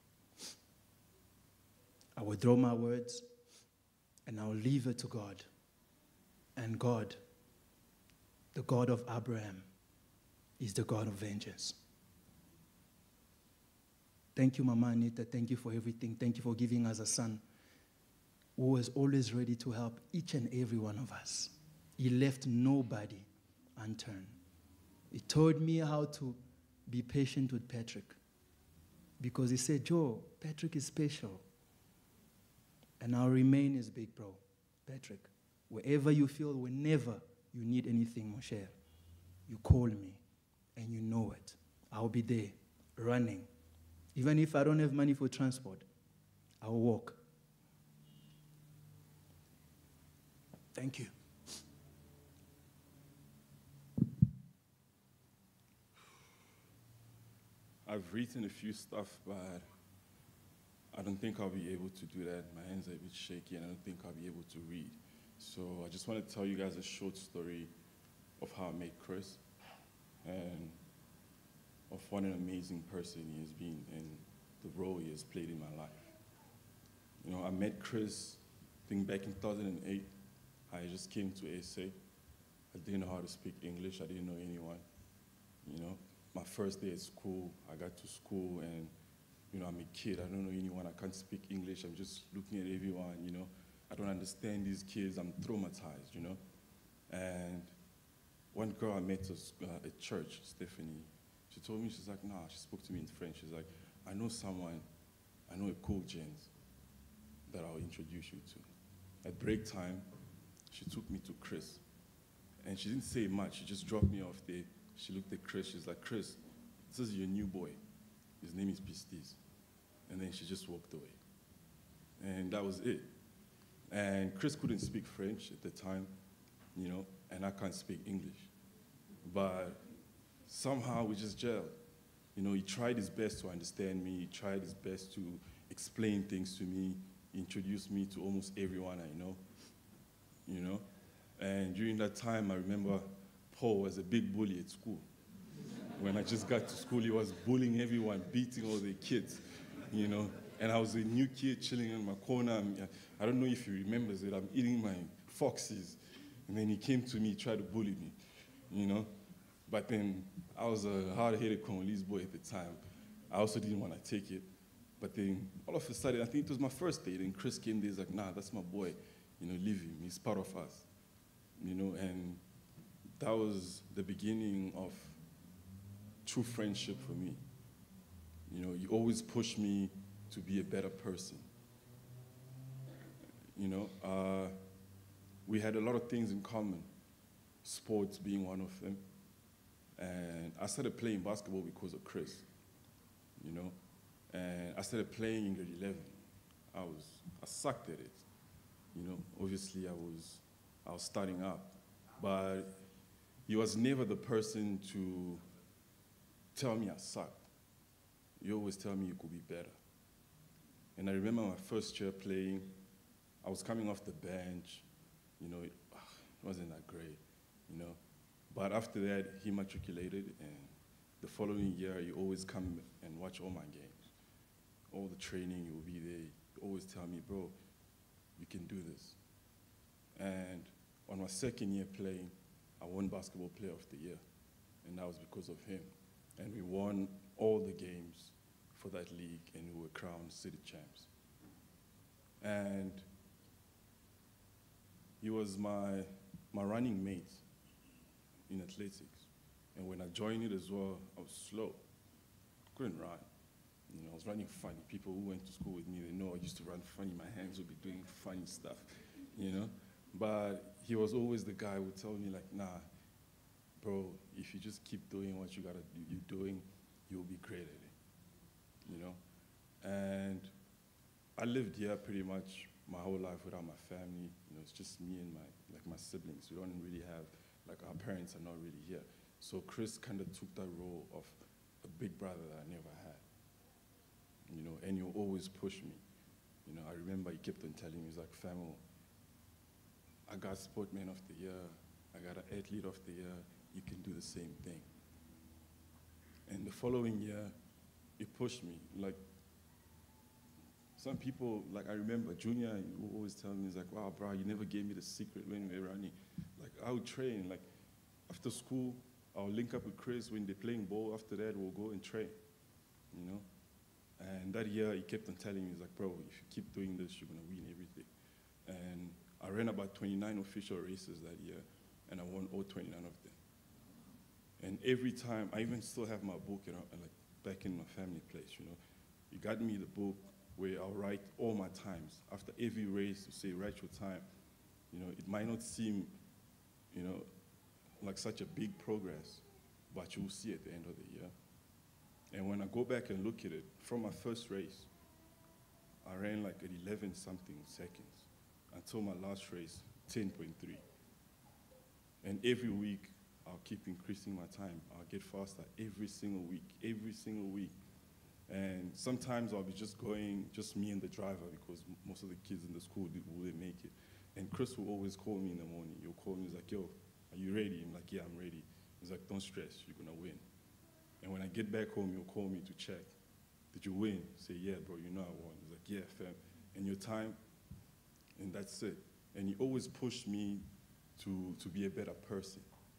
I will draw my words, and I will leave it to God. And God, the God of Abraham, is the God of vengeance. Thank you, Mama Anita. Thank you for everything. Thank you for giving us a son who was always ready to help each and every one of us. He left nobody unturned. He told me how to be patient with Patrick, because he said, Joe, Patrick is special. And I'll remain his big bro, Patrick. Wherever you feel, whenever you need anything, Moshe, you call me, and you know it. I'll be there, running. Even if I don't have money for transport, I'll walk. Thank you. I've written a few stuff, but I don't think I'll be able to do that. My hands are a bit shaky, and I don't think I'll be able to read. So I just want to tell you guys a short story of how I met Chris, and of what an amazing person he has been and the role he has played in my life. You know, I met Chris, I think back in 2008. I just came to SA. I didn't know how to speak English. I didn't know anyone. You know, my first day at school, I got to school and, you know, I'm a kid. I don't know anyone. I can't speak English. I'm just looking at everyone, you know. I don't understand these kids. I'm traumatized, you know. And one girl I met at church, Stephanie, she told me, she's like, nah, she spoke to me in French. She's like, I know someone, I know a cool gent that I'll introduce you to. At break time, she took me to Chris. And she didn't say much. She just dropped me off there. She looked at Chris. She's like, Chris, this is your new boy. His name is Pistis. And then she just walked away. And that was it. And Chris couldn't speak French at the time, you know, and I can't speak English. But somehow we just gelled. You know, he tried his best to understand me. He tried his best to explain things to me, introduce me to almost everyone I know, you know. And during that time, I remember Paul was a big bully at school. When I just got to school, he was bullying everyone, beating all the kids, you know. And I was a new kid chilling in my corner. I don't know if he remembers it. I'm eating my foxes. And then he came to me, tried to bully me, you know. But then I was a hard-headed Congolese boy at the time. I also didn't want to take it. But then all of a sudden, I think it was my first date, and Chris came there, he's like, nah, that's my boy. You know, leave him. He's part of us. You know, and that was the beginning of true friendship for me. You know, you always push me to be a better person. You know, we had a lot of things in common, sports being one of them. And I started playing basketball because of Chris, you know. And I started playing in grade 11. I sucked at it, you know. Obviously, I was starting up, but he was never the person to tell me I sucked. You always tell me you could be better. And I remember my first year playing, I was coming off the bench, you know, it wasn't that great, you know. But after that, he matriculated, and the following year, you always come and watch all my games. All the training, you will be there. You always tell me, bro, you can do this. And on my second year playing, I won Basketball Player of the Year, and that was because of him. And we won all the games for that league, and we were crowned city champs. And he was my running mate in athletics. And when I joined it as well, I was slow. Couldn't run. You know, I was running funny. People who went to school with me, they know I used to run funny. My hands would be doing funny stuff, you know? But he was always the guy who would tell me, like, nah, bro, if you just keep doing what you're doing, you'll be great at it, you know? And I lived here pretty much my whole life without my family. You know, it's just me and my siblings. We don't really have, like, our parents are not really here. So Chris kind of took that role of a big brother that I never had. You know, and he'll always push me. You know, I remember he kept on telling me, he's like, Famo, I got Sportman of the Year, I got an Athlete of the Year, you can do the same thing. And the following year, he pushed me. Like, some people, like I remember Junior, he would always tell me, he's like, wow, bro, you never gave me the secret when we were running. Like, I would train, like, after school, I'll link up with Chris when they're playing ball. After that, we'll go and train, you know? And that year, he kept on telling me, he's like, bro, if you keep doing this, you're gonna win everything. And I ran about 29 official races that year, and I won all 29 of them. And every time, I even still have my book, you know, like back in my family place, you know. He got me the book where I'll write all my times. After every race, you say, write your time. You know, it might not seem, you know, like such a big progress, but you'll see at the end of the year. And when I go back and look at it, from my first race, I ran like at 11-something seconds until my last race, 10.3. And every week, I'll keep increasing my time. I'll get faster every single week, every single week. And sometimes I'll be just going, just me and the driver, because most of the kids in the school wouldn't make it. And Chris will always call me in the morning. He'll call me, he's like, yo, are you ready? I'm like, yeah, I'm ready. He's like, don't stress, you're gonna win. And when I get back home, he'll call me to check. Did you win? Say, yeah, bro, you know I won. He's like, yeah, fam. And your time, and that's it. And he always pushed me to be a better person.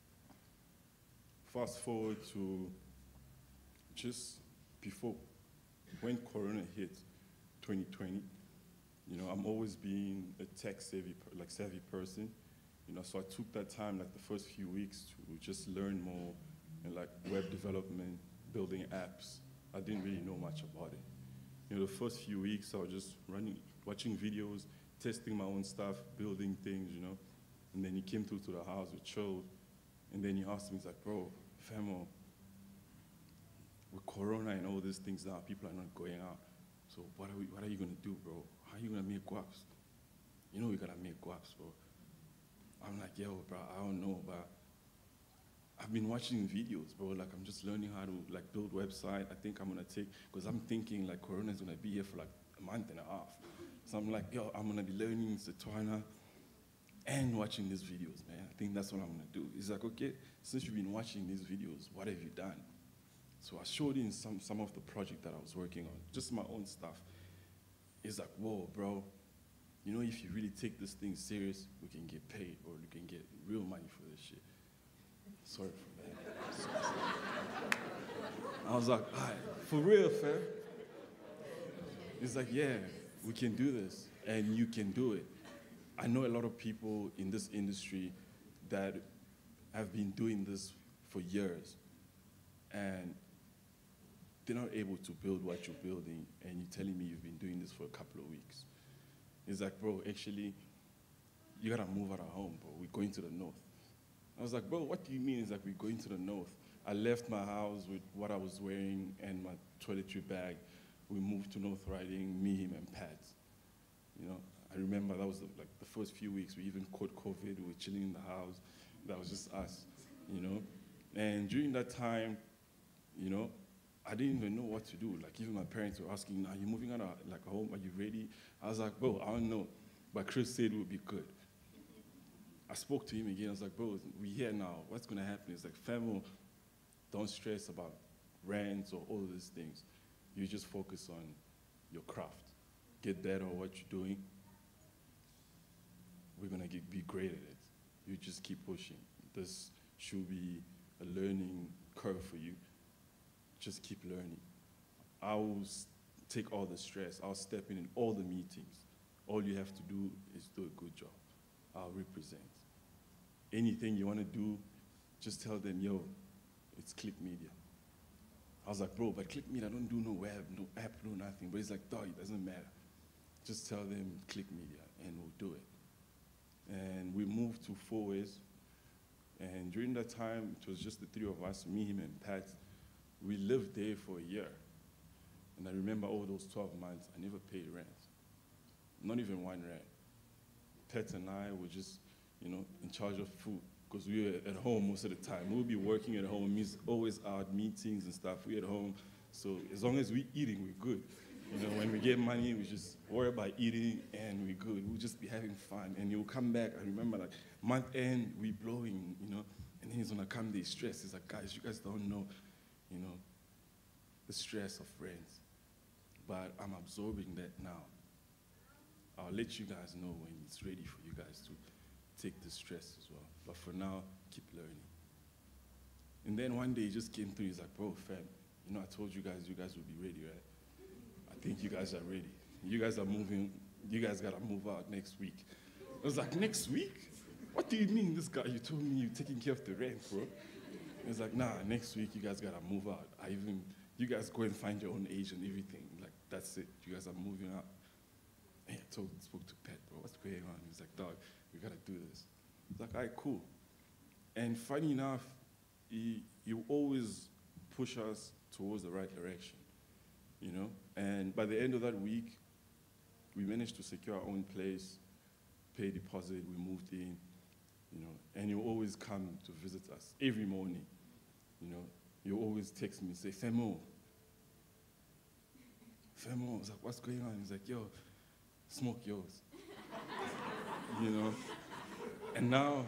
Fast forward to just before, when Corona hit, 2020, you know, I'm always being a tech-savvy person, you know, so I took that time, like the first few weeks, to just learn more and like web development, building apps. I didn't really know much about it. You know, the first few weeks, I was just watching videos, testing my own stuff, building things, you know, and then he came through to the house, we chilled, and then he asked me, he's like, bro, Famo, with Corona and all these things now, people are not going out. So what are you gonna do, bro? How are you gonna make guaps? You know we gotta make guaps, bro. I'm like, yo, bro, I don't know, but I've been watching videos, bro. Like, I'm just learning how to like build website. I think I'm gonna take, because I'm thinking like Corona's gonna be here for like a month and a half. So I'm like, yo, I'm gonna be learning Tshwane and watching these videos, man. I think that's what I'm gonna do. He's like, okay, since you've been watching these videos, what have you done? So I showed him some of the project that I was working on, just my own stuff. He's like, whoa, bro, you know, if you really take this thing serious, we can get paid, or we can get real money for this shit. Sorry for that. I was like, all right, for real, fam. He's like, yeah, we can do this, and you can do it. I know a lot of people in this industry that have been doing this for years, and they're not able to build what you're building, and you're telling me you've been doing this for a couple of weeks. It's like, bro, actually, you gotta move out of home, bro. We're going to the north. I was like, bro, what do you mean? It's like, we're going to the north. I left my house with what I was wearing and my toiletry bag. We moved to North Riding, me, him, and Pat. You know, I remember that was like the first few weeks. We even caught COVID. We were chilling in the house. That was just us, you know. And during that time, you know, I didn't even know what to do. Like, even my parents were asking, are you moving out of like home? Are you ready? I was like, bro, I don't know. But Chris said it would be good. I spoke to him again. I was like, bro, we're here now. What's going to happen? It's like, famo, don't stress about rents or all of these things. You just focus on your craft. Get better at what you're doing. We're going to be great at it. You just keep pushing. This should be a learning curve for you. Just keep learning. I will take all the stress. I'll step in all the meetings. All you have to do is do a good job. I'll represent. Anything you want to do, just tell them, yo, it's Click Media. I was like, bro, but Click Media, I don't do no web, no app, no nothing. But he's like, dog, it doesn't matter. Just tell them Click Media, and we'll do it. And we moved to 4 ways. And during that time, it was just the three of us, me, him, and Pat. We lived there for a year. And I remember all those 12 months, I never paid rent. Not even $1. Pat and I were just, you know, in charge of food, because we were at home most of the time. We would be working at home, always out, meetings and stuff. We at home, so as long as we're eating, we're good. You know, when we get money, we just worry about eating, and we're good. We'll just be having fun, and he'll come back. I remember, like, month end, we blowing, you know, and then he's gonna come there stressed. He's like, guys, you guys don't know, you know, the stress of rent. But I'm absorbing that now. I'll let you guys know when it's ready for you guys to take the stress as well. But for now, keep learning. And then one day he just came through, he's like, bro, fam, you know, I told you guys would be ready, right? I think you guys are ready. You guys are moving, you guys gotta move out next week. I was like, next week? What do you mean, this guy, you told me you're taking care of the rent, bro? He was like, nah, next week you guys gotta move out. You guys go and find your own agent, everything. Like, that's it, you guys are moving out. And I spoke to Pat, bro, what's going on? He was like, dog, we gotta do this. I was like, all right, cool. And funny enough, he always push us towards the right direction, you know? And by the end of that week, we managed to secure our own place, pay deposit, we moved in, you know, and he'll always come to visit us every morning, you know? He'll always text me, say, Femo. I was like, what's going on? He's like, yo, smoke yours. You know? And now,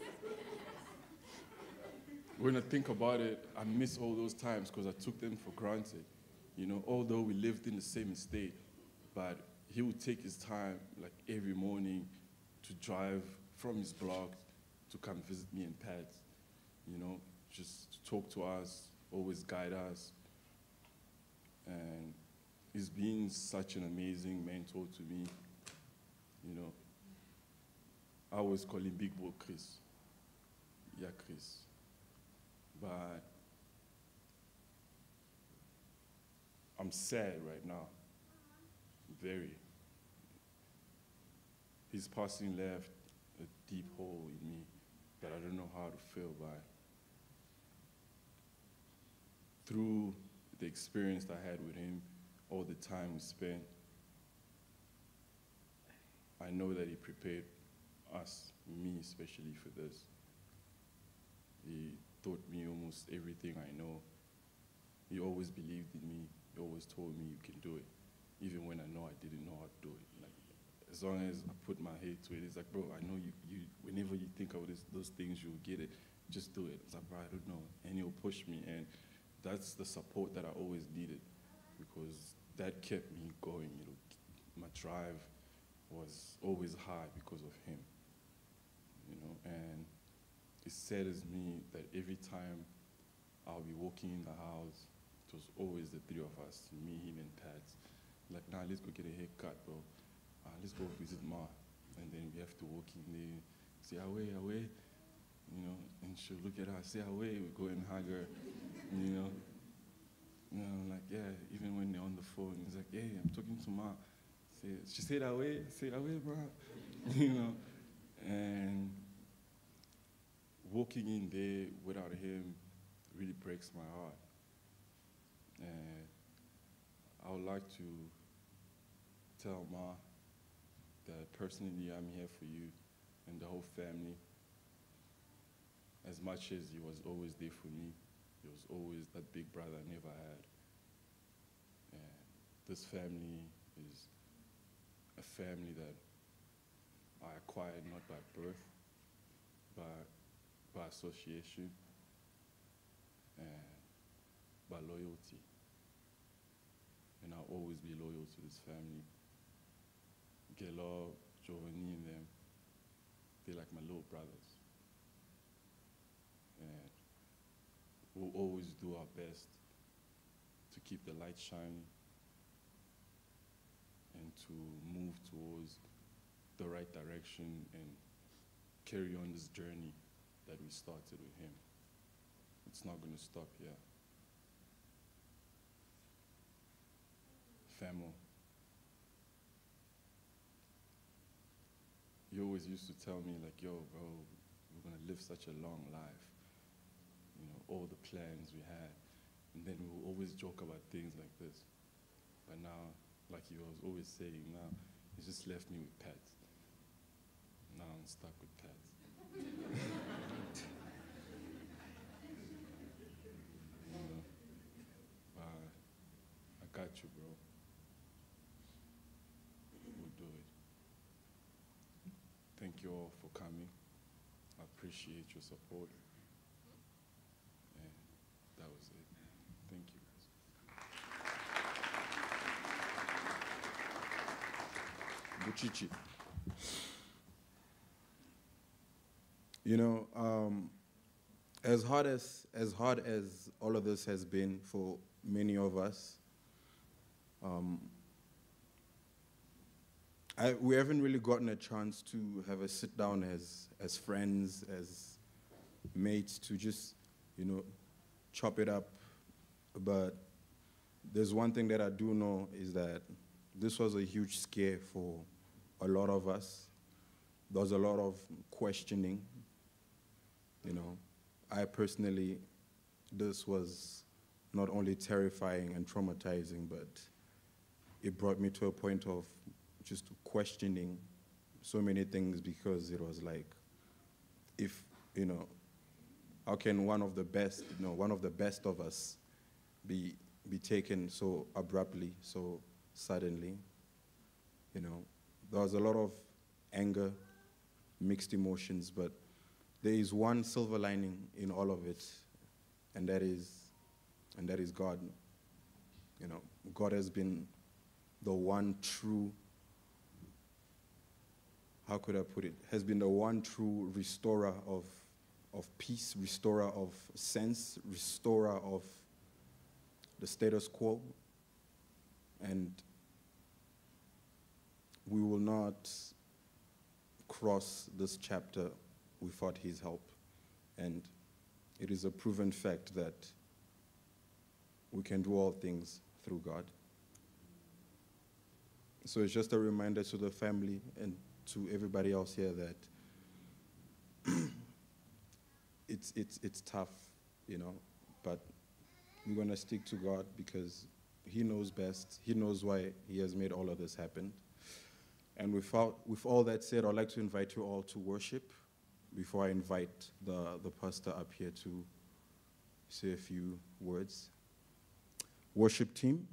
when I think about it, I miss all those times because I took them for granted. You know, although we lived in the same estate, but he would take his time, like every morning, to drive from his block to come visit me and Pat, you know, just to talk to us, always guide us. And he's been such an amazing mentor to me, you know. I always call him Big Boy Chris. Yeah, Chris. But I'm sad right now, very. His passing left a deep hole in me that I don't know how to fill by. Through the experience I had with him, all the time we spent, I know that he prepared us, me especially, for this. He taught me almost everything I know. He always believed in me. He always told me you can do it, even when I know I didn't know how to do it. Like, as long as I put my head to it, it's like, bro, I know you whenever you think of those things, you'll get it. Just do it. It's like, bro, I don't know. And he'll push me, and that's the support that I always needed, because that kept me going. You know, my drive was always high because of him. You know, and it saddens me that every time I'll be walking in the house, it was always the three of us, me, him, and Pat. Like, nah, let's go get a haircut, bro. Let's go visit Ma. And then we have to walk in there, say, away. you know, and she'll look at her, say away, we go and hug her, you know. I'm like, yeah, even when they're on the phone, he's like, hey, I'm talking to Ma. She said away, Ma, you know. And walking in there without him really breaks my heart. And I would like to tell Ma that personally I'm here for you and the whole family. As much as he was always there for me, he was always that big brother I never had. And this family is a family that I acquired not by birth, but by association and by loyalty. And I'll always be loyal to this family. Gelo, Giovanni and them, they're like my little brothers. And we'll always do our best to keep the light shining and to move towards the right direction and carry on this journey that we started with him. It's not going to stop here. Famo. He always used to tell me, like, yo, bro, we're going to live such a long life. You know, all the plans we had. And then we will always joke about things like this. But now, like he was always saying, now, he just left me with pets. Now I'm stuck with pets. You know, I got you, bro. We'll do it. Thank you all for coming. I appreciate your support. And that was it. Thank you, guys. Buchichi. You know, as hard as all of this has been for many of us, we haven't really gotten a chance to have a sit down as friends, as mates, to just, you know, chop it up. But there's one thing that I do know is that this was a huge scare for a lot of us. There was a lot of questioning. You know, I personally, this was not only terrifying and traumatizing, but it brought me to a point of just questioning so many things, because it was like, if, you know, how can one of the best of us be taken so abruptly, so suddenly? You know, there was a lot of anger, mixed emotions, but there is one silver lining in all of it, and that is God. You know, God has been the one true, how could I put it, has been the one true restorer of peace, restorer of sense, restorer of the status quo. And we will not cross this chapter without his help. And it is a proven fact that we can do all things through God. So it's just a reminder to the family and to everybody else here that it's tough, you know, but we're gonna stick to God because he knows best. He knows why he has made all of this happen. And with all that said, I'd like to invite you all to worship before I invite the pastor up here to say a few words. Worship team.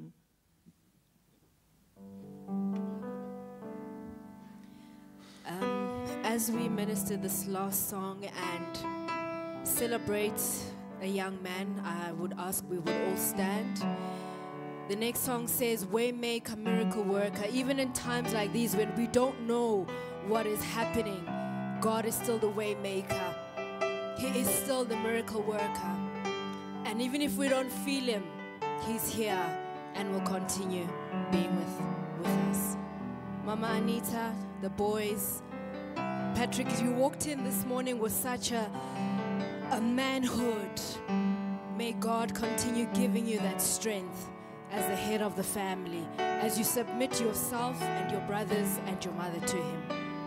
As we minister this last song and celebrate a young man, I would ask we would all stand. The next song says, Waymaker, miracle worker. Even in times like these when we don't know what is happening, God is still the waymaker. He is still the miracle worker. And even if we don't feel him, he's here and will continue being with us. Mama Anita, the boys, Patrick, you walked in this morning with such a manhood. May God continue giving you that strength as the head of the family, as you submit yourself and your brothers and your mother to Him.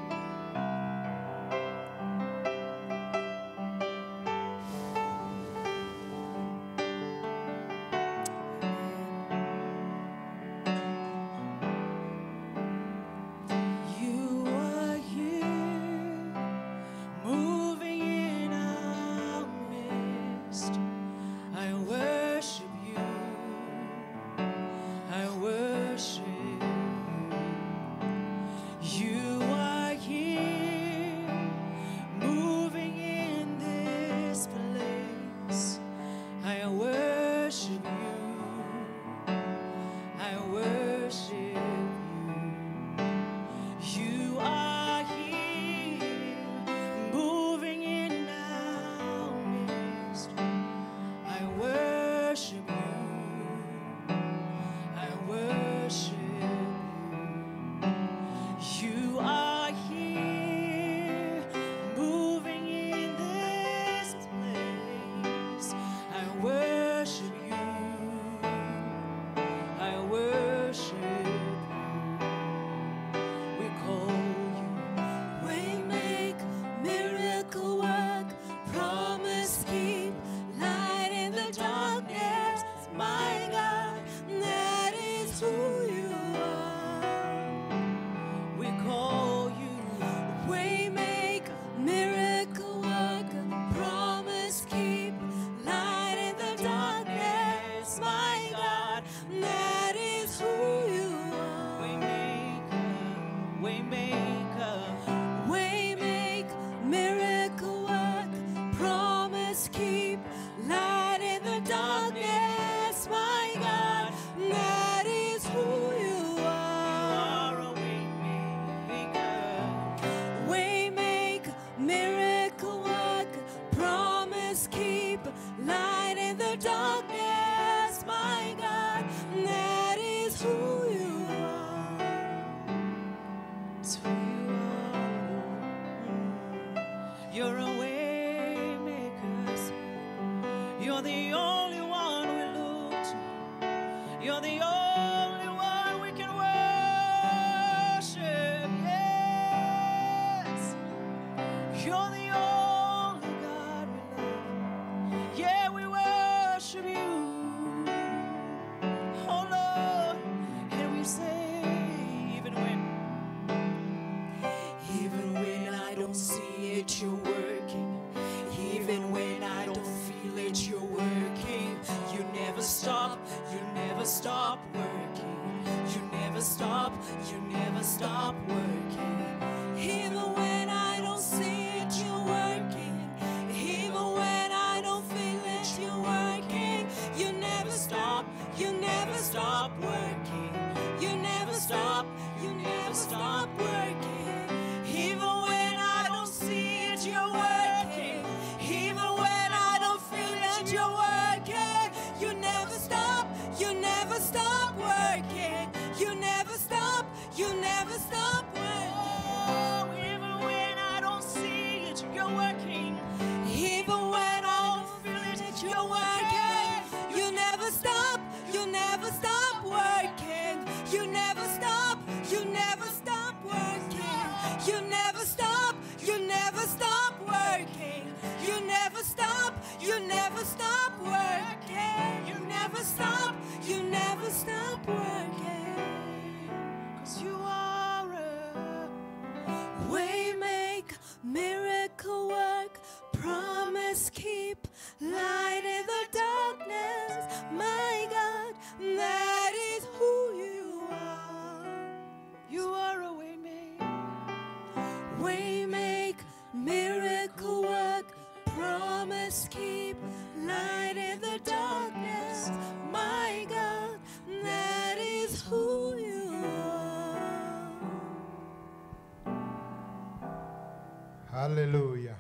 Hallelujah.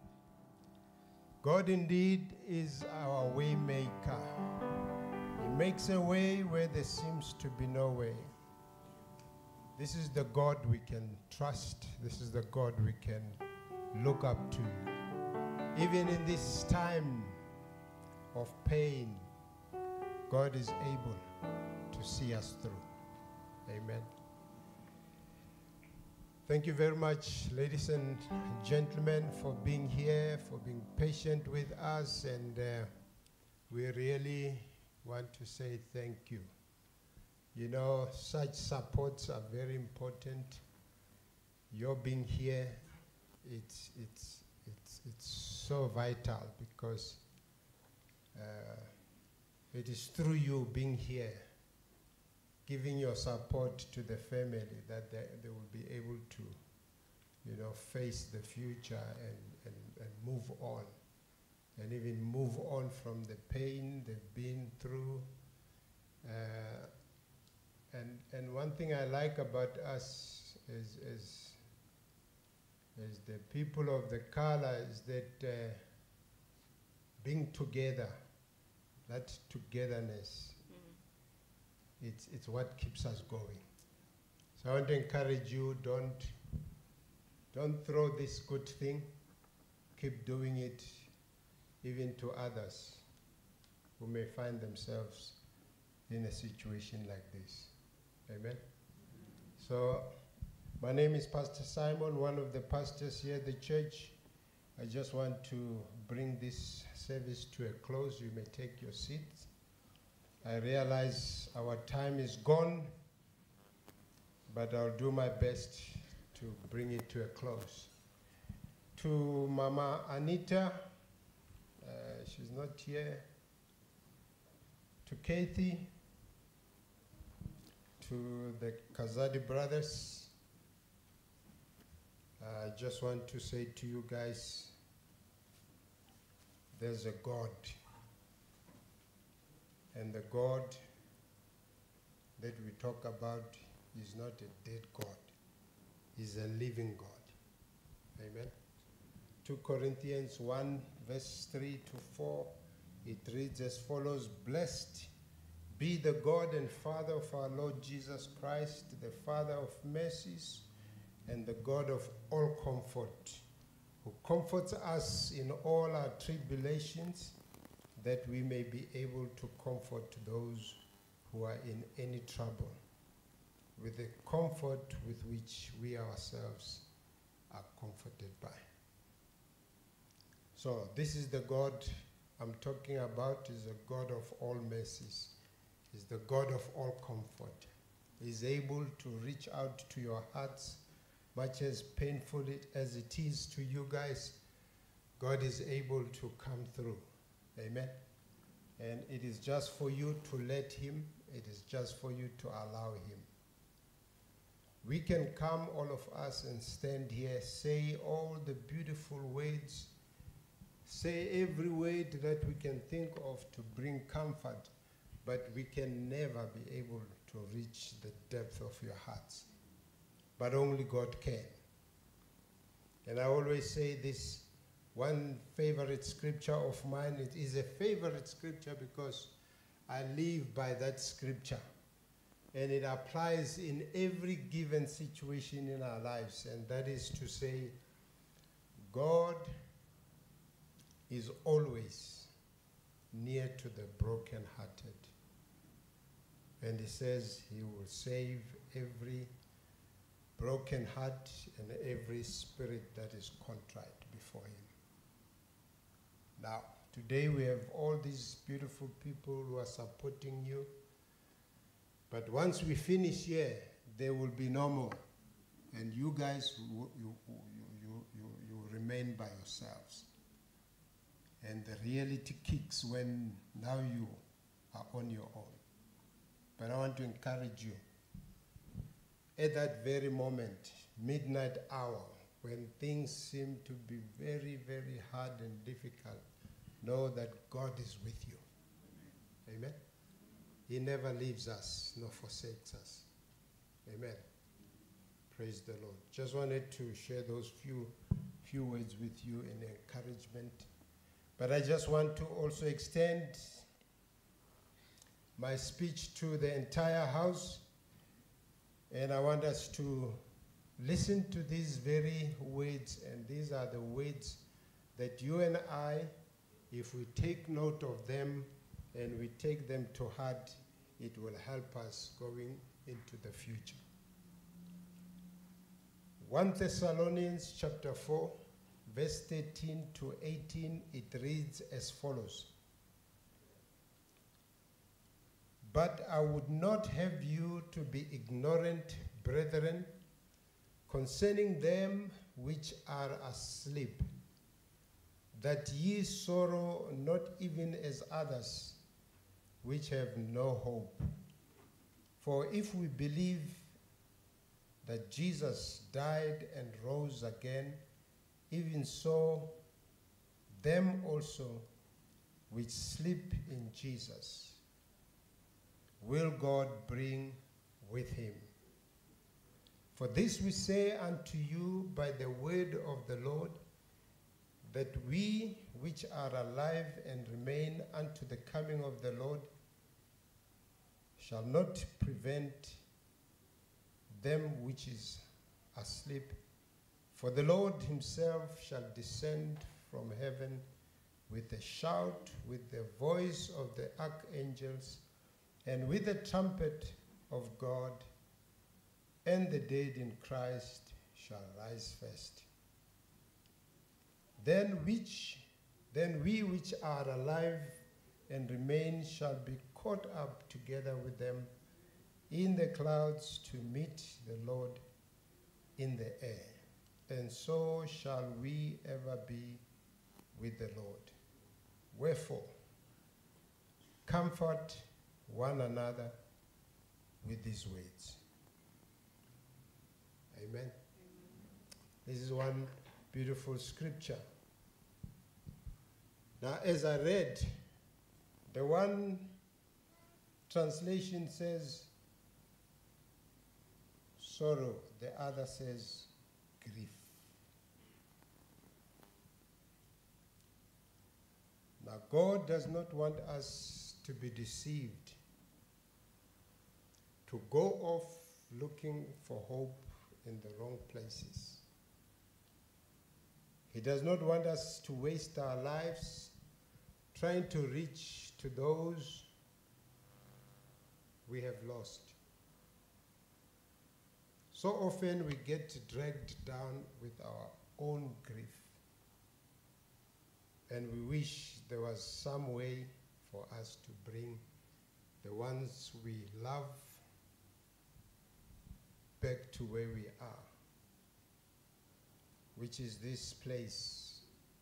God indeed is our way maker. He makes a way where there seems to be no way. This is the God we can trust. This is the God we can look up to. Even in this time of pain, God is able to see us through. Amen. Thank you very much, ladies and gentlemen, for being here, for being patient with us, and we really want to say thank you. You know, such supports are very important. Your being here, it's so vital, because it is through you being here, giving your support to the family, that they will be able to, you know, face the future and move on, and even move on from the pain they've been through. And one thing I like about us is the people of the color is that being together, that togetherness, it's what keeps us going. So I want to encourage you, don't throw this good thing. Keep doing it even to others who may find themselves in a situation like this. Amen. So my name is Pastor Simon, one of the pastors here at the church. I just want to bring this service to a close. You may take your seats. I realize our time is gone, but I'll do my best to bring it to a close. To Mama Anita, she's not here. To Kathy, to the Kazadi brothers, I just want to say to you guys, there's a God. And the God that we talk about is not a dead God. He's a living God. Amen. 2 Corinthians 1, verse 3 to 4, it reads as follows: Blessed be the God and Father of our Lord Jesus Christ, the Father of mercies and the God of all comfort, who comforts us in all our tribulations, that we may be able to comfort those who are in any trouble with the comfort with which we ourselves are comforted by. So this is the God I'm talking about, is a God of all mercies, is the God of all comfort. He's able to reach out to your hearts, much as painful as it is to you guys. God is able to come through. Amen. And it is just for you to let him. It is just for you to allow him. We can come, all of us, and stand here, say all the beautiful words, say every word that we can think of to bring comfort, but we can never be able to reach the depth of your hearts. But only God can. And I always say this, one favorite scripture of mine, it is a favorite scripture because I live by that scripture. And it applies in every given situation in our lives. And that is to say, God is always near to the brokenhearted. And he says he will save every broken heart and every spirit that is contrite before him. Now, today we have all these beautiful people who are supporting you. But once we finish here, there will be no more. And you guys, you remain by yourselves. And the reality kicks when now you are on your own. But I want to encourage you, at that very moment, midnight hour, when things seem to be very, very hard and difficult, know that God is with you. Amen. He never leaves us nor forsakes us. Amen. Praise the Lord. Just wanted to share those few words with you in encouragement. But I just want to also extend my speech to the entire house And I want us to listen to these very words, and these are the words that you and I, if we take note of them and we take them to heart, it will help us going into the future. 1 Thessalonians chapter 4, verse 13 to 18, it reads as follows. But I would not have you to be ignorant, brethren, concerning them which are asleep, that ye sorrow not even as others which have no hope. For if we believe that Jesus died and rose again, even so them also which sleep in Jesus will God bring with him. For this we say unto you by the word of the Lord, that we which are alive and remain unto the coming of the Lord shall not prevent them which is asleep. For the Lord himself shall descend from heaven with a shout, with the voice of the archangels, and with the trumpet of God, and the dead in Christ shall rise first. Then we which are alive and remain shall be caught up together with them in the clouds to meet the Lord in the air. And so shall we ever be with the Lord. Wherefore, comfort one another with these words. Amen. This is one beautiful scripture. Now, as I read, the one translation says sorrow, the other says grief. Now, God does not want us to be deceived, to go off looking for hope in the wrong places. He does not want us to waste our lives trying to reach to those we have lost. So often we get dragged down with our own grief, and we wish there was some way for us to bring the ones we love back to where we are, which is this place,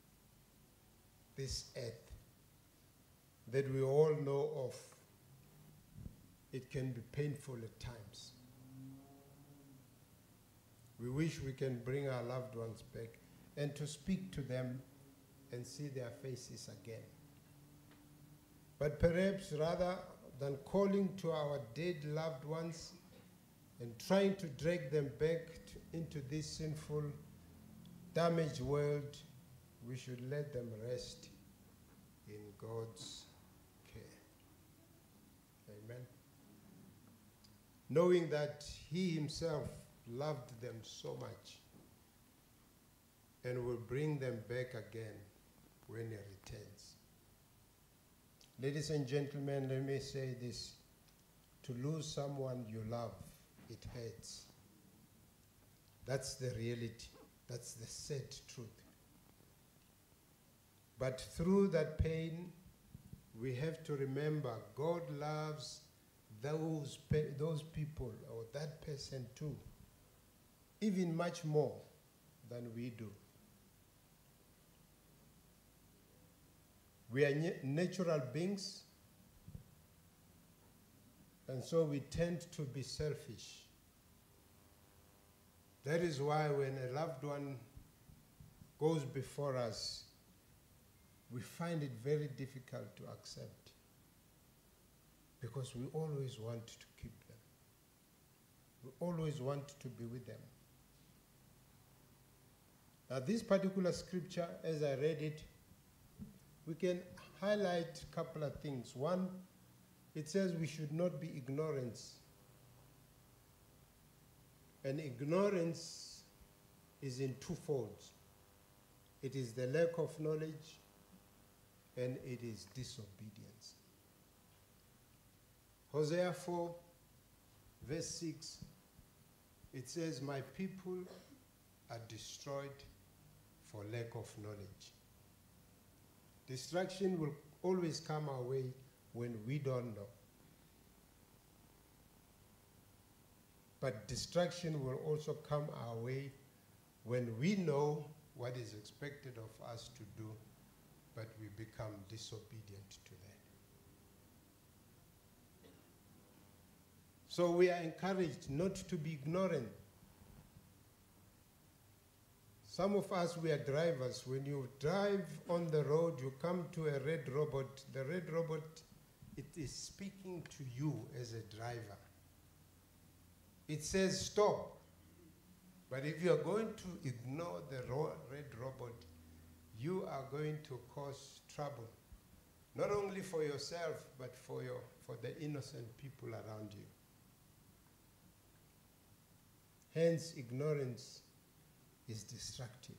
this earth that we all know of. It can be painful at times. We wish we can bring our loved ones back and to speak to them and see their faces again. But perhaps rather than calling to our dead loved ones and trying to drag them back into this sinful, damaged world, we should let them rest in God's care. Amen. Knowing that he himself loved them so much and will bring them back again when he returns. Ladies and gentlemen, let me say this. To lose someone you love, it hurts. That's the reality. That's the sad truth. But through that pain, we have to remember God loves those people or that person too, even much more than we do. We are natural beings, and so we tend to be selfish. That is why when a loved one goes before us, we find it very difficult to accept, because we always want to keep them. We always want to be with them. Now, this particular scripture, as I read it, we can highlight a couple of things. One, it says we should not be ignorant And ignorance is in two folds. It is the lack of knowledge, and it is disobedience. Hosea 4, verse 6, it says, my people are destroyed for lack of knowledge. Destruction will always come our way when we don't know. But destruction will also come our way when we know what is expected of us to do, but we become disobedient to that. So we are encouraged not to be ignorant. Some of us, we are drivers. When you drive on the road, you come to a red robot. The red robot, it is speaking to you as a driver. It says stop. But if you are going to ignore the red robot, you are going to cause trouble, not only for yourself, but for the innocent people around you. Hence, ignorance is destructive.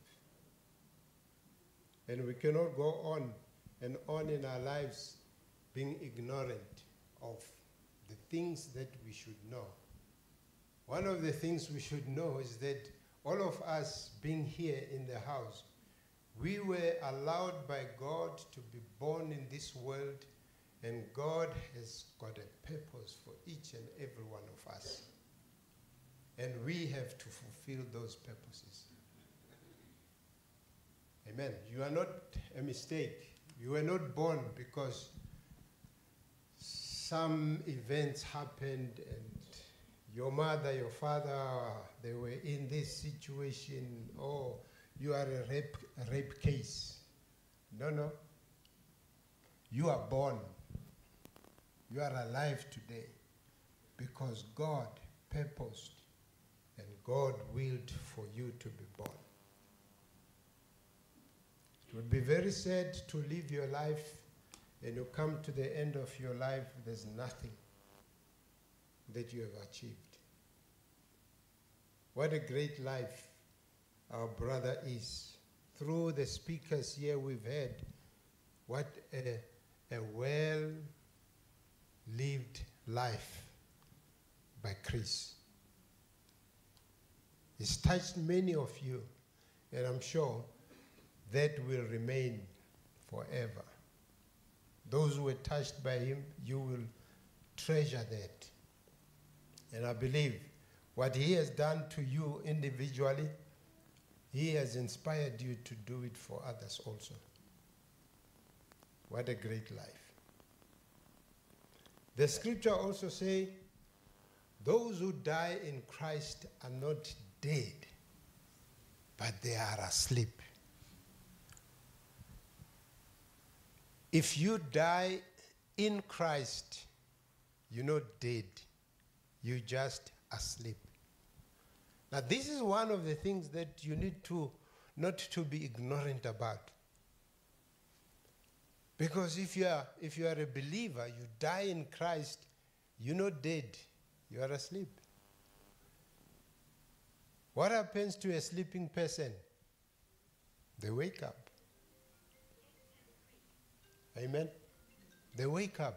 And we cannot go on and on in our lives being ignorant of the things that we should know. One of the things we should know is that all of us being here in the house, we were allowed by God to be born in this world, and God has got a purpose for each and every one of us. And we have to fulfill those purposes. Amen. You are not a mistake. You were not born because some events happened and your mother, your father, they were in this situation, or you are a rape case. No, no. You are born. You are alive today because God purposed and God willed for you to be born. It would be very sad to live your life and you come to the end of your life, there's nothing that you have achieved. What a great life our brother is. Through the speakers here we've heard, what a well-lived life by Chris. He's touched many of you, and I'm sure that will remain forever. Those who were touched by him, you will treasure that. And I believe what he has done to you individually, he has inspired you to do it for others also. What a great life. The scripture also says, those who die in Christ are not dead, but they are asleep. If you die in Christ, you're not dead. You're just asleep. Now, this is one of the things that you need to not to be ignorant about. Because if you are a believer, you die in Christ, you're not dead. You are asleep. What happens to a sleeping person? They wake up. Amen? They wake up.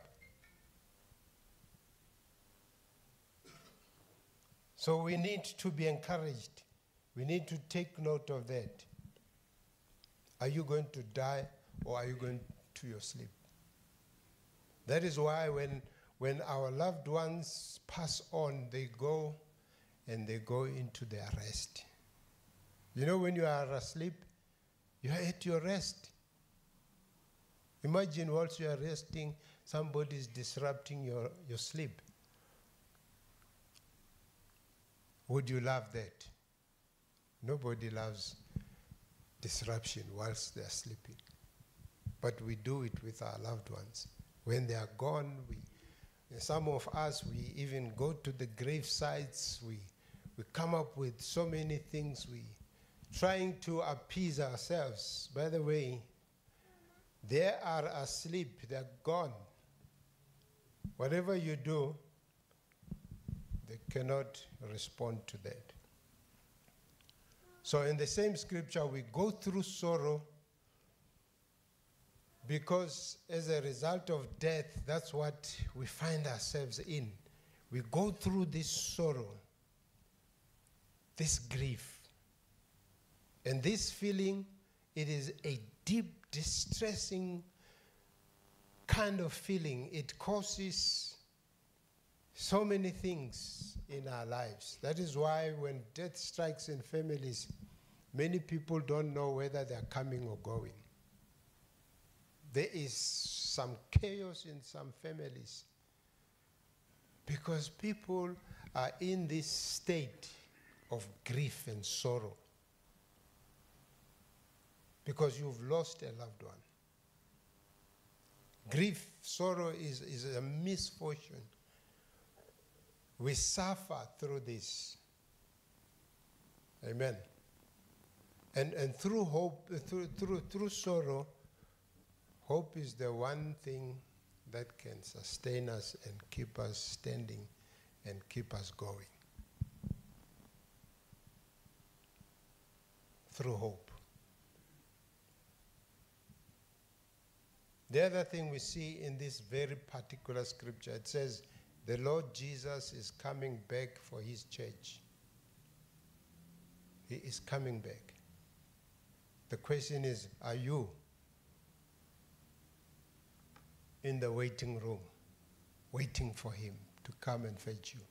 So we need to be encouraged. We need to take note of that. Are you going to die or are you going to your sleep? That is why when our loved ones pass on, they go into their rest. You know, when you are asleep, you are at your rest. Imagine whilst you are resting, somebody is disrupting your sleep. Would you love that? Nobody loves disruption whilst they are sleeping. But we do it with our loved ones. When they are gone, some of us, we even go to the grave sites. We come up with so many things. We trying to appease ourselves. By the way, they are asleep. They're gone. Whatever you do, they cannot respond to that. So in the same scripture, we go through sorrow because as a result of death, that's what we find ourselves in. We go through this sorrow, this grief. And this feeling, it is a deep, distressing kind of feeling. It causes so many things in our lives. That is why when death strikes in families, many people don't know whether they're coming or going. There is some chaos in some families because people are in this state of grief and sorrow because you've lost a loved one. Grief, sorrow is a misfortune. We suffer through this. Amen. And through hope, through sorrow, hope is the one thing that can sustain us and keep us standing and keep us going. Through hope. The other thing we see in this very particular scripture, it says, the Lord Jesus is coming back for his church. He is coming back. The question is, are you in the waiting room, waiting for him to come and fetch you?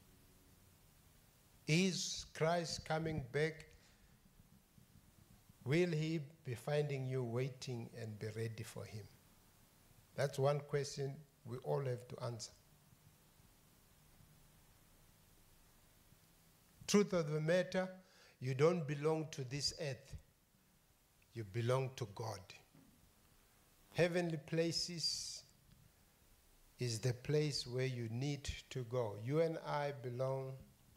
Is Christ coming back? Will he be finding you waiting and be ready for him? That's one question we all have to answer. Truth of the matter, you don't belong to this earth. You belong to God. Heavenly places is the place where you need to go. You and I belong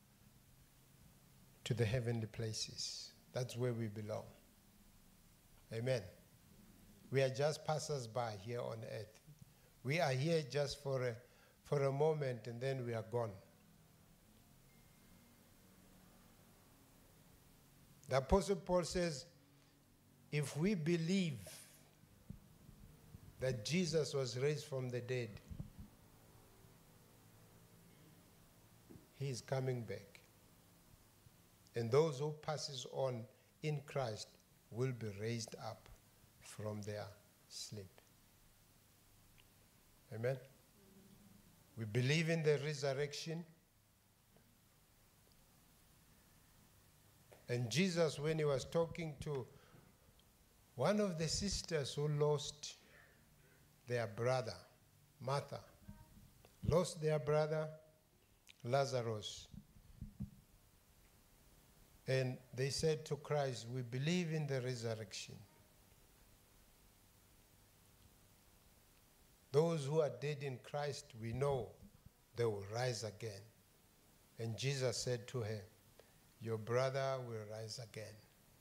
to the heavenly places. That's where we belong. Amen. We are just passers-by here on earth. We are here just for a moment and then we are gone. The Apostle Paul says, if we believe that Jesus was raised from the dead, he is coming back. And those who passes on in Christ will be raised up from their sleep. Amen? We believe in the resurrection. And Jesus, when he was talking to one of the sisters who lost their brother, Martha, lost their brother, Lazarus. And they said to Christ, we believe in the resurrection. Those who are dead in Christ, we know they will rise again. And Jesus said to her, your brother will rise again.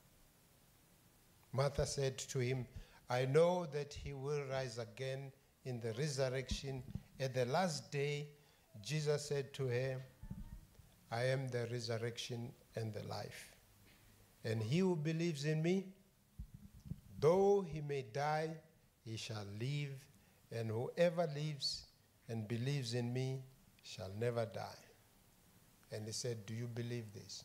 Martha said to him, I know that he will rise again in the resurrection. At the last day, Jesus said to her, I am the resurrection and the life. And he who believes in me, though he may die, he shall live. And whoever lives and believes in me shall never die. And he said, do you believe this?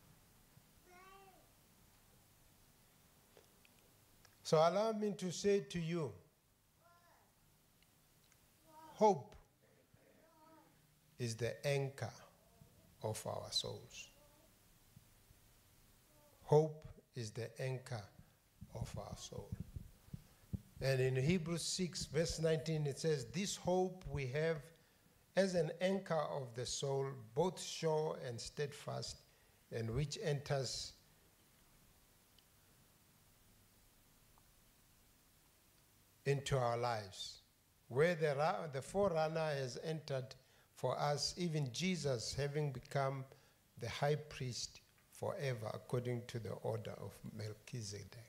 So allow me to say to you, hope is the anchor of our souls. Hope is the anchor of our soul. And in Hebrews 6, verse 19, it says, this hope we have as an anchor of the soul, both sure and steadfast, and which enters into our lives, where the forerunner has entered for us, even Jesus having become the high priest forever according to the order of Melchizedek.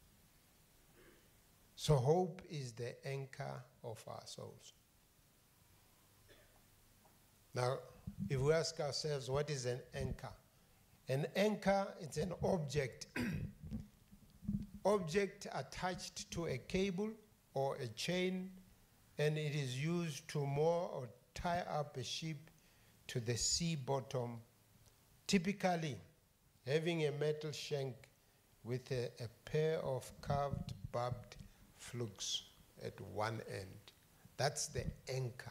So hope is the anchor of our souls. Now, if we ask ourselves, what is an anchor? An anchor, it's an object. Object attached to a cable or a chain, and it is used to moor or tie up a ship to the sea bottom, typically having a metal shank with a pair of curved barbed flukes at one end. That's the anchor.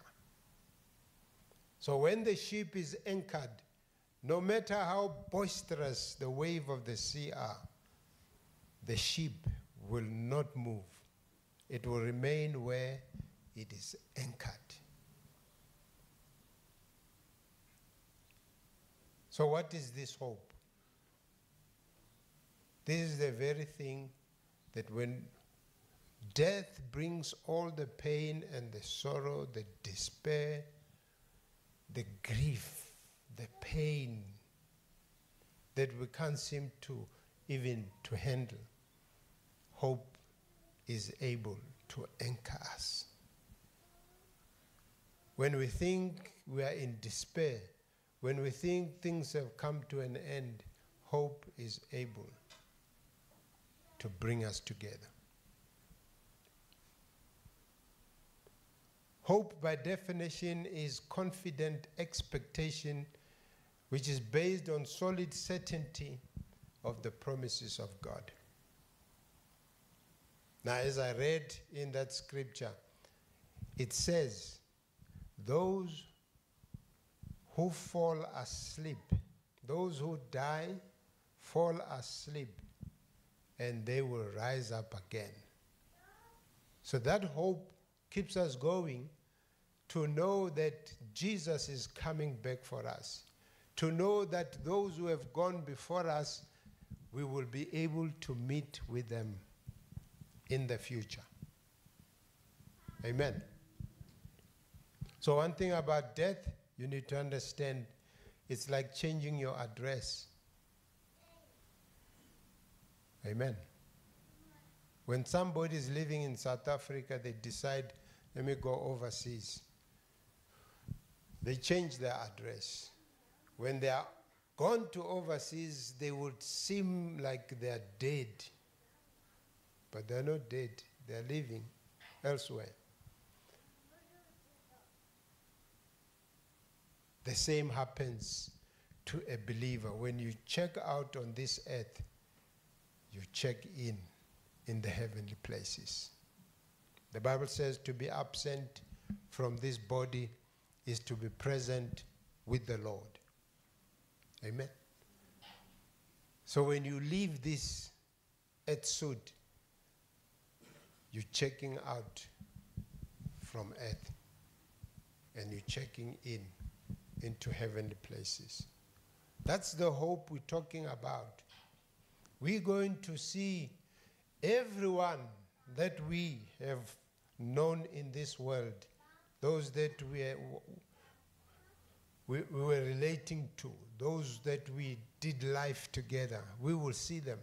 So when the ship is anchored, no matter how boisterous the wave of the sea are, the ship will not move. It will remain where it is anchored. So what is this hope? This is the very thing that when death brings all the pain and the sorrow, the despair, the grief, the pain that we can't seem to even to handle, hope is able to anchor us. When we think we are in despair, when we think things have come to an end, hope is able to bring us together. Hope, by definition, is confident expectation which is based on solid certainty of the promises of God. Now, as I read in that scripture, it says, those who fall asleep, those who die, fall asleep, and they will rise up again. So that hope keeps us going to know that Jesus is coming back for us, to know that those who have gone before us, we will be able to meet with them in the future. Amen. So one thing about death, you need to understand, it's like changing your address. Amen. When somebody is living in South Africa, they decide, let me go overseas. They change their address. When they are gone to overseas, they would seem like they are dead. But they're not dead. They're living elsewhere. The same happens to a believer. When you check out on this earth, you check in the heavenly places. The Bible says to be absent from this body is to be present with the Lord. Amen. So when you leave this earth suit, you're checking out from earth and you're checking into heavenly places. That's the hope we're talking about. We're going to see everyone that we have known in this world, those that we were relating to, those that we did life together, we will see them.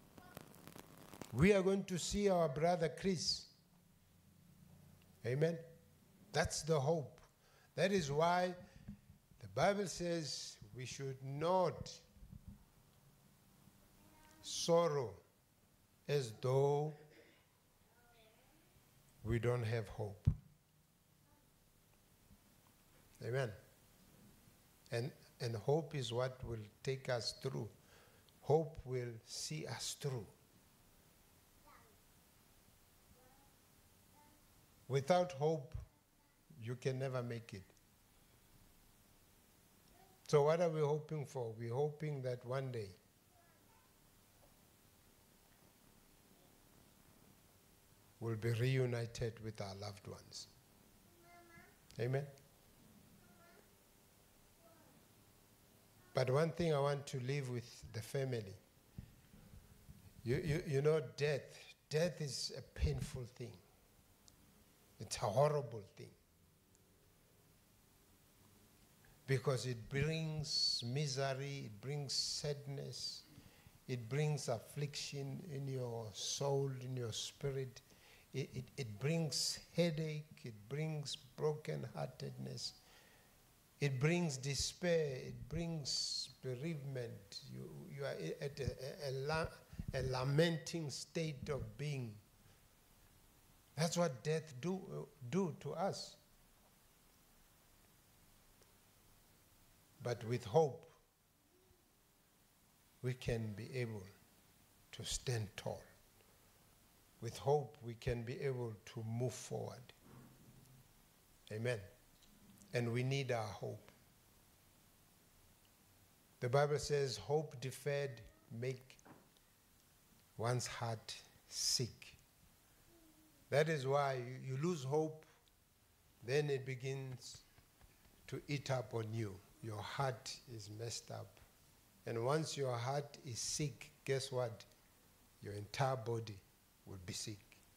We are going to see our brother Chris. Amen. That's the hope. That is why the Bible says we should not sorrow as though we don't have hope. Amen. And hope is what will take us through. Hope will see us through. Without hope, you can never make it. So what are we hoping for? We're hoping that one day we'll be reunited with our loved ones. Amen? But one thing I want to leave with the family. You know, death is a painful thing. It's a horrible thing. Because it brings misery, it brings sadness, it brings affliction in your soul, in your spirit. It brings headache, it brings brokenheartedness. It brings despair. It brings bereavement. You are at a lamenting state of being. That's what death do to us. But with hope, we can be able to stand tall. With hope, we can be able to move forward. Amen. And we need our hope. The Bible says, hope deferred make one's heart sick. That is why you lose hope, then it begins to eat up on you. Your heart is messed up. And once your heart is sick, guess what? Your entire body will be sick.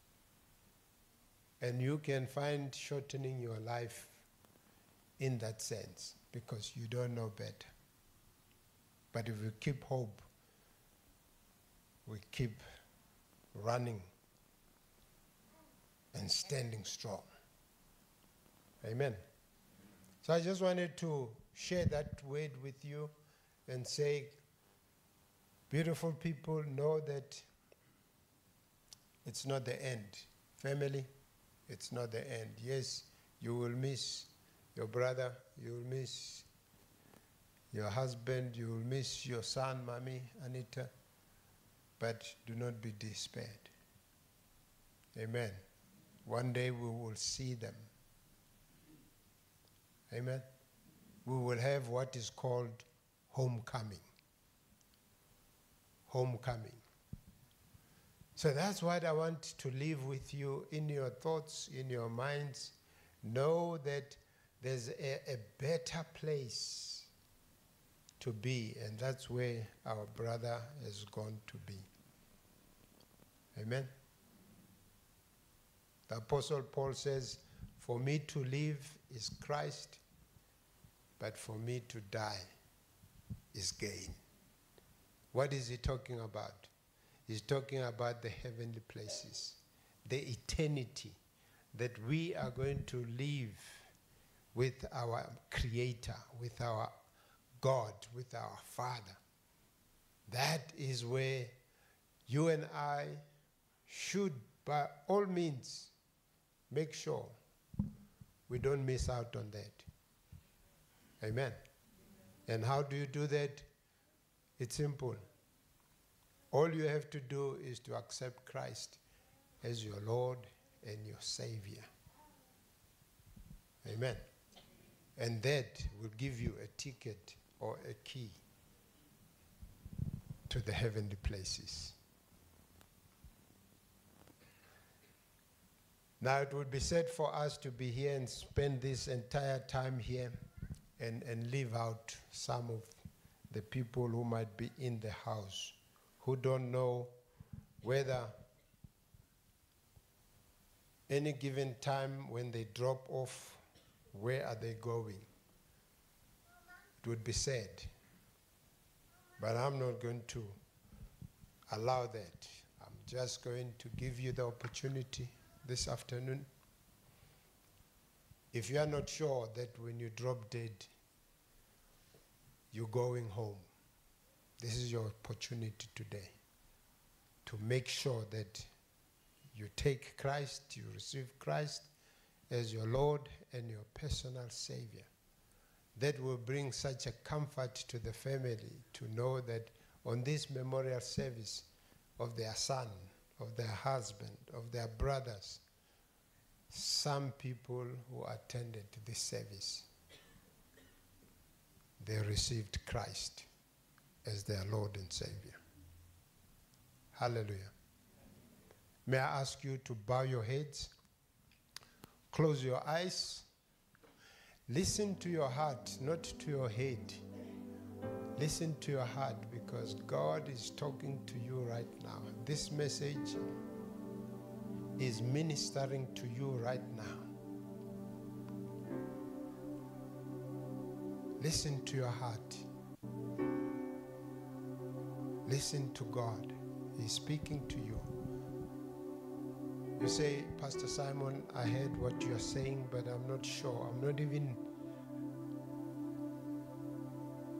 And you can find shortening your life in that sense because you don't know better. But if we keep hope, we keep running and standing strong. Amen. So I just wanted to share that word with you and say, beautiful people, know that it's not the end. Family, it's not the end. Yes, you will miss your brother, you will miss your husband, you will miss your son, Mommy, Anita, but do not be despaired. Amen. One day we will see them. Amen. We will have what is called homecoming. Homecoming. So that's what I want to leave with you in your thoughts, in your minds. Know that there's a better place to be, and that's where our brother has gone to be. Amen. The Apostle Paul says, for me to live is Christ, but for me to die is gain. What is he talking about? He's talking about the heavenly places, the eternity that we are going to live with our Creator, with our God, with our Father. That is where you and I should, by all means, make sure we don't miss out on that. Amen. And how do you do that? It's simple. All you have to do is to accept Christ as your Lord and your Savior. Amen. And that will give you a ticket or a key to the heavenly places. Now it would be sad for us to be here and spend this entire time here and leave out some of the people who might be in the house who don't know whether any given time when they drop off, where are they going? It would be sad. But I'm not going to allow that. I'm just going to give you the opportunity this afternoon. If you are not sure that when you drop dead, you're going home, this is your opportunity today to make sure that you take Christ, you receive Christ as your Lord and your personal Savior. That will bring such a comfort to the family to know that on this memorial service of their son, of their husband, of their brothers, some people who attended this service, they received Christ as their Lord and Savior. Hallelujah. May I ask you to bow your heads, close your eyes, listen to your heart, not to your head. Listen to your heart, because God is talking to you right now. This message is ministering to you right now. Listen to your heart. Listen to God. He's speaking to you. You say, Pastor Simon, I heard what you're saying, but I'm not sure. I'm not even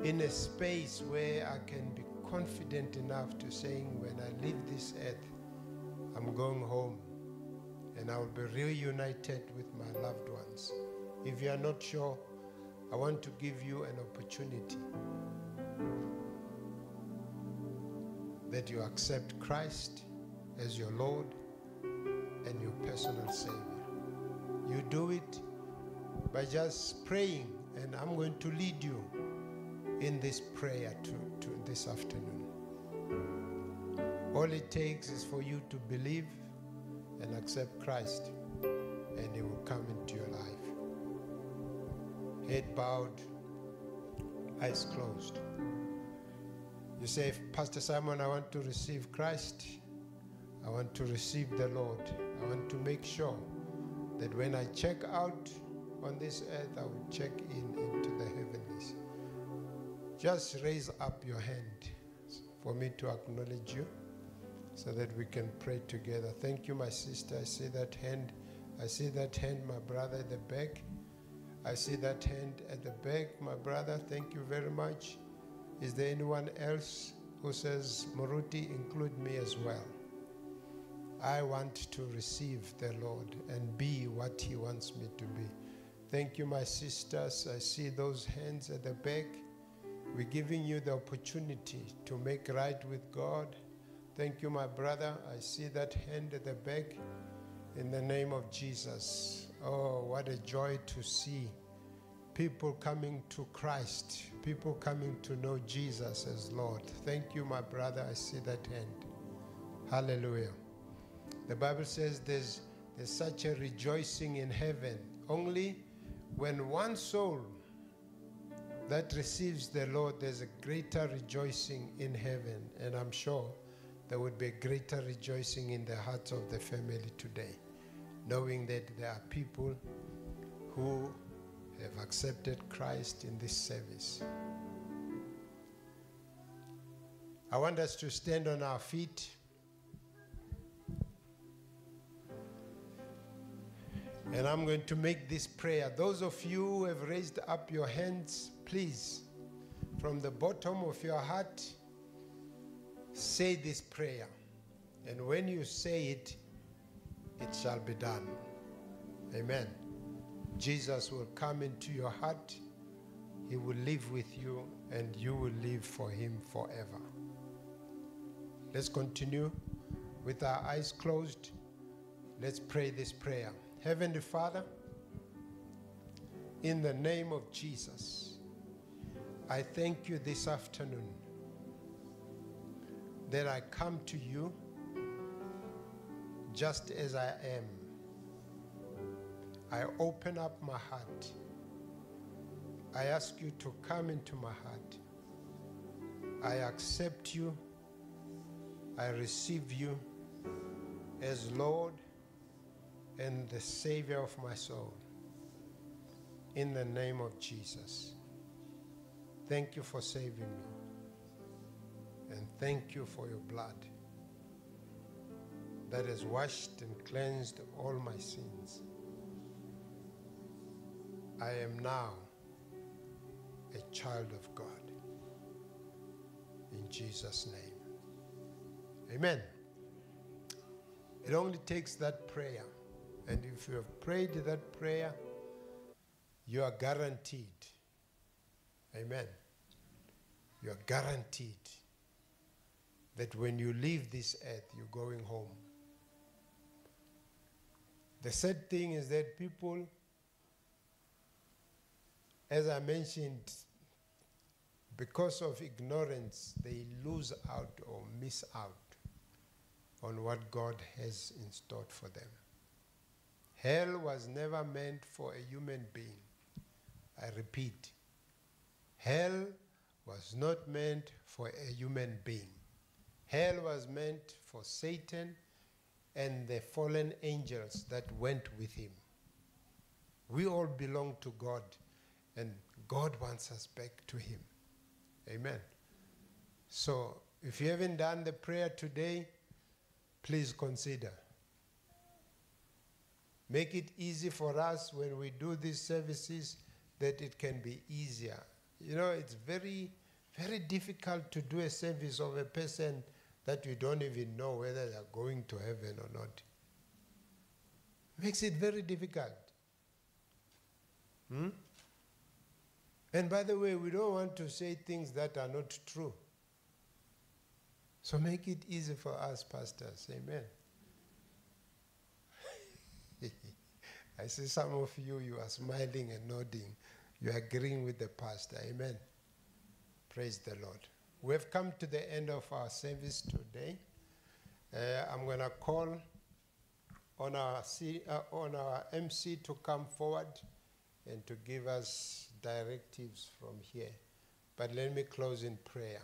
in a space where I can be confident enough to saying, when I leave this earth, I'm going home and I will be reunited with my loved ones. If you are not sure, I want to give you an opportunity that you accept Christ as your Lord and your personal Savior. You do it by just praying, and I'm going to lead you in this prayer to this afternoon. All it takes is for you to believe and accept Christ, and He will come into your life. Head bowed, eyes closed. You say, Pastor Simon, I want to receive Christ. I want to receive the Lord. I want to make sure that when I check out on this earth, I will check into the heavenlies. Just raise up your hand for me to acknowledge you so that we can pray together. Thank you, my sister. I see that hand. I see that hand, my brother, at the back. I see that hand at the back, my brother. Thank you very much. Is there anyone else who says, Moruti, include me as well? I want to receive the Lord and be what He wants me to be. Thank you, my sisters. I see those hands at the back. We're giving you the opportunity to make right with God. Thank you, my brother. I see that hand at the back. In the name of Jesus. Oh, what a joy to see people coming to Christ, people coming to know Jesus as Lord. Thank you, my brother. I see that hand. Hallelujah. The Bible says there's such a rejoicing in heaven only when one soul that receives the Lord, there's a greater rejoicing in heaven. And I'm sure there would be a greater rejoicing in the hearts of the family today, knowing that there are people who have accepted Christ in this service. I want us to stand on our feet. And I'm going to make this prayer. Those of you who have raised up your hands, please, from the bottom of your heart, say this prayer. And when you say it, it shall be done. Amen. Jesus will come into your heart. He will live with you, and you will live for Him forever. Let's continue with our eyes closed. Let's pray this prayer. Heavenly Father, in the name of Jesus, I thank you this afternoon that I come to you just as I am. I open up my heart. I ask you to come into my heart. I accept you. I receive you as Lord and the Savior of my soul. In the name of Jesus. Thank you for saving me. And thank you for your blood that has washed and cleansed all my sins. I am now a child of God. In Jesus' name. Amen. It only takes that prayer. And if you have prayed that prayer, you are guaranteed. Amen. You are guaranteed that when you leave this earth, you're going home. The sad thing is that people, as I mentioned, because of ignorance, they lose out or miss out on what God has in store for them. Hell was never meant for a human being. I repeat, hell was not meant for a human being. Hell was meant for Satan and the fallen angels that went with him. We all belong to God, and God wants us back to Him. Amen. So if you haven't done the prayer today, please consider. Make it easy for us when we do these services, that it can be easier You know, it's very, very difficult to do a service of a person that you don't even know whether they're going to heaven or not. Makes it very difficult. And by the way, we don't want to say things that are not true. So make it easy for us, pastors. Amen. I see some of you, you are smiling and nodding. You are agreeing with the pastor. Amen. Praise the Lord. We have come to the end of our service today. I'm going to call on our MC to come forward and to give us directives from here. But let me close in prayer.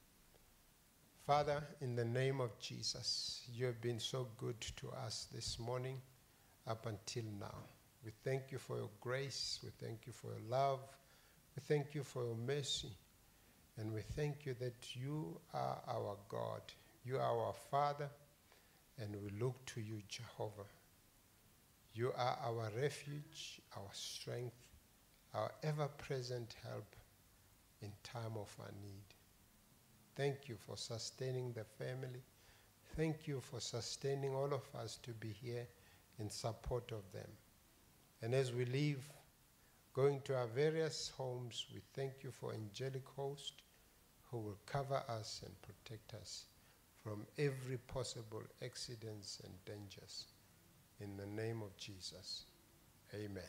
Father, in the name of Jesus, you have been so good to us this morning up until now. We thank you for your grace. We thank you for your love. We thank you for your mercy. And we thank you that you are our God. You are our Father, and we look to you, Jehovah. You are our refuge, our strength, our ever-present help in time of our need. Thank you for sustaining the family. Thank you for sustaining all of us to be here in support of them. And as we leave, going to our various homes, we thank you for angelic host who will cover us and protect us from every possible accidents and dangers. In the name of Jesus, amen.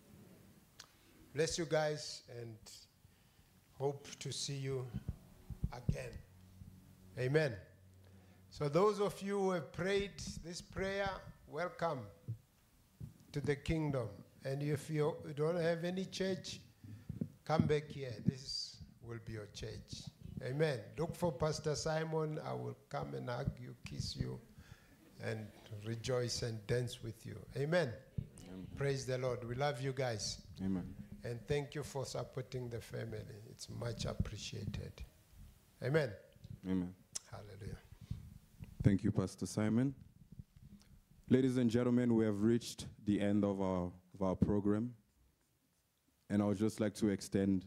Bless you guys, and hope to see you again. Amen. So those of you who have prayed this prayer, welcome to the kingdom. And if you don't have any church, come back here. This will be your church. Amen. Look for Pastor Simon. I will come and hug you, kiss you, and rejoice and dance with you. Amen. Amen. Praise the Lord. We love you guys. Amen. And thank you for supporting the family. It's much appreciated. Amen. Amen. Hallelujah. Thank you, Pastor Simon. Ladies and gentlemen, we have reached the end of our program. And I would just like to extend,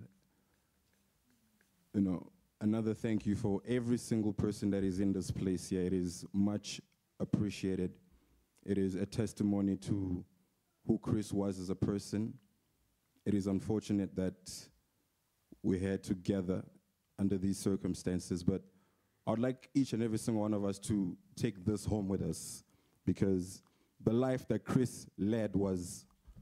another thank you for every single person that is in this place here. It is much appreciated. It is a testimony to who Chris was as a person. It is unfortunate that we're here together under these circumstances, but I'd like each and every single one of us to take this home with us, because the life that Chris led was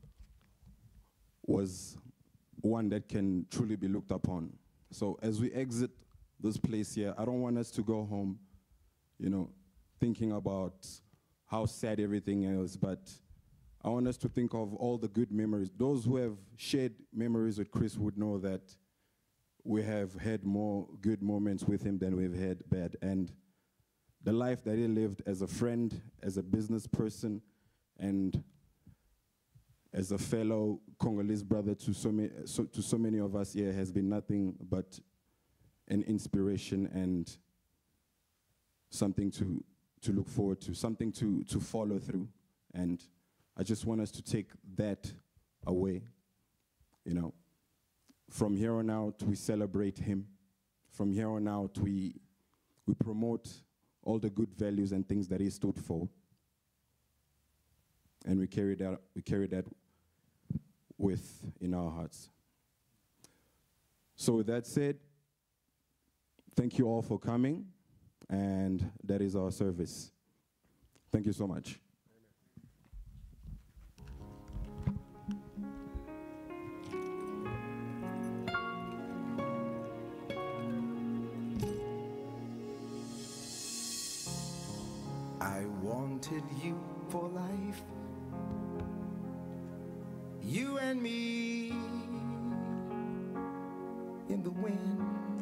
one that can truly be looked upon. So as we exit this place here, I don't want us to go home, thinking about how sad everything is, but I want us to think of all the good memories. Those who have shared memories with Chris would know that we have had more good moments with him than we've had bad. And the life that he lived as a friend, as a business person, and as a fellow Congolese brother to so many of us here has been nothing but an inspiration and something to look forward to, something to follow through. And I just want us to take that away. From here on out, we celebrate him. From here on out, we promote all the good values and things that he stood for. And we carry that in our hearts. So with that said, thank you all for coming, and that is our service. Thank you so much. I wanted you for life, you and me in the wind.